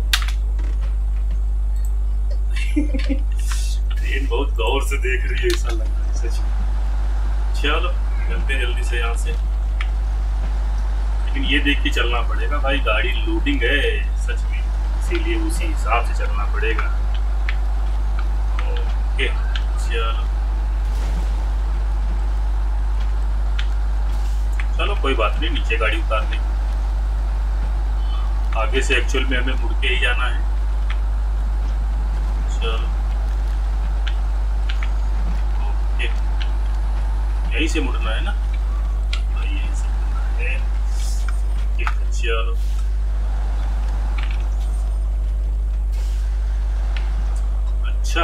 ट्रेन बहुत गौर से देख रही है ऐसा लग रहा है सच में। चलो निकलते हैं जल्दी से यहाँ से, लेकिन ये देख के चलना पड़ेगा भाई, गाड़ी लोडिंग है सच में, इसीलिए उसी हिसाब से चलना पड़ेगा। ओके चलो चलो कोई बात नहीं, नीचे गाड़ी उतार लेंगे, आगे से एक्चुअल में हमें मुड़ के ही जाना है। चलो ओके, यहीं से मुड़ना है ना, यहीं से मुड़ना है। चलो अच्छा,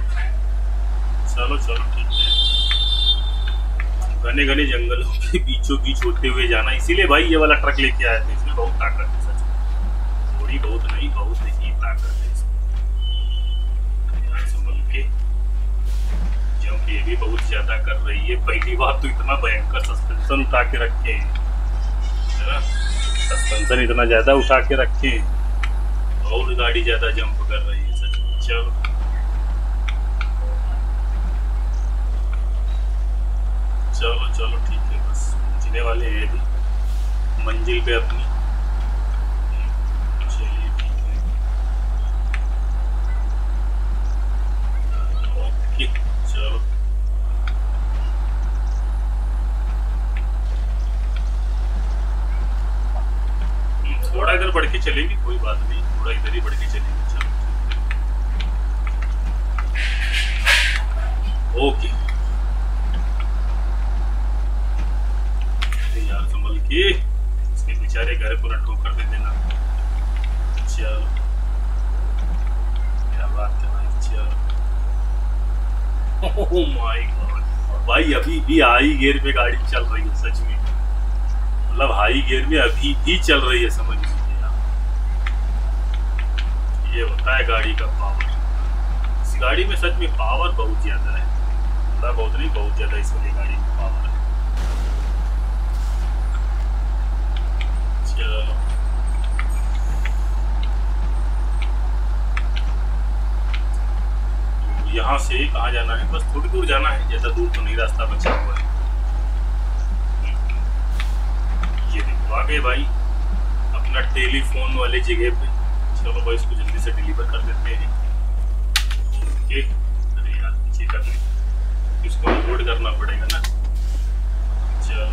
चलो चलो ठीक है, घने घने जंगलों के बीचों बीच होते हुए जाना, इसीलिए भाई ये वाला ट्रक लेके आए थे, इसमें बहुत ताकत है सच में, थोड़ी बहुत नहीं बहुत ही ताकत है इसमें। संभल के, क्योंकि ये भी बहुत ज्यादा कर रही है, पहली बार तो इतना भयंकर सस्पेंशन उठा के रखे हैं, सस्पेंशन इतना ज्यादा उठा के रखे हैं और गाड़ी ज्यादा जंप कर रही है सच में। चलो चलो चलो ठीक है, बस पहुंचने वाले हैं अभी मंजिल पे अपनी। चलिए ठीक है, ओके चलो थोड़ा इधर बढ़ के चलेंगे, कोई बात नहीं, थोड़ा इधर ही बढ़ के चलेंगे। चलो ओके यार संभल के, इसके बेचारे घर को न ठोकर दे देना। चलो क्या बात है भाई, चलो ओह माय गॉड भाई, अभी भी हाई गियर पे गाड़ी चल रही है सच में, मतलब हाई गियर में अभी भी चल रही है, समझ लीजिए आप, ये होता है गाड़ी का पावर, गाड़ी में सच में पावर बहुत ज्यादा है, थोड़ा बहुत नहीं, बहुत ज्यादा इस वाली गाड़ी में पावर है। चलो यहाँ से कहाँ जाना है? बस थोड़ी दूर जाना है, ज्यादा दूर तो नहीं, रास्ता बचा हुआ है। ये देखो आ गए भाई अपना टेलीफोन वाले जगह पे। चलो भाई इसको जल्दी से डिलीवर कर देते हैं। ओके, अरे यार पीछे कर ले, इसको लोड करना पड़ेगा ना। चलो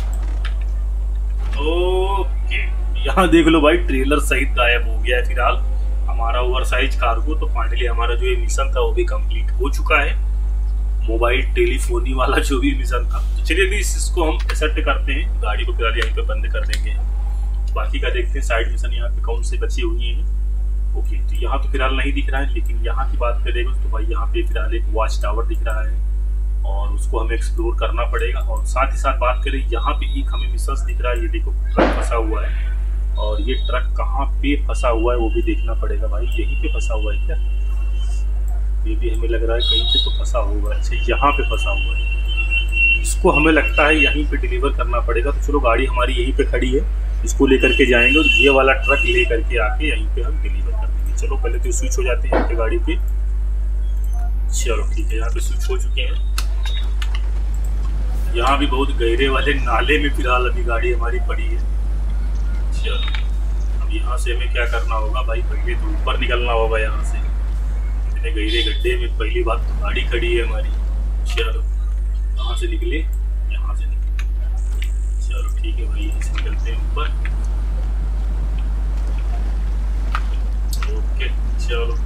ओके, यहाँ देख लो भाई ट्रेलर सहित गायब हो गया है फिलहाल हमारा ओवरसाइज कार्गो। तो फाइनली हमारा जो ये मिशन था वो भी कंप्लीट हो चुका है, मोबाइल टेलीफोनी वाला जो भी मिशन था। तो चलिए अभी इसको हम एक्सेप्ट करते हैं, गाड़ी को फिलहाल यहीं पे बंद कर देंगे। बाकी का देखते हैं साइड मिशन यहाँ पे कौन से बचे हुए हैं। ओके, तो यहाँ तो फिलहाल नहीं दिख रहा है, लेकिन यहाँ की बात करेंगे तो भाई यहाँ पे फिलहाल एक वॉच टावर दिख रहा है और उसको हमें एक्सप्लोर करना पड़ेगा। और साथ ही साथ बात करें यहाँ पे एक हमें मिशन दिख रहा है, ये देखो ट्रक फंसा हुआ है, और ये ट्रक कहाँ पे फंसा हुआ है वो भी देखना पड़ेगा भाई। यहीं पे फंसा हुआ है क्या? ये भी हमें लग रहा है कहीं पे तो फंसा होगा। अच्छा यहाँ पे फंसा हुआ है, इसको हमें लगता है यहीं पे डिलीवर करना पड़ेगा। तो चलो गाड़ी हमारी यहीं पे खड़ी है, इसको लेकर के जाएंगे और ये वाला ट्रक ले करके आके यहीं पे हम डिलीवर कर देंगे। चलो पहले तो स्विच हो जाते हैं यहाँ पे गाड़ी पे। चलो ठीक है, यहाँ पे स्विच हो चुके हैं। यहाँ भी बहुत गहरे वाले नाले में फिलहाल अभी गाड़ी हमारी पड़ी है। चलो अब यहाँ से हमें क्या करना होगा भाई, पहले तो ऊपर निकलना होगा यहाँ से, इतने गहरे गड्ढे में। पहली बात तो गाड़ी खड़ी है हमारी। चलो कहाँ से निकले? यहाँ से निकले। चलो ठीक है भाई, यहाँ से निकलते हैं ऊपर। ओके चलो,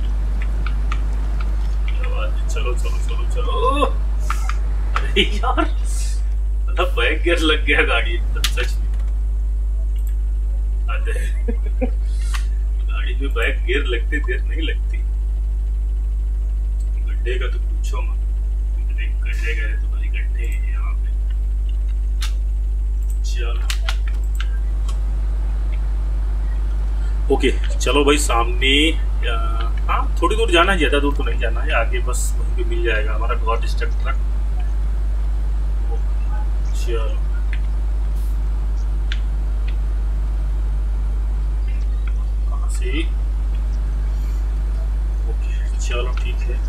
चलो चलो चलो चलो। अरे यार मतलब बैक गियर लग गया गाड़ी एकदम, सच में। गाड़ी में बैक गियर लगते देर नहीं लगती। गड्ढे का तो पूछो मत, इतने गड्ढे गए तो भाई गड्ढे हैं यहाँ पे। चलो ओके, चलो भाई सामने हाँ थोड़ी दूर जाना है, ज्यादा दूर तो नहीं जाना है, आगे बस वहीं पे मिल जाएगा हमारा गॉड स्टक ट्रक। चलो कहाँ से? ओके चलो ठीक है।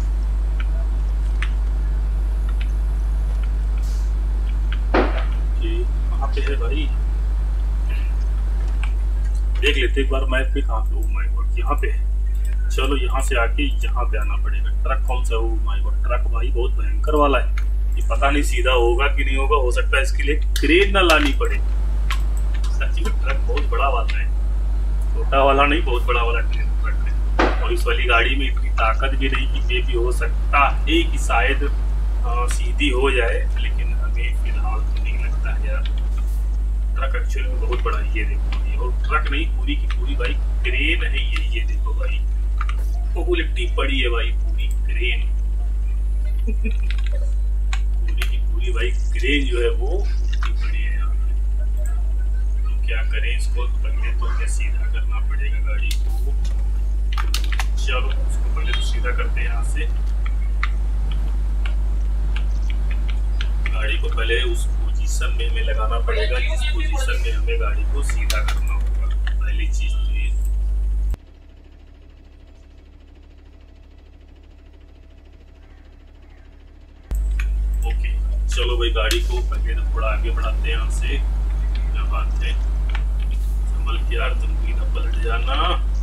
कहाँ पे है भाई? देख लेते एक बार मैप पे कहाँ पे। ओ माय गॉड यहाँ पे है। चलो यहाँ से आके यहाँ पे आना पड़ेगा। ट्रक कौन सा है? ओ माय गॉड ट्रक भाई बहुत भयंकर वाला है, ये पता नहीं सीधा होगा कि नहीं होगा। हो सकता है इसके लिए क्रेन ना लानी पड़े। सच्ची में ट्रक बहुत बड़ा वाला है, छोटा वाला नहीं, बहुत बड़ा वाला ट्रक है। और इस वाली गाड़ी में इतनी ताकत भी नहीं कि ये भी हो सकता है कि शायद सीधी हो जाए, लेकिन हमें फिलहाल तो नहीं लगता है यार। ट्रक एक्चुअली में बहुत बड़ा है, ये देखो। और ट्रक नहीं, पूरी की पूरी भाई क्रेन है ये देखो भाई, वो लिट्टी पड़ी है भाई, पूरी क्रेन। पूरी की पूरी भाई क्रेन जो है वो लिट्टी पड़ी है यहाँ पे। तो क्या करें इसको? पहले तो हमें सीधा करना पड़ेगा गाड़ी को। चलो उसको पहले तो सीधा करते हैं यहाँ से। गाड़ी को पहले उस पोजीशन में हमें लगाना पड़ेगा जिस पोजीशन में हमें गाड़ी को सीधा करना होगा, पहली चीज तो ये। ओके चलो भाई गाड़ी को पहले तो थोड़ा आगे बढ़ाते हैं यहाँ से। क्या बात है, संभल के यार, तुम भी ना पलट जाना।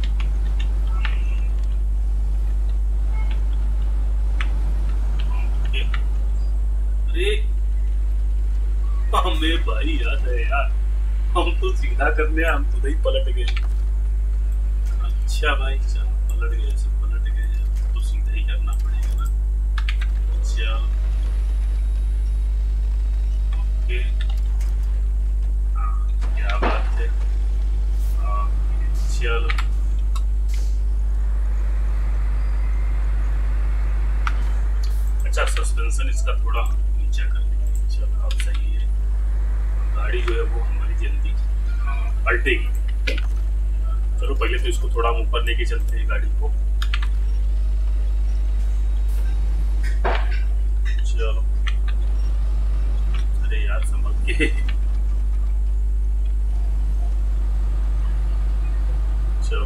अरे हमें भाई याद है यार, हम तो सीधा करने हम तो नहीं पलट गए। अच्छा भाई चलो पलट गए, सब पलट गए, तो सीधा ही करना पड़ेगा ना। चलो ओके, हाँ क्या बात है। चलो अच्छा, सस्पेंशन इसका थोड़ा नीचे कर देंगे। चलो अब सही है, गाड़ी जो है वो हमारी जल्दी पलटेगी। चलो पहले तो इसको थोड़ा ऊपर लेके चलते हैं गाड़ी को। ओके चलो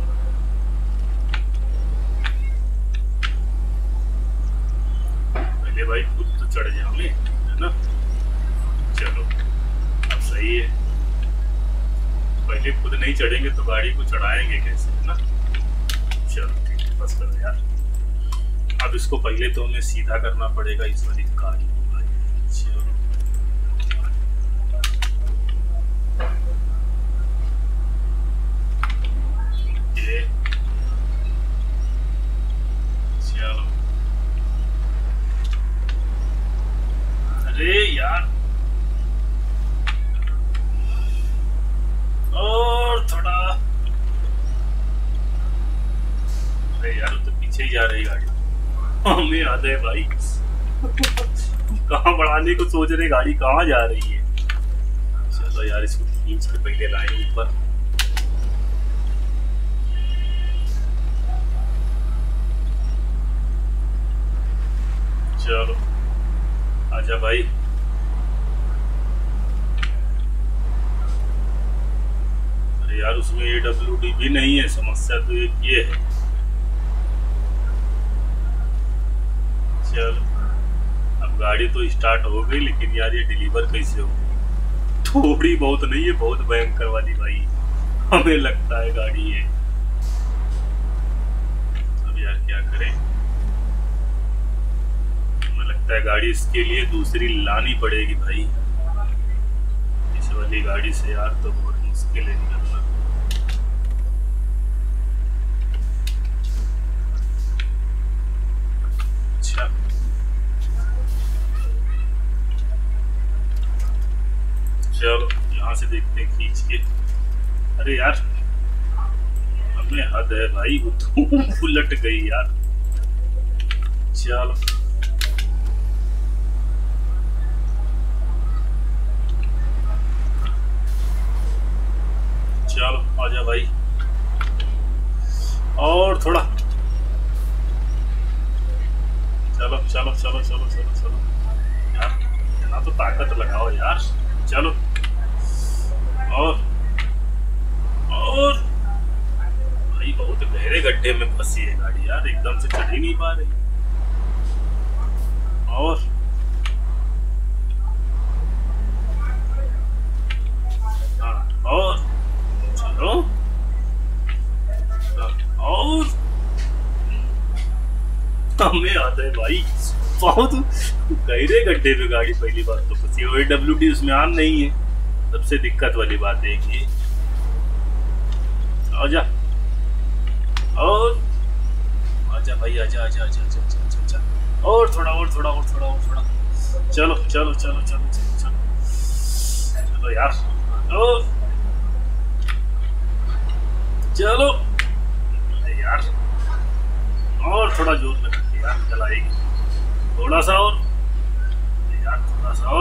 पहले भाई खुद तो चढ़ जाओगे है ना। चलो अब सही है, पहले खुद नहीं चढ़ेंगे तो गाड़ी को चढ़ाएंगे कैसे, है ना। चलो ठीक है, बस करो यार। अब इसको पहले तो हमें सीधा करना पड़ेगा इस वाली गाड़ी को भाई। चलो ये चलो, अरे यार और थोड़ा, अरे यार तो पीछे ही जा रही गाड़ी। हमें याद है भाई कहाँ बढ़ाने को सोच रहे, गाड़ी कहाँ जा रही है। चलो यार इसको खींच के पहले लाए ऊपर। चलो आजा भाई। अरे यार उसमें AWD भी नहीं है, समस्या तो एक ये है। चलो अब गाड़ी तो स्टार्ट हो गई, लेकिन यार ये डिलीवर कैसे होगी। थोड़ी बहुत नहीं है, बहुत भयंकर वाली भाई हमें लगता है गाड़ी है। अब यार क्या करें, हमें लगता है गाड़ी इसके लिए दूसरी लानी पड़ेगी भाई। इस वाली गाड़ी से यार तो बहुत मुश्किल है निकलना। अच्छा चलो यहाँ से देखते हैं खींच के। अरे यार हमें हद है भाई, वो तो उलट गई यार। चलो चलो आजा भाई, और थोड़ा। चलो चलो चलो चलो चलो चलो यार, यहाँ तो ताकत लगाओ यार। चलो और भाई बहुत गहरे गड्ढे में फंसी है गाड़ी यार, एकदम से चढ़ ही नहीं पा रही। और हाँ और चलो और हमें आता है भाई, बहुत गहरे गड्ढे में गाड़ी पहली बार तो फंसी। AWD उसमें आन नहीं है, सबसे दिक्कत वाली बात है कि आजा और आजा भाई, आजा आजा आजा आजा आजा आजा, और थोड़ा और थोड़ा और थोड़ा और थोड़ा। चलो चलो चलो चलो चलो चलो चलो यार, और चलो यार, और थोड़ा जोर लगा के यार निकल आएगी। थोड़ा सा और यार, थोड़ा सा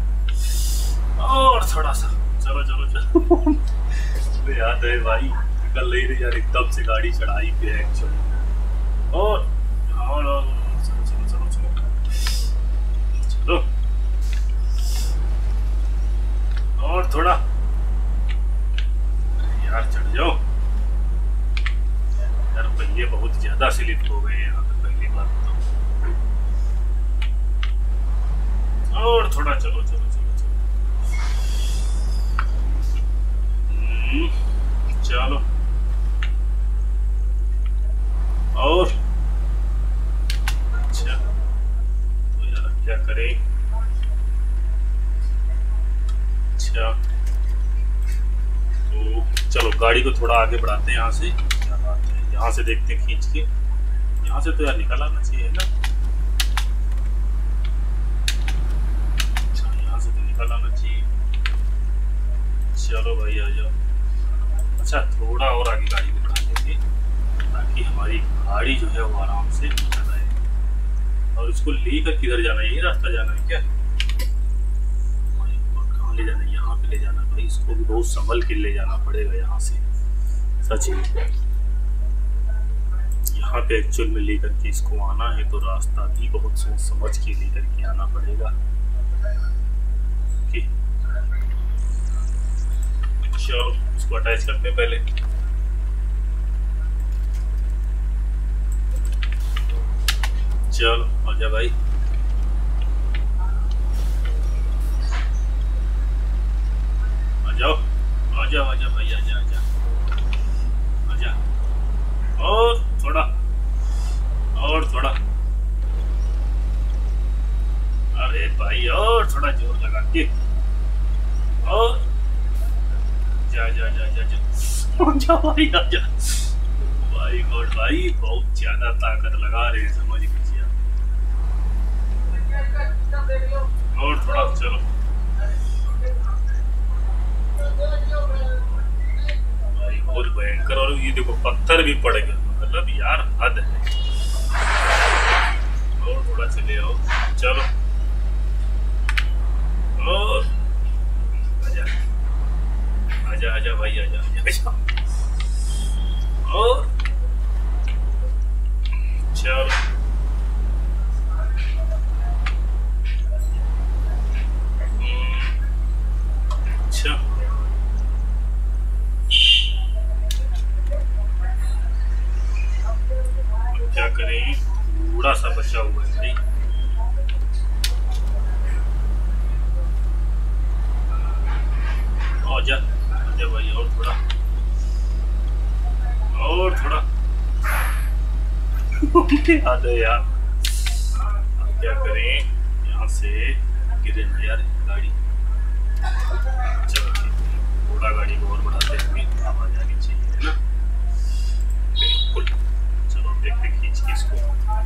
और थोड़ा सा। चलो चलो चलो याद है भाई, निकल नहीं रही यार, एकदम से गाड़ी चढ़ाई पे है एक्चुअली। और चलो चलो चलो चलो चलो और थोड़ा यार, चढ़ जाओ यार। पहिए बहुत ज्यादा स्लिप हो गए यहाँ पे पहली बार तो। और थोड़ा चलो चलो चलो चलो चलो और अच्छा तो यार क्या करें। अच्छा तो चलो गाड़ी को थोड़ा आगे बढ़ाते हैं यहाँ से। क्या बात है, यहाँ से देखते हैं खींच के। यहाँ से तो यार निकल आना चाहिए ना, यहाँ से तो निकल आना चाहिए। चलो भाई आ जाओ। अच्छा थोड़ा और आगे गाड़ी को बढ़ा देंगे ताकि हमारी गाड़ी जो है वो आराम से निकल आए। और इसको लेकर किधर जाना है, यही रास्ता जाना है क्या? कहाँ ले जाना है? यहाँ पे ले जाना है भाई, इसको भी बहुत संभल के ले जाना पड़ेगा यहाँ से। सच है, यहाँ पे एक्चुअल में लेकर के इसको आना है तो रास्ता भी बहुत सोच समझ के लेकर के आना पड़ेगा। चलो इसको अटैच करते हैं पहले। चलो आजा भाई, आ जाओ, आजा आजा भाई, आजा आजा आजा, और थोड़ा, और थोड़ा, अरे भाई और थोड़ा जोर लगा के, और जा जा जा जा जा, जा भाई आजा। भाई गॉड भाई, बहुत ज्यादा ताकत लगा रहे हैं, समझ लीजिए। और थोड़ा, चलो भाई बहुत भयंकर। और ये देखो पत्थर भी पड़ गया, मतलब यार हद है। और थोड़ा चले आओ, चलो, और आजा आजा आजा भाई, आजा आजा, और चलो, अच्छा क्या करें, थोड़ा सा बचा हुआ है भाई। आजा आजा भाई, और थोड़ा, और थोड़ा, याद है यार। अब क्या करें, यहाँ से गिरे ना यार गाड़ी। चलो ठीक है, थोड़ा गाड़ी को और बढ़ाते हैं, आवाज आनी चाहिए, है ना? बिल्कुल। चलो देखते खींच के इसको।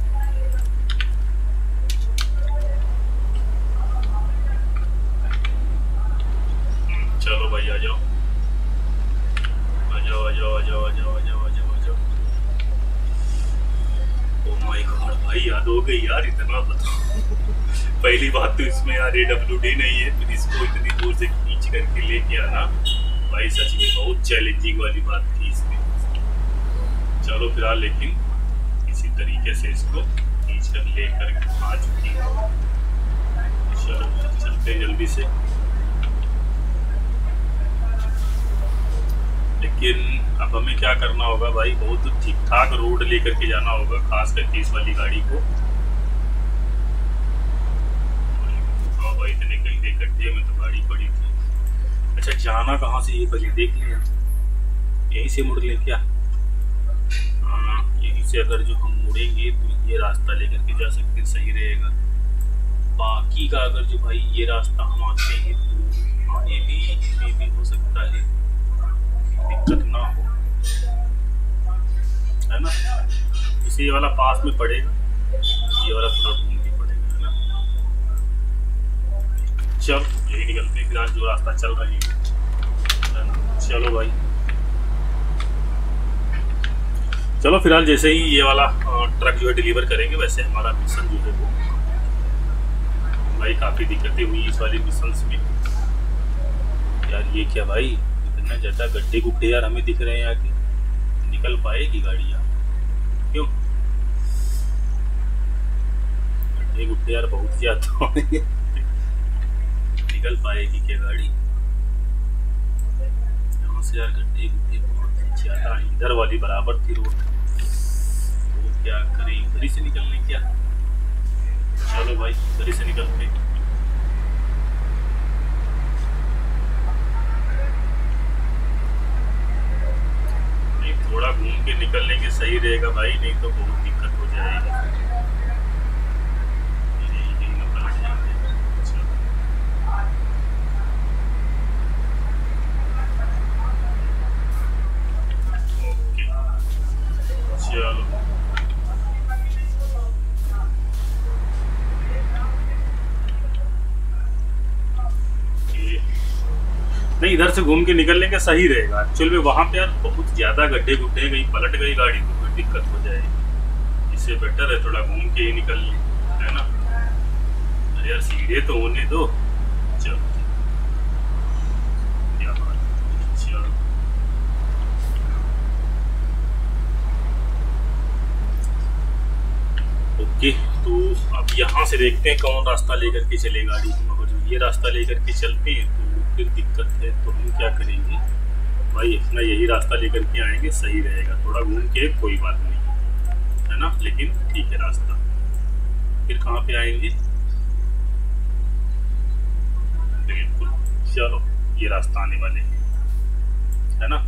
चलो भाई आ जाओ, आ जाओ आ जाओ आ जाओ आ जाओ आ जाओ आ जाओ आ जाओ। ओह माय गॉड भाई, याद हो गई यार, इतना बताओ। पहली बात तो इसमें यार AWD नहीं है, फिर इसको इतनी दूर से खींच करके लेके आना भाई, सच में बहुत चैलेंजिंग वाली बात थी इसमें। चलो फिलहाल लेकिन इसी तरीके से इसको खींच कर लेकर आ चुकी है। चलो चलते जल्दी से, लेकिन अब हमें क्या करना होगा भाई, बहुत ठीक ठाक रोड लेकर के जाना होगा, खास करके इस वाली गाड़ी को। भाई इतने गहरे गड्ढे में तो गाड़ी पड़ी थी। अच्छा जाना कहाँ से, ये पहले देख लिया, यहीं से मुड़ लें क्या? हाँ यहीं से अगर जो हम मुड़ेंगे तो ये रास्ता लेकर के जा सकते हैं, सही रहेगा। बाकी का अगर जो भाई ये रास्ता हम आते हैं तो हाँ ये भी हो सकता है, दिक्कत ना हो, है ना? इसे ये वाला पास में पड़ेगा, ये वाला थोड़ा घूम के पड़ेगा, है ना? चल यही निकलते हैं फिलहाल, जो रास्ता चल रही है ना। चलो भाई, चलो फिलहाल जैसे ही ये वाला ट्रक जो है डिलीवर करेंगे, वैसे हमारा मिशन जो है वो भाई, काफ़ी दिक्कतें हुई इस वाले मिशन में यार। ये क्या भाई, इतना ज़्यादा गड्ढे गुड्ढे यार हमें दिख रहे हैं आगे, निकल पाएगी गाड़ी यार? क्यों गड्ढे गुड्ढे यार बहुत ज़्यादा निकल पाएगी क्या गाड़ी यहाँ से यार? गड्ढे गुड्ढे बहुत ज़्यादा, इधर वाली बराबर थी रोड, तो क्या करें, इधर ही से निकलने क्या? चलो भाई इधर ही से निकलते, थोड़ा घूम के निकलने के सही रहेगा भाई, नहीं तो बहुत दिक्कत हो जाएगी। चलो नहीं, इधर से घूम के निकलने का सही रहेगा। एक्चुअल में वहाँ पे यार बहुत ज़्यादा गड्ढे गुड्ढे, कहीं पलट गई गाड़ी तो कोई दिक्कत हो जाएगी। इससे बेटर है थोड़ा घूम के ही निकल ले, है ना? अरे यार सीधे तो होने दो। चलो क्या बात है, चलो ओके। तो अब यहाँ से देखते हैं कौन रास्ता लेकर के चले गाड़ी। अगर जो ये रास्ता लेकर के चलते हैं तो फिर दिक्कत है, तो हम क्या करेंगे, भाई अपना यही रास्ता लेकर के आएंगे, सही रहेगा। थोड़ा घूम के कोई बात नहीं है ना, लेकिन ठीक है रास्ता। फिर कहाँ पे आएंगे? बिल्कुल, चलो ये रास्ता आने वाले हैं, है ना,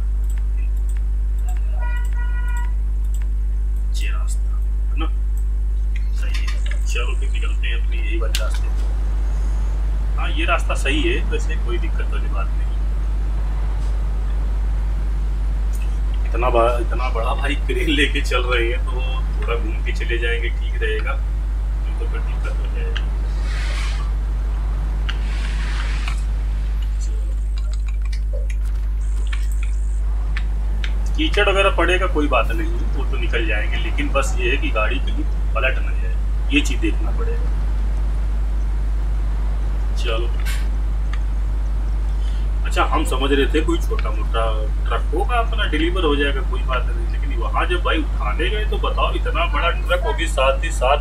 ये रास्ता है ना, सही है। चलो फिर निकलते हैं अपनी यही वाले रास्ते। हाँ ये रास्ता सही है, वैसे कोई दिक्कत वाली बात नहीं। इतना बड़ा भाई क्रेन लेके चल रहे हैं, तो थोड़ा घूम के चले जाएंगे, ठीक रहेगा, तो फिर दिक्कत हो जाएगी। कीचड़ वगैरह पड़ेगा कोई बात नहीं, वो तो निकल जाएंगे, लेकिन बस ये है कि गाड़ी कहीं पलट ना जाए, ये चीज देखना पड़ेगा। चलो अच्छा, हम समझ रहे थे कोई छोटा मोटा ट्रक होगा अपना डिलीवर हो जाएगा, कोई बात नहीं, लेकिन वहां जब भाई उठाने गए तो बताओ इतना बड़ा ट्रक होगी, साथ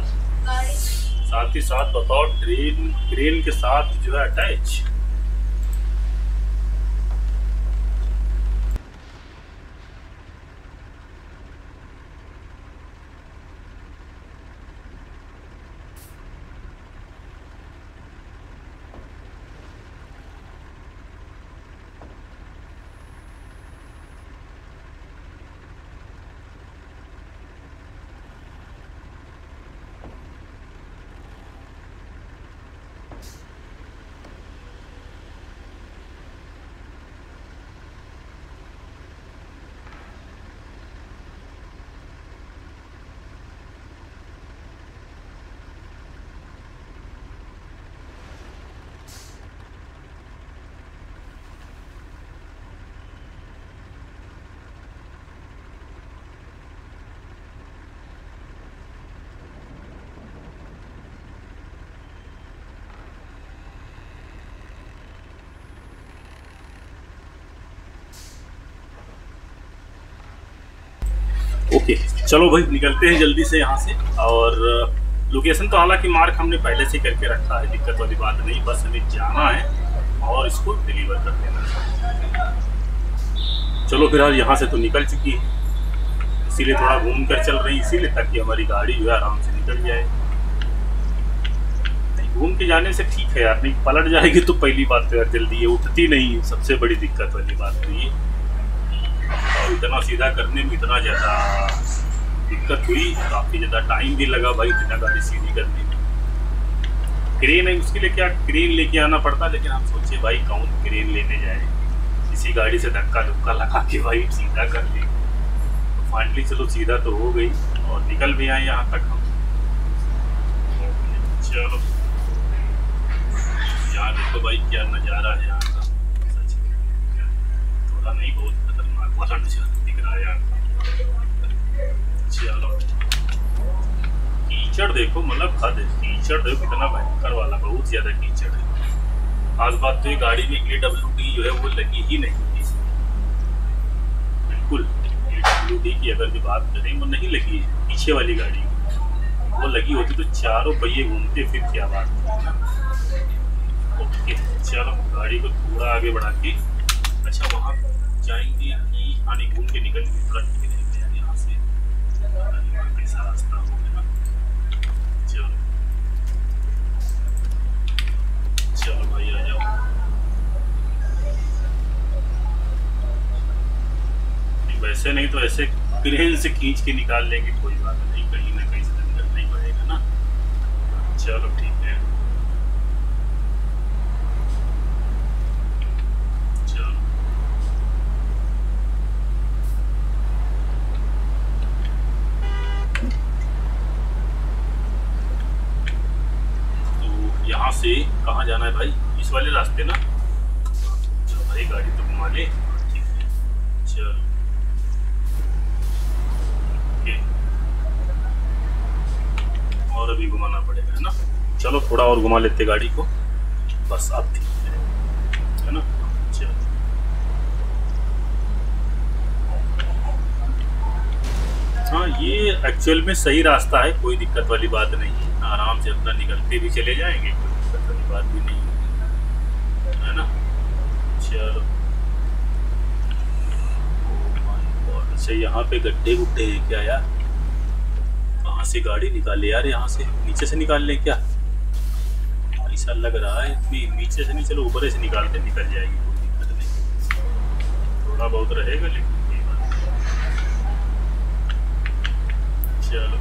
ही साथ बताओ ट्रेन के साथ जो है अटैच। ओके चलो भाई निकलते हैं जल्दी से यहाँ से। और लोकेशन तो हालांकि मार्क हमने पहले से करके रखा है, दिक्कत वाली बात नहीं, बस हमें जाना है और इसको डिलीवर कर देना है। चलो फिलहाल यहाँ से तो निकल चुकी है, इसीलिए थोड़ा घूम कर चल रही है, इसीलिए ताकि हमारी गाड़ी जो है आराम से निकल जाए। घूम के जाने से ठीक है यार, नहीं पलट जाएगी तो पहली बात तो यार जल्दी ये उठती नहीं, सबसे बड़ी दिक्कत वाली बात तो ये। और इतना सीधा करने में इतना ज़्यादा दिक्कत हुई, काफ़ी ज़्यादा टाइम भी लगा भाई इतना गाड़ी सीधी करने में। क्रेन है उसके लिए क्या क्रेन लेके आना पड़ता, लेकिन हम सोचे भाई कौन क्रेन लेने जाए, इसी गाड़ी से धक्का धुक्का लगा के भाई सीधा कर ले। तो फाइनली चलो सीधा तो हो गई और निकल भी आए यहाँ तक हम। चलो यहाँ देखो भाई क्या नज़ारा है यहाँ का, सच थोड़ा नहीं बहुत खतरनाक वाला नज़ारा दिख रहा है यहाँ। चलो कीचड़ देखो, मतलब हद है, कीचड़ देखो कितना भयंकर वाला, बहुत ज़्यादा कीचड़ है। खास बात तो ये गाड़ी में AWD जो है वो लगी ही नहीं इसमें, बिल्कुल AWD की अगर जो बात करें वो नहीं लगी है। पीछे वाली गाड़ी वो लगी होती तो चारों पहिए घूमते, फिर क्या बात है। ओके चलो गाड़ी को थोड़ा आगे बढ़ा के, अच्छा वहाँ जाएंगे कि आने घूम के निकल के थोड़ा यहाँ से कैसा रास्ता होगा ना। चलो चलो भाई आ जाओ। वैसे नहीं तो ऐसे क्रेन से खींच के निकाल लेंगे, कोई बात नहीं, कहीं ना कहीं से निकलना ही पड़ेगा ना। चलो ठीक है, यहाँ से कहाँ जाना है भाई, इस वाले रास्ते ना। चलो भाई गाड़ी तो घुमा ले, ठीक है चलो ओके, और अभी घुमाना पड़ेगा है ना। चलो थोड़ा और घुमा लेते गाड़ी को, बस अब ठीक है ना। चलो हाँ ये एक्चुअल में सही रास्ता है, कोई दिक्कत वाली बात नहीं है, आराम से अपना निकलते भी चले जाएंगे, कोई दिक्कत वाली बात भी नहीं है ना। चलो अच्छा यहाँ पे गड्ढे गुड्ढे है क्या यार? कहाँ से गाड़ी निकाले यार? यहाँ से नीचे से निकाल लें क्या? ऐसा लग रहा है कि नीचे से नहीं, चलो ऊपर से निकालते, निकल जाएगी, कोई दिक्कत नहीं। थोड़ा बहुत रहेगा लेकिन कोई बात नहीं। चलो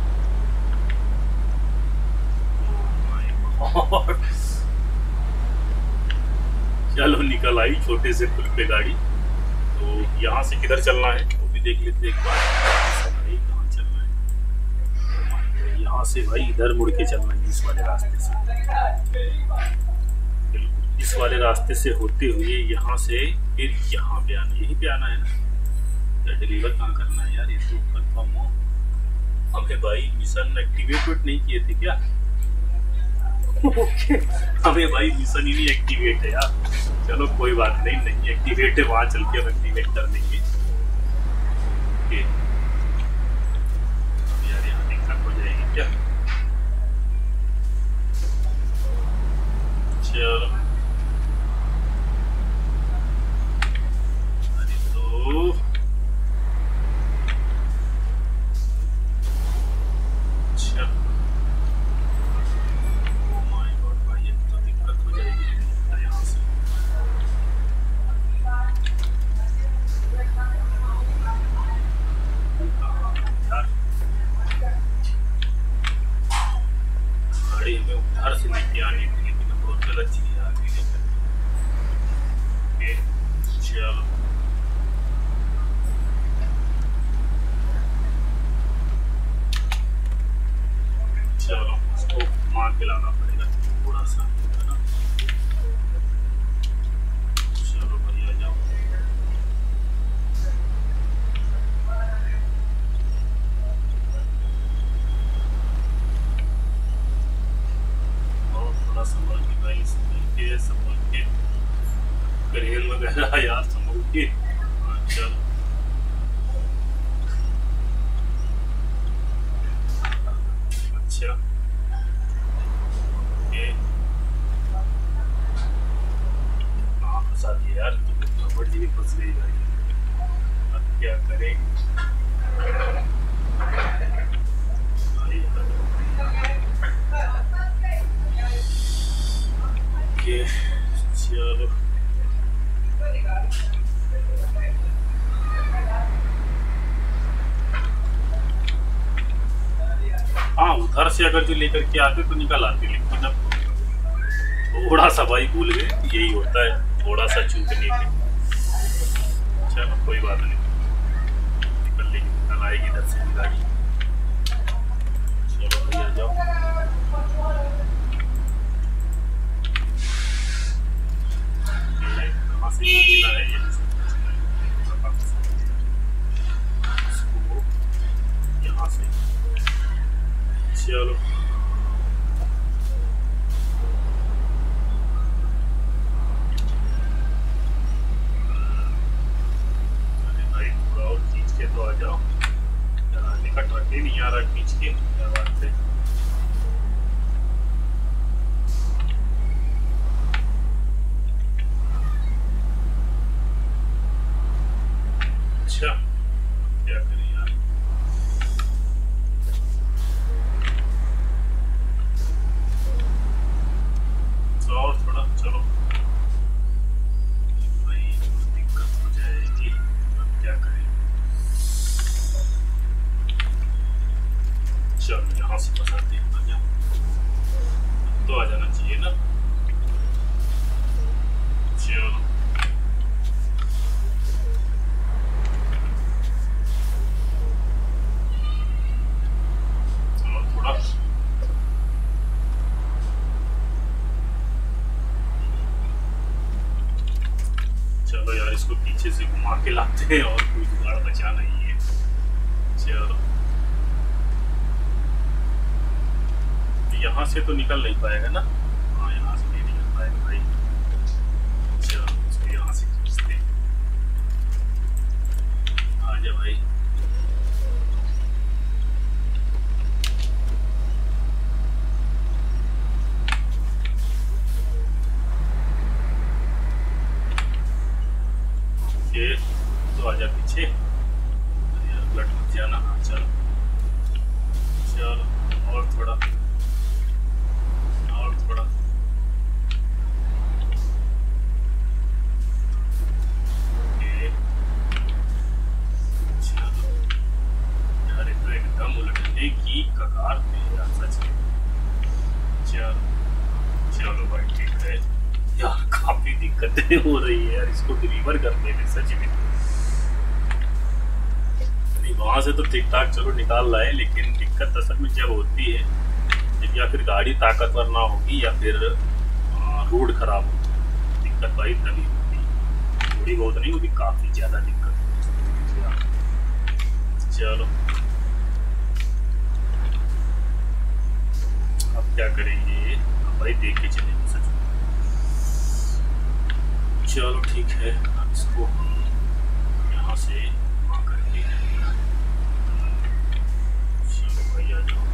चलो निकल आई छोटे से पुल पे गाड़ी। तो यहाँ से किधर चलना है वो भी देख लेते एक बार। भाई कहाँ चलना है? यहाँ से भाई इधर मुड़ के चलना है, इस वाले रास्ते से। बिल्कुल इस वाले रास्ते से होते हुए यहाँ से फिर यहाँ पे आना, यहीं पे आना है ना या डिलीवर कहाँ करना है यार? ये तो कंफर्म हो। हमें भाई मिशन एक्टिवेट नहीं किए थे क्या? हमें भाई मिशन ही नहीं एक्टिवेट है यार। चलो कोई बात नहीं, नहीं एक्टिवेट है, वहां चल के हम एक्टिवेट कर देंगे। यार यहाँ दिक्कत हो जाएगी क्या? चलो अरे तो अच्छा हमें उधर से लेके आने के लिए तो बहुत गलत चीज आ गई है। चलो चलो उसको घुमा के लाना पड़ेगा थोड़ा सा, है ना? चलो भैया जाओ। संभल के भाई, संभल के करेल वगैरह यार, संभल के। चलो अच्छा फंसा दिया यार, गड़बड़ जी फंस गई भाई। अब क्या करें? चलो हाँ उधर से अगर जो लेकर के आते तो निकल आते, लेकिन अब थोड़ा सा भाई भूल गए, यही होता है थोड़ा सा चूकने के। चलो कोई बात नहीं, निकल लेगी, निकल आएगी इधर से गाड़ी। चलो भैया जाओ। कहाँ से निकला है ये? यहाँ से चलो तो आ जाओ, निकट रखे नहीं आ रहा खींच के से। अच्छा क्या करें यार? और थोड़ा चलो भाई दिक्कत हो जाएगी, अब क्या करें? चलो यहाँ से फंसाते हैं, आ जाओ तो आ जाना चाहिए ना। चलो थोड़ा चलो यार इसको पीछे से घुमा के लाते हैं और कोई जुगाड़ बचा नहीं है। चलो यहाँ से तो निकल नहीं पाएगा ना? हाँ यहाँ से नहीं निकल पाएगा भाई। चलो इसको यहाँ से खींचते हैं, आ जा भाई। ये तो आजा पीछे, उलट मत जाना। हाँ चलो चलो, और थोड़ा और थोड़ा। ओके चलो यार, ये तो एकदम उलटने की कगार पे है यार, सच में। चलो चलो भाई ठीक है यार, काफी दिक्कतें हो रही है यार इसको डिलीवर करने में, सच में। नहीं वहां से तो ठीक ठाक चलो निकाल लाए, लेकिन दिक्कत असल में जब होती है जब या फिर गाड़ी ताकतवर ना होगी या फिर रोड खराब होगी, दिक्कत भाई तभी होती है। थोड़ी बहुत नहीं होती, काफी ज्यादा दिक्कत होती है। चलो अब क्या करेंगे, अब भाई देख के चलेंगे सच में। चलो ठीक है, अब इसको यहाँ से वहाँ करके, चलो भाई आ जाओ।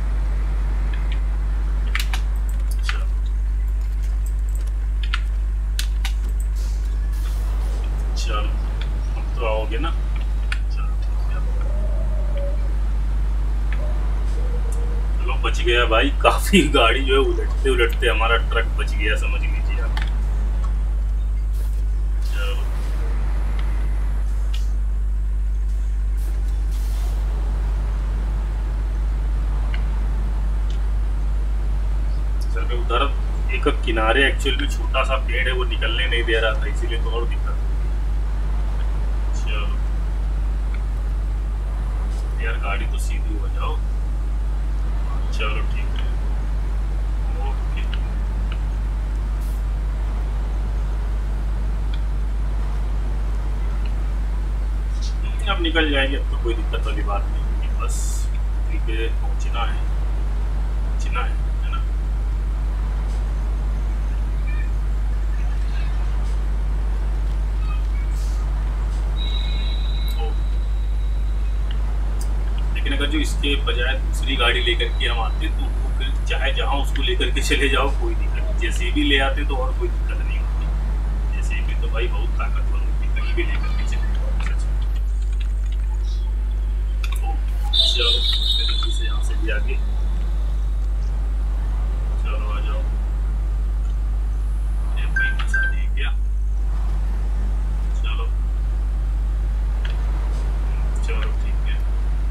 चलो चलो अब तो आओगे ना। चलो ठीक है, चलो बच गया भाई, काफी गाड़ी जो है उलटते उलटते हमारा ट्रक बच गया, समझ लीजिए आप। चलो सर मैं उधर एक किनारे एक्चुअल में छोटा सा पेड़ है, वो निकलने नहीं दे रहा था, इसीलिए तो और दिक्कत हुई। चलो यार गाड़ी तो सीधी हो जाओ। चलो ठीक है, ओके। अब निकल जाएंगे, अब तो कोई दिक्कत वाली बात नहीं होगी, बस ठीक है, पहुंचना है, पहुंचना है ना। तो लेकिन अगर जो इसके बजाय दूसरी गाड़ी लेकर के हम आते तो वो फिर चाहे जहाँ उसको लेकर के चले जाओ कोई दिक्कत नहीं, जैसे भी ले आते तो और कोई दिक्कत नहीं होती। जैसे भी तो भाई बहुत ताकतवर होती, कहीं भी लेकर के चले जाओ सच में। चलो जल्दी से यहाँ से भी आगे, चलो आ जाओ। ये भाई मजा दे गया। चलो चलो ठीक है।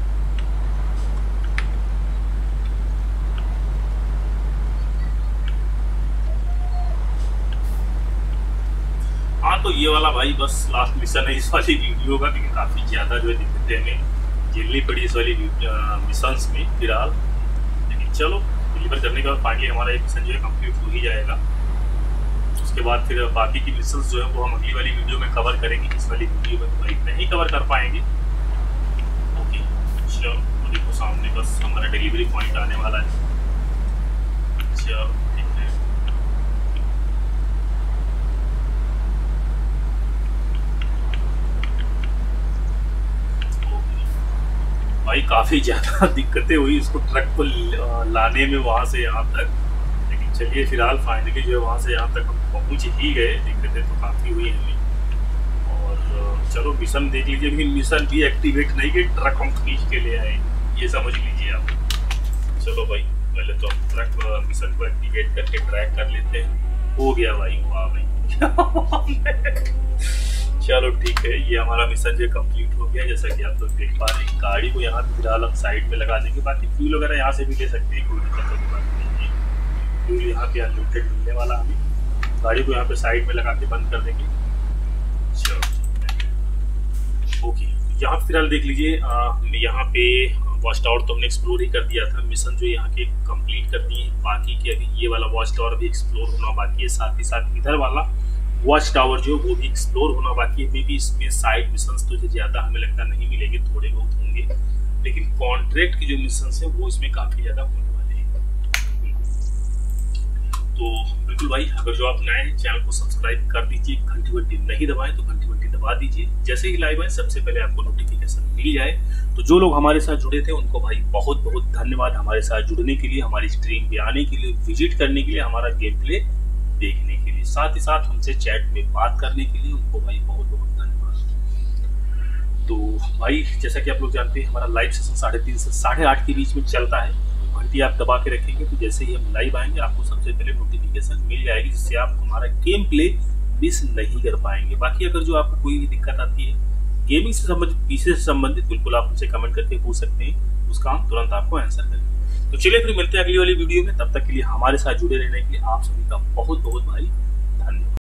हाँ तो ये वाला भाई बस लास्ट मिशन है इस वाली वीडियो का, क्योंकि काफ़ी ज़्यादा जो है दिक्कतें हमें झेलनी पड़ी इस वाली मिशंस में फिलहाल। लेकिन चलो डिलीवर करने के बाद फाइनली हमारा एक मिशन जो है कंप्लीट हो ही जाएगा। उसके बाद फिर बाकी की मिशंस जो है वो हम अगली वाली वीडियो में कवर करेंगे, इस वाली वीडियो में तो भाई नहीं कवर कर पाएंगे। ओके चलो, तो देखो सामने बस हमारा डिलीवरी पॉइंट आने वाला है। चलो ठीक है, भाई काफ़ी ज़्यादा दिक्कतें हुई इसको ट्रक को लाने में वहाँ से यहाँ तक, लेकिन चलिए फिलहाल फाइनली जो है वहाँ से यहाँ तक हम पहुँच ही गए। दिक्कतें तो काफ़ी हुई हमें, और चलो मिशन देख लीजिए, लेकिन मिशन भी एक्टिवेट नहीं कि ट्रक हम खींच के ले आए, ये समझ लीजिए आप। चलो भाई पहले तो हम ट्रक मिशन को एक्टिवेट करके ट्रैक कर लेते हैं। हो गया भाई, वाह भाई चलो ठीक है, ये हमारा मिशन जो कंप्लीट हो गया। जैसा कि आप लोग देख पा रहे हैं, गाड़ी को यहाँ पे फिलहाल हम साइड में लगा देंगे, बाकी फ्यूल वगैरह यहाँ से भी ले सकते हैं, कोई दिक्कत वाली बात नहीं है। फ्यूल यहाँ पे अनलिमिटेड मिलने वाला हमें। गाड़ी को यहाँ पे साइड में लगा के बंद कर देंगे। चलो ओके, यहाँ पे फिलहाल देख लीजिए, यहाँ पे वॉच टावर तो हमने एक्सप्लोर ही कर दिया था। मिशन जो यहाँ के कंप्लीट कर दिए, बाकी के अभी ये वाला वॉच टावर भी एक्सप्लोर होना बाकी है, साथ ही साथ इधर वाला वॉच टावर जो वो भी एक्सप्लोर होना बाकी है। मे बी इसमें साइड मिशंस तो ज़्यादा हमें लगता नहीं मिलेंगे, थोड़े बहुत होंगे, लेकिन कॉन्ट्रैक्ट की जो मिशंस है वो इसमें काफ़ी ज़्यादा होने वाले हैं। तो बिल्कुल भाई, अगर जो आप नए हैं चैनल को सब्सक्राइब कर दीजिए, घंटी नहीं दबाएं तो घंटी दबा दीजिए, जैसे ही लाइव आए सबसे पहले आपको नोटिफिकेशन मिल जाए। तो जो लोग हमारे साथ जुड़े थे उनको भाई बहुत बहुत धन्यवाद हमारे साथ जुड़ने के लिए, हमारी स्ट्रीम पे आने के लिए, विजिट करने के लिए, हमारा गेम प्ले देखने के लिए, साथ ही साथ हमसे चैट में बात करने के लिए उनको भाई बहुत बहुत धन्यवाद। तो भाई जैसा कि आप लोग जानते हैं हमारा लाइव सेशन 3:30 से 8:30 के बीच में चलता है। घंटी आप दबा के रखेंगे तो जैसे ही हम लाइव आएंगे आपको सबसे पहले नोटिफिकेशन मिल जाएगी, जिससे आप हमारा गेम प्ले मिस नहीं कर पाएंगे। बाकी अगर जो आपको कोई भी दिक्कत आती है गेमिंग से संबंधित, पीसी से संबंधित, बिल्कुल आप हमसे कमेंट करके पूछ सकते हैं, उसका हम तुरंत आपको आंसर करेंगे। तो चलिए फिर मिलते हैं अगली वाली वीडियो में, तब तक के लिए हमारे साथ जुड़े रहने के लिए आप सभी का बहुत बहुत भाई